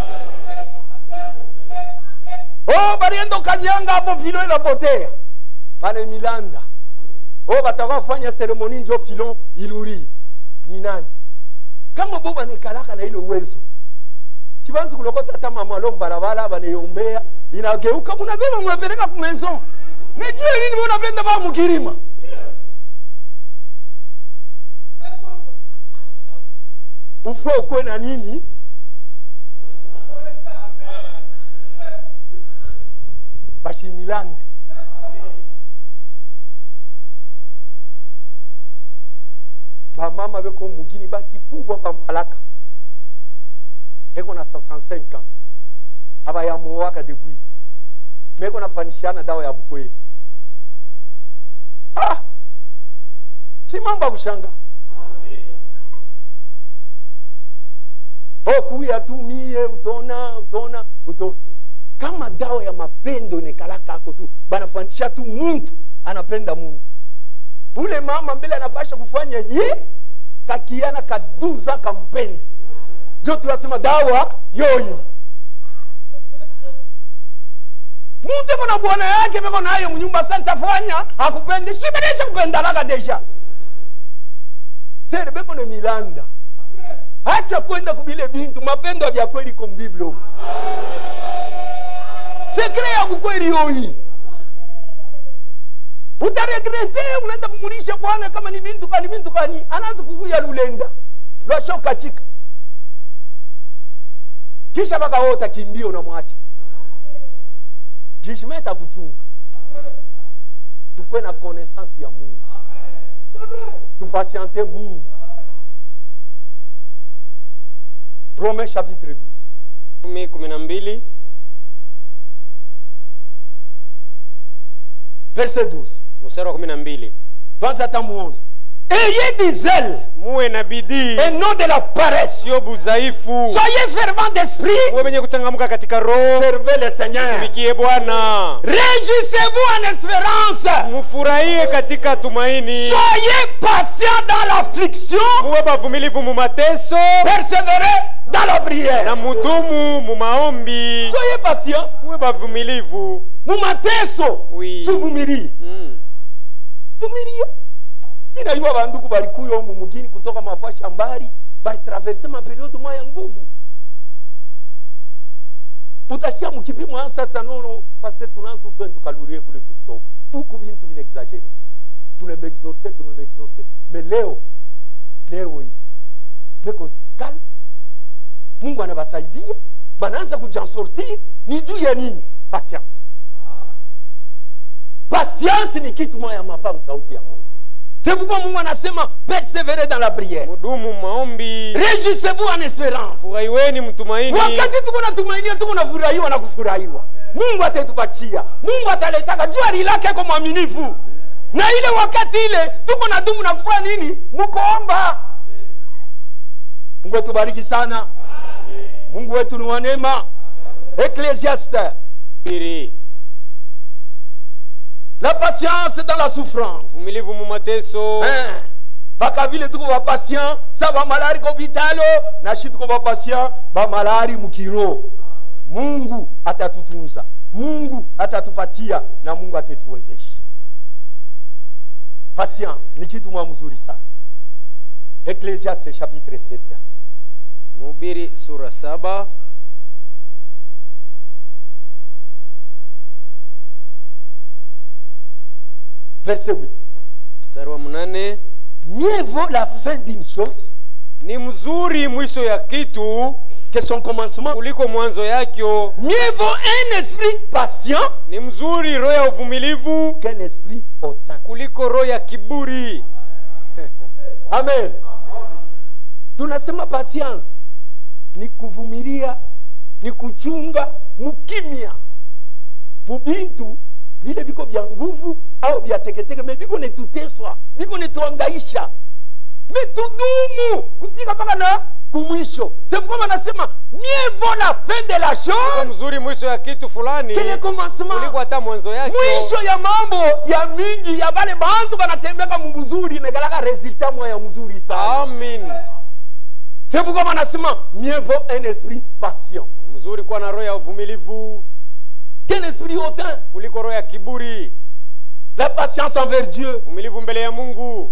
Speaker 2: Oh bariendo kanyanga hapo filon inapotea. Bana milanda. Oh batakuwa fanya ceremony ndio filon iluri. Ni nani? Kama boba nekalaka na ile uwezo. Chibanzi kulokota hata mama lomba barabara baneyombea inageuka munabeba mwapeleka ku maison. Mejue nini munapenda ba mukirima? Ufua ukwe na nini? Bashimilande. Ba mama beko mugini baki kubwa pambalaka. Eko na 65 ans. Aba ya muwaka depuis. Meko na fanishana dawa ya bukweli. Ah! Si mamba kushanga. Oh kuya tu mie utona. Kama dawa ya mapendo nekalaka ako tu. Banafanisha tu muntu anapenda muntu. Ule mama mbele anapasha kufanya ye kakiana kaduza kampende. Ndio tunasema dawa yoyi. Mute bona bwana yake beko nayo mnyumba santa fanya hakupende siberesha kupendalaga deja. Sere beko ne milanda. Acha kwenda kubile bintu mapendo ya kweli kwa Biblia. Sekre ya kweli yoyi. Utaregrete unaenda kumulisha bwana kama ni bintu kani anaanza kuvuya lulenda. Lwashoka chika. Kisha baka wota kimbio na mwacha. Judgment akuchunga. Tukwe na connaissance ya Mungu. Tupatiente Mungu. Romains chapitre 12. 12. Verset 12.
Speaker 1: Mstari wa 12.
Speaker 2: Kwanza tamu 11. Ayez du zèle.
Speaker 1: Muwe na bidii.
Speaker 2: Et non de la paresse.
Speaker 1: Sio budhaifu.
Speaker 2: Soyez fervents d'esprit.
Speaker 1: Muwe wenye kuchangamka katika roho.
Speaker 2: Servez le Seigneur.
Speaker 1: Tumikie Bwana.
Speaker 2: Réjouissez-vous en espérance.
Speaker 1: Mufurahie katika tumaini.
Speaker 2: Soyez patients dans l'affliction.
Speaker 1: Muwe bavumilivu mu mateso.
Speaker 2: Persévérez dans la prière.
Speaker 1: Na mudumu mu maombi.
Speaker 2: Soyez patients.
Speaker 1: Muwe bavumilivu.
Speaker 2: Mu mateso.
Speaker 1: Oui.
Speaker 2: Tuvumilie. Tuvumilie. Ina yuwa banduku barikuyo mu mugini kutoka mafashi ambari bari traverse ma periode moya nguvu. Utashia mukipimo sasa nono pasteur tunantu twende tukalurie kule tutoka. Huku bintu bine exagere. Tunabexhorter. Mais leo hii beko kal Mungu anabasaidia banaanza kujansortir ni juu ya nini? Patience. Patience ni kitu moya mafamu sauti ya Mungu. C'est pourquoi Mungu anasema persévérer dans la prière.
Speaker 1: Mudumu maombi.
Speaker 2: Réjouissez-vous en espérance.
Speaker 1: Furahiweni mtumaini.
Speaker 2: Wakati tuko na tumaini tuko na furahiwa na kufurahiwa. Mungu atatupatia. Mungu ataletaka jua lilake kwa mwaminifu. Na ile wakati ile tuko na dumu na kufanya nini? Mkoomba. Mungu atubariki sana. Amen. Mungu wetu ni wa neema. Ecclésiaste. La patience dans la souffrance.
Speaker 1: Vumilivu mu mateso.
Speaker 2: Baka vile tuko ba patient, sa ba malari ko bitalo, na shi tuko ba patient, ba malari mukiro. Mungu atatutunza. Mungu atatupatia na Mungu atatuwezesha. Patience ni kitu mzuri sana. Ecclésiaste chapitre 7.
Speaker 1: Mhubiri sura 7.
Speaker 2: Verset 8.
Speaker 1: Mstari wa 8.
Speaker 2: Mieux vaut la fin d'une chose.
Speaker 1: Ni mzuri mwisho ya kitu
Speaker 2: que son commencement.
Speaker 1: Kuliko mwanzo yakyo.
Speaker 2: Mieux vaut un esprit patient.
Speaker 1: Ni mzuri roho ya uvumilivu
Speaker 2: qu'un esprit hautain.
Speaker 1: Kuliko roho ya kiburi.
Speaker 2: Amen. Tunasema patience ni kuvumilia, ni kuchunga mukimya. Mubintu Bile biko bya nguvu au bya teketeke, mais biko netuteswa, biko netuangaisha. Mais tudumu kufika paka na kumwisho. C'est pourquoi wanasema mieux vaut la fin de la chose
Speaker 1: mzuri mwisho ya kitu fulani
Speaker 2: que le commencement.
Speaker 1: kuliko hata mwanzo yake.
Speaker 2: Mwisho ya mambo ya mingi ya bale bantu banatembeka mzuri negalaka resultat moya mzuri sana.
Speaker 1: Amen.
Speaker 2: C'est pourquoi wanasema mieux vaut un esprit patient.
Speaker 1: Mzuri kuwa na roho ya uvumilivu
Speaker 2: Qu'un esprit hautain
Speaker 1: kuliko roho ya kiburi.
Speaker 2: La patience envers Dieu.
Speaker 1: Uvumilivu mbele ya Mungu.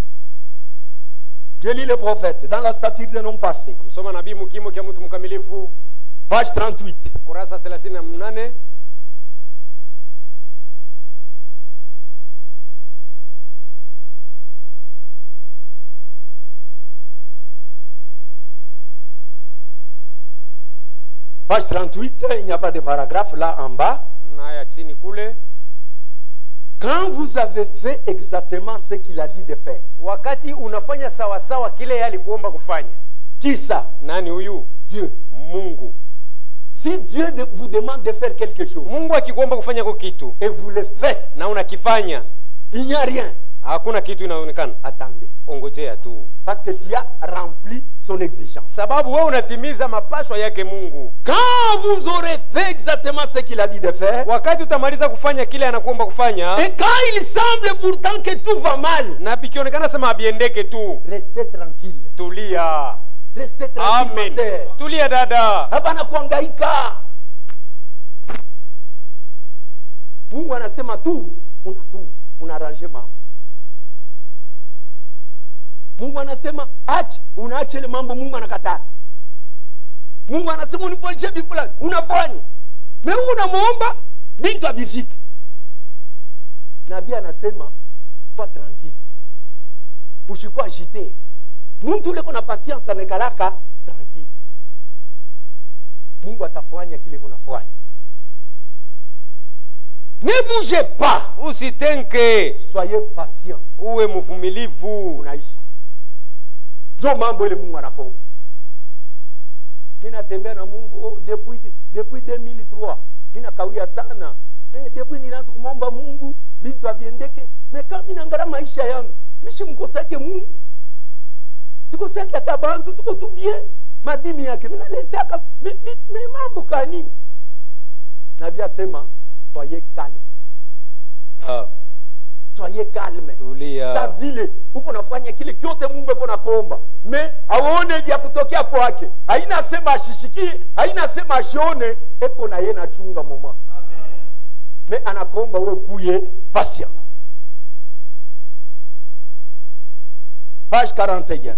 Speaker 2: Je lis le prophète dans la stature d'un homme parfait.
Speaker 1: Msoma nabii mkimo kia mtu mkamilifu.
Speaker 2: Page 38.
Speaker 1: Kurasa 38.
Speaker 2: Page 38, il n'y a pas de paragraphe là en bas. Quand vous avez fait exactement ce qu'il a dit de faire.
Speaker 1: Wakati unafanya sawa sawa kile alikuomba kufanya.
Speaker 2: Qui ça?
Speaker 1: Nani huyu?
Speaker 2: Dieu.
Speaker 1: Mungu.
Speaker 2: Si Dieu vous demande de faire quelque chose.
Speaker 1: Mungu akikuomba kufanya kitu.
Speaker 2: Et vous le faites.
Speaker 1: Na unakifanya.
Speaker 2: Il n'y a rien.
Speaker 1: Hakuna kitu inaonekana.
Speaker 2: Attendez.
Speaker 1: Ongojea tu.
Speaker 2: Parce que tu as rempli son exigence.
Speaker 1: Sababu wewe unatimiza mapaswa yake Mungu.
Speaker 2: Quand vous aurez fait exactement ce qu'il a dit de faire.
Speaker 1: Wakati utamaliza kufanya kile anakuomba kufanya.
Speaker 2: Et quand il semble pourtant que tout va mal.
Speaker 1: Na bikionekana sema abiendeke tu.
Speaker 2: Restez tranquille.
Speaker 1: Tulia.
Speaker 2: Restez tranquille.
Speaker 1: Amen. Tulia dada.
Speaker 2: Hapana kuhangaika. Mungu anasema tu, unaarrange mambo. Mungu anasema acha, unaacha ile mambo Mungu anakataa. Mungu anasema unifanyie bifu fulani, unafanya. Wewe unamuomba bintu abifike. Nabii anasema kwa tranquille. Ushikwa agité. Muntu ule kuna patience anekalaka tranquille. Mungu atafanya kile kunafanya. Ne bougez pas.
Speaker 1: Usitenke.
Speaker 2: Soyez patient.
Speaker 1: Uwe mvumilivu.
Speaker 2: Unaishi. Jo mambo ile Mungu anakomba. Mimi natembea na Mungu depuis 2003. Mimi nakawia sana. Depuis nilianza kumomba Mungu bintu abiendeke. Kama mimi naangalia maisha yangu, mimi mkosake Mungu. Tukosake hata bantu tuko tu bien. Madimi yake mimi naletaka mimi mambo kani. Nabii asema soyez calme. Soyez calme.
Speaker 1: Tulia.
Speaker 2: Sa vile uko nafanya kile kyote Mungu yuko nakuomba. Me aone vya kutokea kwake. Haina sema ashishikie, haina sema ashione, eko na yeye na chunga mama. Amen. Me anakuomba wewe kuye patient. Page 41.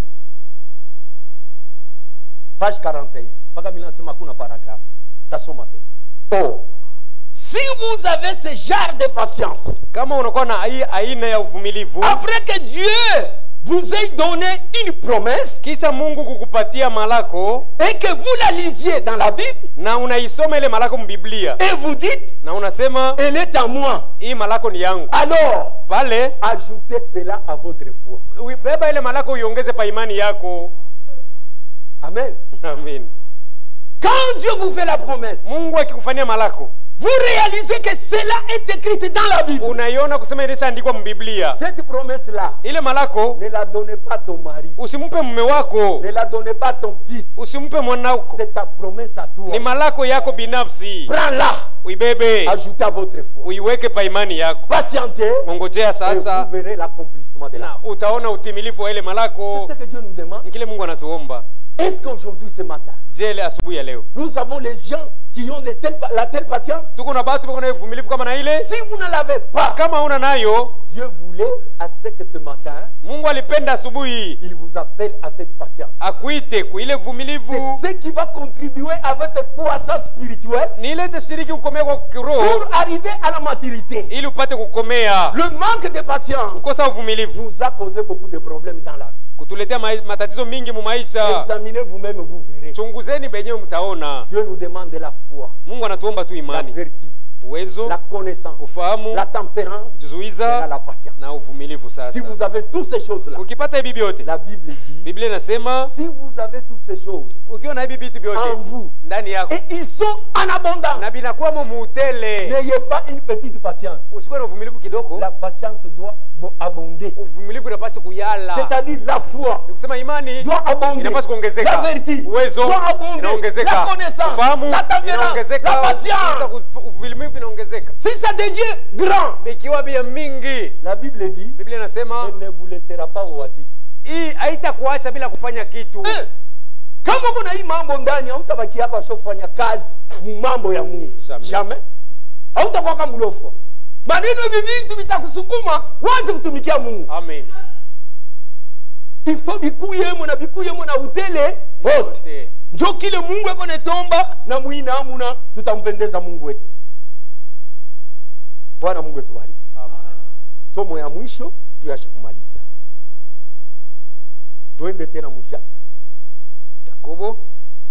Speaker 2: Page 41. Paka mimi nasema kuna paragraphe. Tasoma tena. Oh. Si vous avez ce genre de patience,
Speaker 1: kama unakuwa na aina ya uvumilivu,
Speaker 2: après que Dieu vous ait donné une promesse,
Speaker 1: kisha Mungu kukupatia malako,
Speaker 2: et que vous la lisiez dans la Bible,
Speaker 1: na unaisoma ile malako mbiblia,
Speaker 2: et vous dites,
Speaker 1: na unasema
Speaker 2: elle est à moi,
Speaker 1: hii malako ni yangu,
Speaker 2: alors
Speaker 1: pale
Speaker 2: ajoutez cela à votre foi.
Speaker 1: Beba ile malako uiongeze pa imani yako.
Speaker 2: Amen.
Speaker 1: Amen.
Speaker 2: Quand Dieu vous fait la promesse,
Speaker 1: Mungu akikufanyia malako,
Speaker 2: vous réalisez que cela est écrit dans la Bible.
Speaker 1: Unaiona kusema ile andikwa mbiblia.
Speaker 2: Cette promesse là,
Speaker 1: ile malako,
Speaker 2: ne la donnez pas à ton mari.
Speaker 1: Usimpe mume wako.
Speaker 2: Ne la donnez pas à ton fils.
Speaker 1: Usimpe mwanako.
Speaker 2: C'est ta promesse à toi.
Speaker 1: Ni malako yako binafsi.
Speaker 2: Prends-la.
Speaker 1: Uibebe.
Speaker 2: Ajoutez à votre foi.
Speaker 1: Uiweke pa imani yako.
Speaker 2: Patientez.
Speaker 1: Ngojea sasa.
Speaker 2: Et vous verrez l'accomplissement de la.
Speaker 1: Na utaona utimilifu wa ile malako.
Speaker 2: C'est ce que Dieu nous demande.
Speaker 1: Kile Mungu anatuomba.
Speaker 2: Est-ce qu'aujourd'hui, ce matin,
Speaker 1: nous
Speaker 2: avons les gens qui ont la telle patience? Si vous
Speaker 1: ne
Speaker 2: l'avez pas, Dieu voulait à ce que ce matin, il vous appelle à cette patience. C'est ce qui va contribuer à votre croissance spirituelle pour arriver à la maturité. Le manque de patience vous a causé beaucoup de problèmes dans la vie.
Speaker 1: Kutuletea matatizo mingi mu maisha.
Speaker 2: Examinez vous-même, vous verrez.
Speaker 1: Chunguzeni benyewe mtaona.
Speaker 2: Dieu nous demande de la foi.
Speaker 1: Mungu anatuomba tu imani.
Speaker 2: La vertu.
Speaker 1: Uwezo,
Speaker 2: la connaissance,
Speaker 1: ufahamu,
Speaker 2: la tempérance,
Speaker 1: juzuiza,
Speaker 2: la patience.
Speaker 1: Na uvumilivu sasa.
Speaker 2: Si vous avez toutes ces choses-là,
Speaker 1: ukipata hivi vyote,
Speaker 2: la Bible dit,
Speaker 1: Biblia inasema,
Speaker 2: si vous avez toutes ces choses,
Speaker 1: ukiona hivi vitu vyote
Speaker 2: en vous,
Speaker 1: ndani yako.
Speaker 2: Et ils sont en abondance.
Speaker 1: Na binakuwa mutele.
Speaker 2: N'ayez pas une petite patience.
Speaker 1: Usikuwe na uvumilivu kidogo.
Speaker 2: La patience doit abonder.
Speaker 1: Uvumilivu unapaswa kuyala.
Speaker 2: C'est-à-dire la foi.
Speaker 1: Nikusema imani
Speaker 2: doit abonder.
Speaker 1: Inapaswa kuongezeka.
Speaker 2: La vertu
Speaker 1: uwezo
Speaker 2: doit abonder.
Speaker 1: inaongezeka.
Speaker 2: La connaissance,
Speaker 1: ufahamu
Speaker 2: la
Speaker 1: inaongezeka.
Speaker 2: la patience.
Speaker 1: Uvumilivu inaongezeka.
Speaker 2: Si ça devient grand,
Speaker 1: ikiwa bia mingi,
Speaker 2: la Bible dit,
Speaker 1: Biblia inasema
Speaker 2: elle ne vous laissera pas oisif.
Speaker 1: Hii haitakuacha bila kufanya kitu.
Speaker 2: Kama kuna hii mambo ndani, hautabaki hapa sio kufanya kazi mu mambo ya Mungu. Jamais. Hautakuwa kama mlofo. Maneno bibi vitakusukuma waanze kutumikia Mungu.
Speaker 1: Amen.
Speaker 2: Ifo bikuyemo na utele wote. Njo kile Mungu yako netomba na muina amuna tutampendeza Mungu wetu. Bwana Mungu tubariki.
Speaker 1: Amen.
Speaker 2: Somo ya mwisho tuyashikumaliza. Tuende tena mujaka.
Speaker 1: Yakobo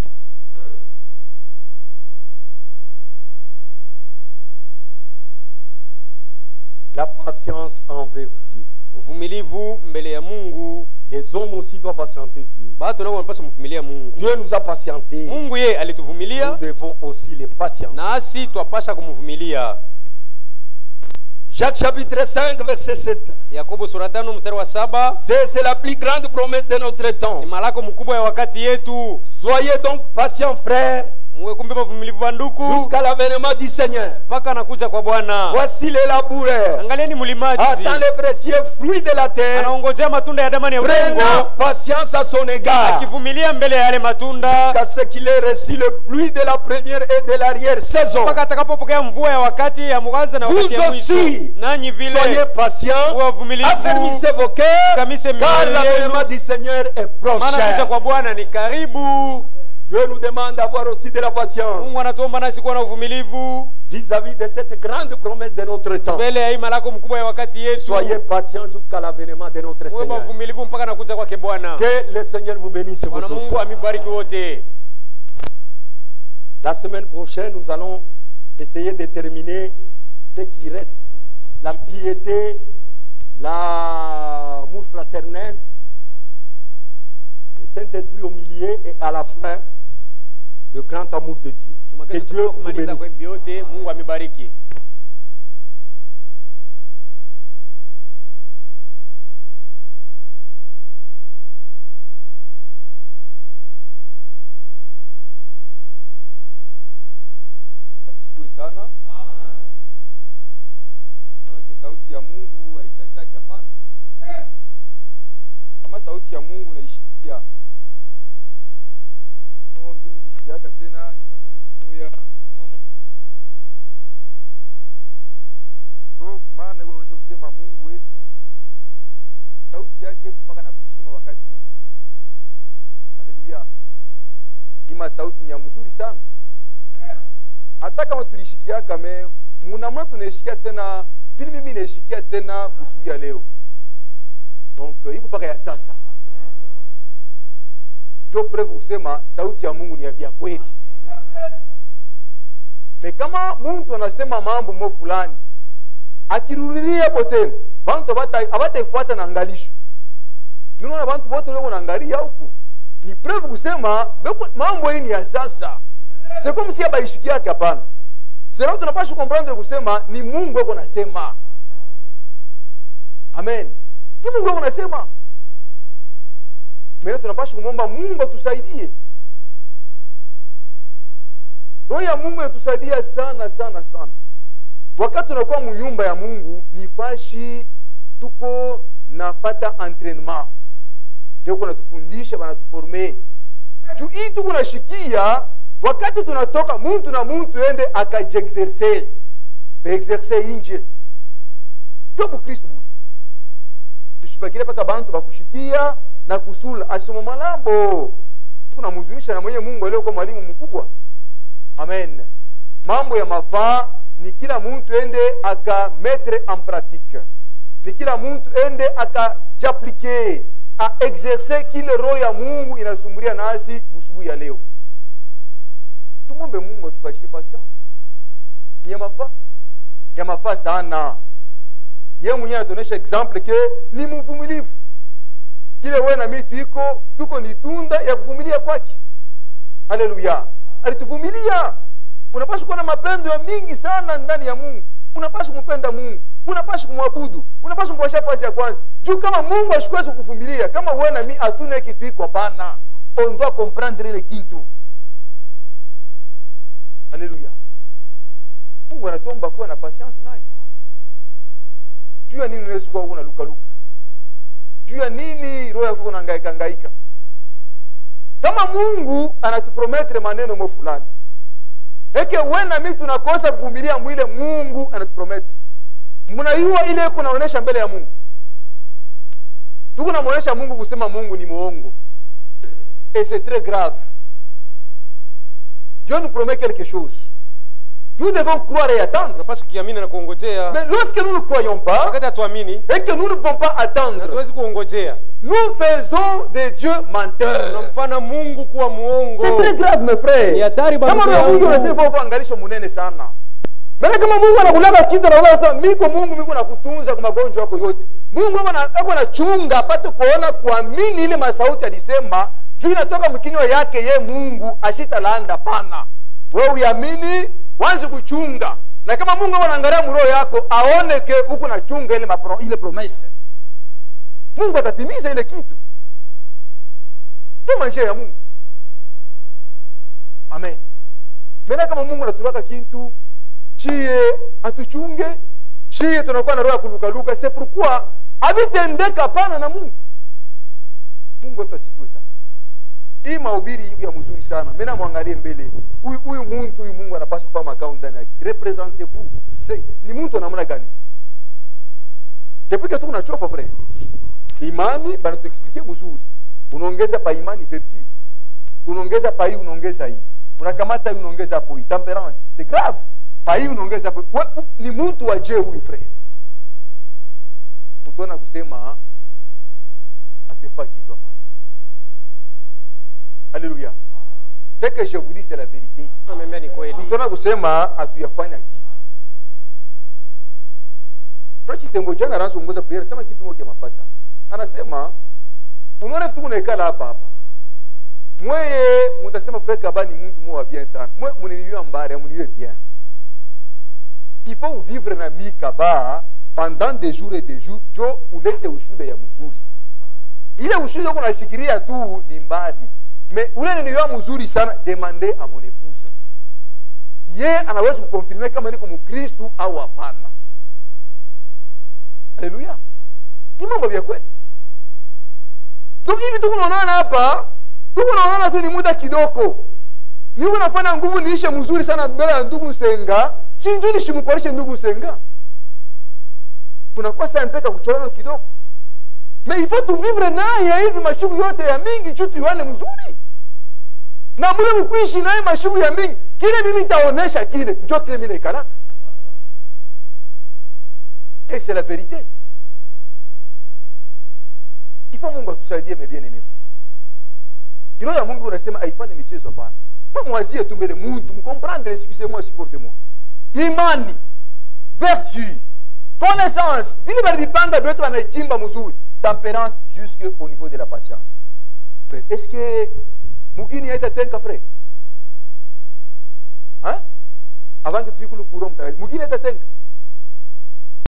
Speaker 2: la patience envers Dieu.
Speaker 1: Uvumilivu mbele ya Mungu.
Speaker 2: Les hommes aussi doivent patienter Dieu.
Speaker 1: Batu nao wanapaswa mvumilia Mungu.
Speaker 2: Dieu nous a patienté.
Speaker 1: Mungu yeye alituvumilia.
Speaker 2: Nous devons aussi les patienter.
Speaker 1: Nasi twapasha kumvumilia.
Speaker 2: Jacques chapitre 5 verset 7.
Speaker 1: Yakobo sura 5 mstari wa 7.
Speaker 2: C'est la plus grande promesse de notre temps.
Speaker 1: Ni malako mkubwa ya wakati yetu.
Speaker 2: Soyez donc patients frères.
Speaker 1: Muwe kumbe mvumilivu banduku.
Speaker 2: Jusqu'à l'avènement du Seigneur.
Speaker 1: Paka anakuja kwa Bwana.
Speaker 2: Voici les laboureurs.
Speaker 1: Angalieni mlimaji.
Speaker 2: Attend les précieux fruits de la terre.
Speaker 1: Anaongojea matunda ya damani ya udongo.
Speaker 2: Prenant patience à son égard.
Speaker 1: Akivumilia mbele ya yale matunda.
Speaker 2: Jusqu'à ce qu'il ait reçu le pluie de la première et de l'arrière saison.
Speaker 1: Paka atakapopokea mvua ya wakati ya mwanzo na wakati ya mwisho. Nanyi vile.
Speaker 2: Soyez patients. Affermissez vos cœurs. Car l'avènement du Seigneur est proche.
Speaker 1: Maana kuja kwa Bwana ni karibu.
Speaker 2: Dieu nous demande d'avoir aussi de la patience
Speaker 1: Mungu anatuomba nasi kuwa na uvumilivu
Speaker 2: vis-à-vis de cette grande promesse de notre temps.
Speaker 1: Mbele ya malako mkubwa ya wakati yetu.
Speaker 2: Soyez patients jusqu'à l'avènement de notre Seigneur.
Speaker 1: Muwe mvumilivu mpaka nakuja kwake Bwana.
Speaker 2: Que le Seigneur vous bénisse vous tous.
Speaker 1: Mungu amibariki wote.
Speaker 2: La semaine prochaine, nous allons essayer de terminer ce qui reste. La piété, l'amour fraternel, le Saint-Esprit au milieu et à la fin, le grand amour de Dieu. Que Dieu vous bénisse.
Speaker 1: Mungu amibariki.
Speaker 3: Asifiwe sana. Maana sauti ya Mungu haichachaki hapana. Kama sauti ya Mungu naishikia. Mimi kishikiaka tena mpaka yuko moya mama. Ndio maana unaonyesha kusema Mungu wetu sauti yake mpaka na kuheshima wakati wote. Haleluya. Ima sauti ni ya mzuri sana. Hata kama tulishikia kama mnamna tunashikia tena pili mimi nashikia tena usubuhi leo. Donc iko paka ya sasa. Ndio preuve kusema sauti ya Mungu ni ya kweli. Me kama mtu anasema mambo mo fulani akirudilia hapo tena bantu abatafuata na angalisho. Ninaona bantu wote wako naangalia huko. Ni preuve kusema mambo hii ni ya sasa. C'est comme si abaishikia yake hapana. C'est là tunapaswa comprendre kusema ni Mungu wako nasema. Amen. Ni Mungu wako nasema. Mimi tunapaswa kumomba Mungu atusaidie. Roho ya Mungu inatusaidia sana sana sana. Wakati tunakuwa mnyumba ya Mungu ni fashi tuko napata entraînement. Ndio kuna tufundisha bana tuforme. Juu hii tuko nashikia wakati tunatoka muntu na muntu ende akajiexercer. Exercer injili. Ndio Kristo buli. Tushibakire paka bantu bakushikia na kusula asoma malambo. Kuna muzunisha na mwenye Mungu leo kwa mwalimu mkubwa. Amen. Mambo ya mafaa ni kila mtu ende aka mettre en pratique. Ni kila mtu ende aka j'appliquer a exercer kile roho ya Mungu inasumbulia nasi usubuhi ya leo. Tumombe Mungu atupatie patience. Ni ya mafaa sana. Yeye mwenyewe atuonesha example ke ni mvumilivu. Kile wewe na mimi tuko ni tunda ya kuvumilia kwake. Haleluya. alituvumilia. Unapaswa kuwa na mapendo ya mingi sana ndani ya Mungu. Unapaswa kumpenda Mungu, unapaswa kumwabudu, unapaswa kumpasha nafasi ya kwanza. Juu kama Mungu ashikuwezi kukuvumilia, kama wewe na mimi hatuna kitu iko pana, on doit comprendre le kintu. Alléluia. Mungu anatuomba kuwa na patience naye. Juu ya nini unaweza kuwa unalukaluka? Juu ya nini roho yako inahangaika? Kama Mungu anatuprometre maneno mo fulani, eke wewe na mimi tunakosa kuvumilia mwile Mungu anatuprometre. Mnaiua ile kunaonesha mbele ya Mungu. Tuko namuonesha Mungu kusema Mungu ni muongo. Et c'est très grave. Dieu nous promet quelque chose. Nous devons croire et attendre. Mais lorsque nous ne croyons pas et que nous ne pouvons pas attendre, nous faisons des dieux menteurs. C'est très grave, mes frères. Kama Mungu anasema uangalisho munene sana. Maana kama Mungu anakulaga kitu na unasema miko Mungu miko nakutunza kwa magonjwa yako yote. Mungu anachunga apate kuona kuamini ile masauti alisema juu inatoka mkinywa yake ye Mungu ashitalaanda pana. Wewe uamini wanzi kuchunga. Na kama Mungu anaangalia roho yako aone ke uko na chunga ile promesse. Mungu atatimiza ile kitu. Kama njia ya Mungu. Amen. Mena kama Mungu anatulaka kitu chie atuchunge, chie tunakuwa na roho ya kulukaluka, c'est pourquoi habitendeka pana na Mungu. Mungu atasifiwe sana. Hii mahubiri ya mzuri sana. Mena muangalie mbele. Huyu Mungu anapaswa kufanya makao ndani yake. Représentez-vous. Ni mtu anamna gani? Depuis que tu unachofa frère. Imani bana tu expliquer mzuri. Unaongeza pa imani vertu. Unaongeza pa hii, unaongeza hii. Unakamata hii, unaongeza hapo hii. Tempérance. C'est grave. Pa hii unaongeza hapo. Ni mtu aje huyu frère. Mtu ana kusema atufaa kitu hapa. Alléluia. Dès que je vous dis c'est la vérité. Mtona kusema atuyafanya kitu. Prachi tengojana anaanza kuongoza prayer, sema kitu moja mafasa. Anasema unaona vitu kunaekala hapa. Mweye mtasema frère Kaba ni mtu mwa bien sana. Mwe mniliwa mbare, mniwe bien. Il faut vivre na mi Kaba pendant des jours et des jours, jo ulete ushuda ya mzuri. Ile ushuda uko unashikilia tu ni mbari. Mais ule ni yeye mzuri sana, demandez à mon épouse. Ye anaweza kukonfirmer kama niko Mkristo au hapana. Alléluia. Ni mambo ya kweli. Donc hivi tunaona hapa, tunaona tu ni muda kidogo. Niko nafanya nguvu niishe mzuri sana mbele ya ndugu Senga. Shinjuni shimkoreshe ndugu Senga. Tunakuwa sasa mpeka kuchorana kidogo. Mais il faut tout vivre naye hivi mashugu yote ya mingi chutu yuane mzuri. Na mule mkuishi naye mashugu ya mingi, kile mimi nitaonesha kile, njoo kile mimi nikalaka. Et c'est la vérité. Il faut Mungu atusaidie mes bien-aimés. Ilo ya Mungu unasema haifanye michezo hapana. Mwazie tu mbele mtu, mcomprendre, excusez-moi, supportez-moi. Imani, vertu, connaissance, vile balipanga beto banaichimba mzuri. Tempérance jusqu'au niveau de la patience. Est-ce que Mugini a été tenka frère? Hein? Avant que tu fiques le courant, Mugini a été tenka.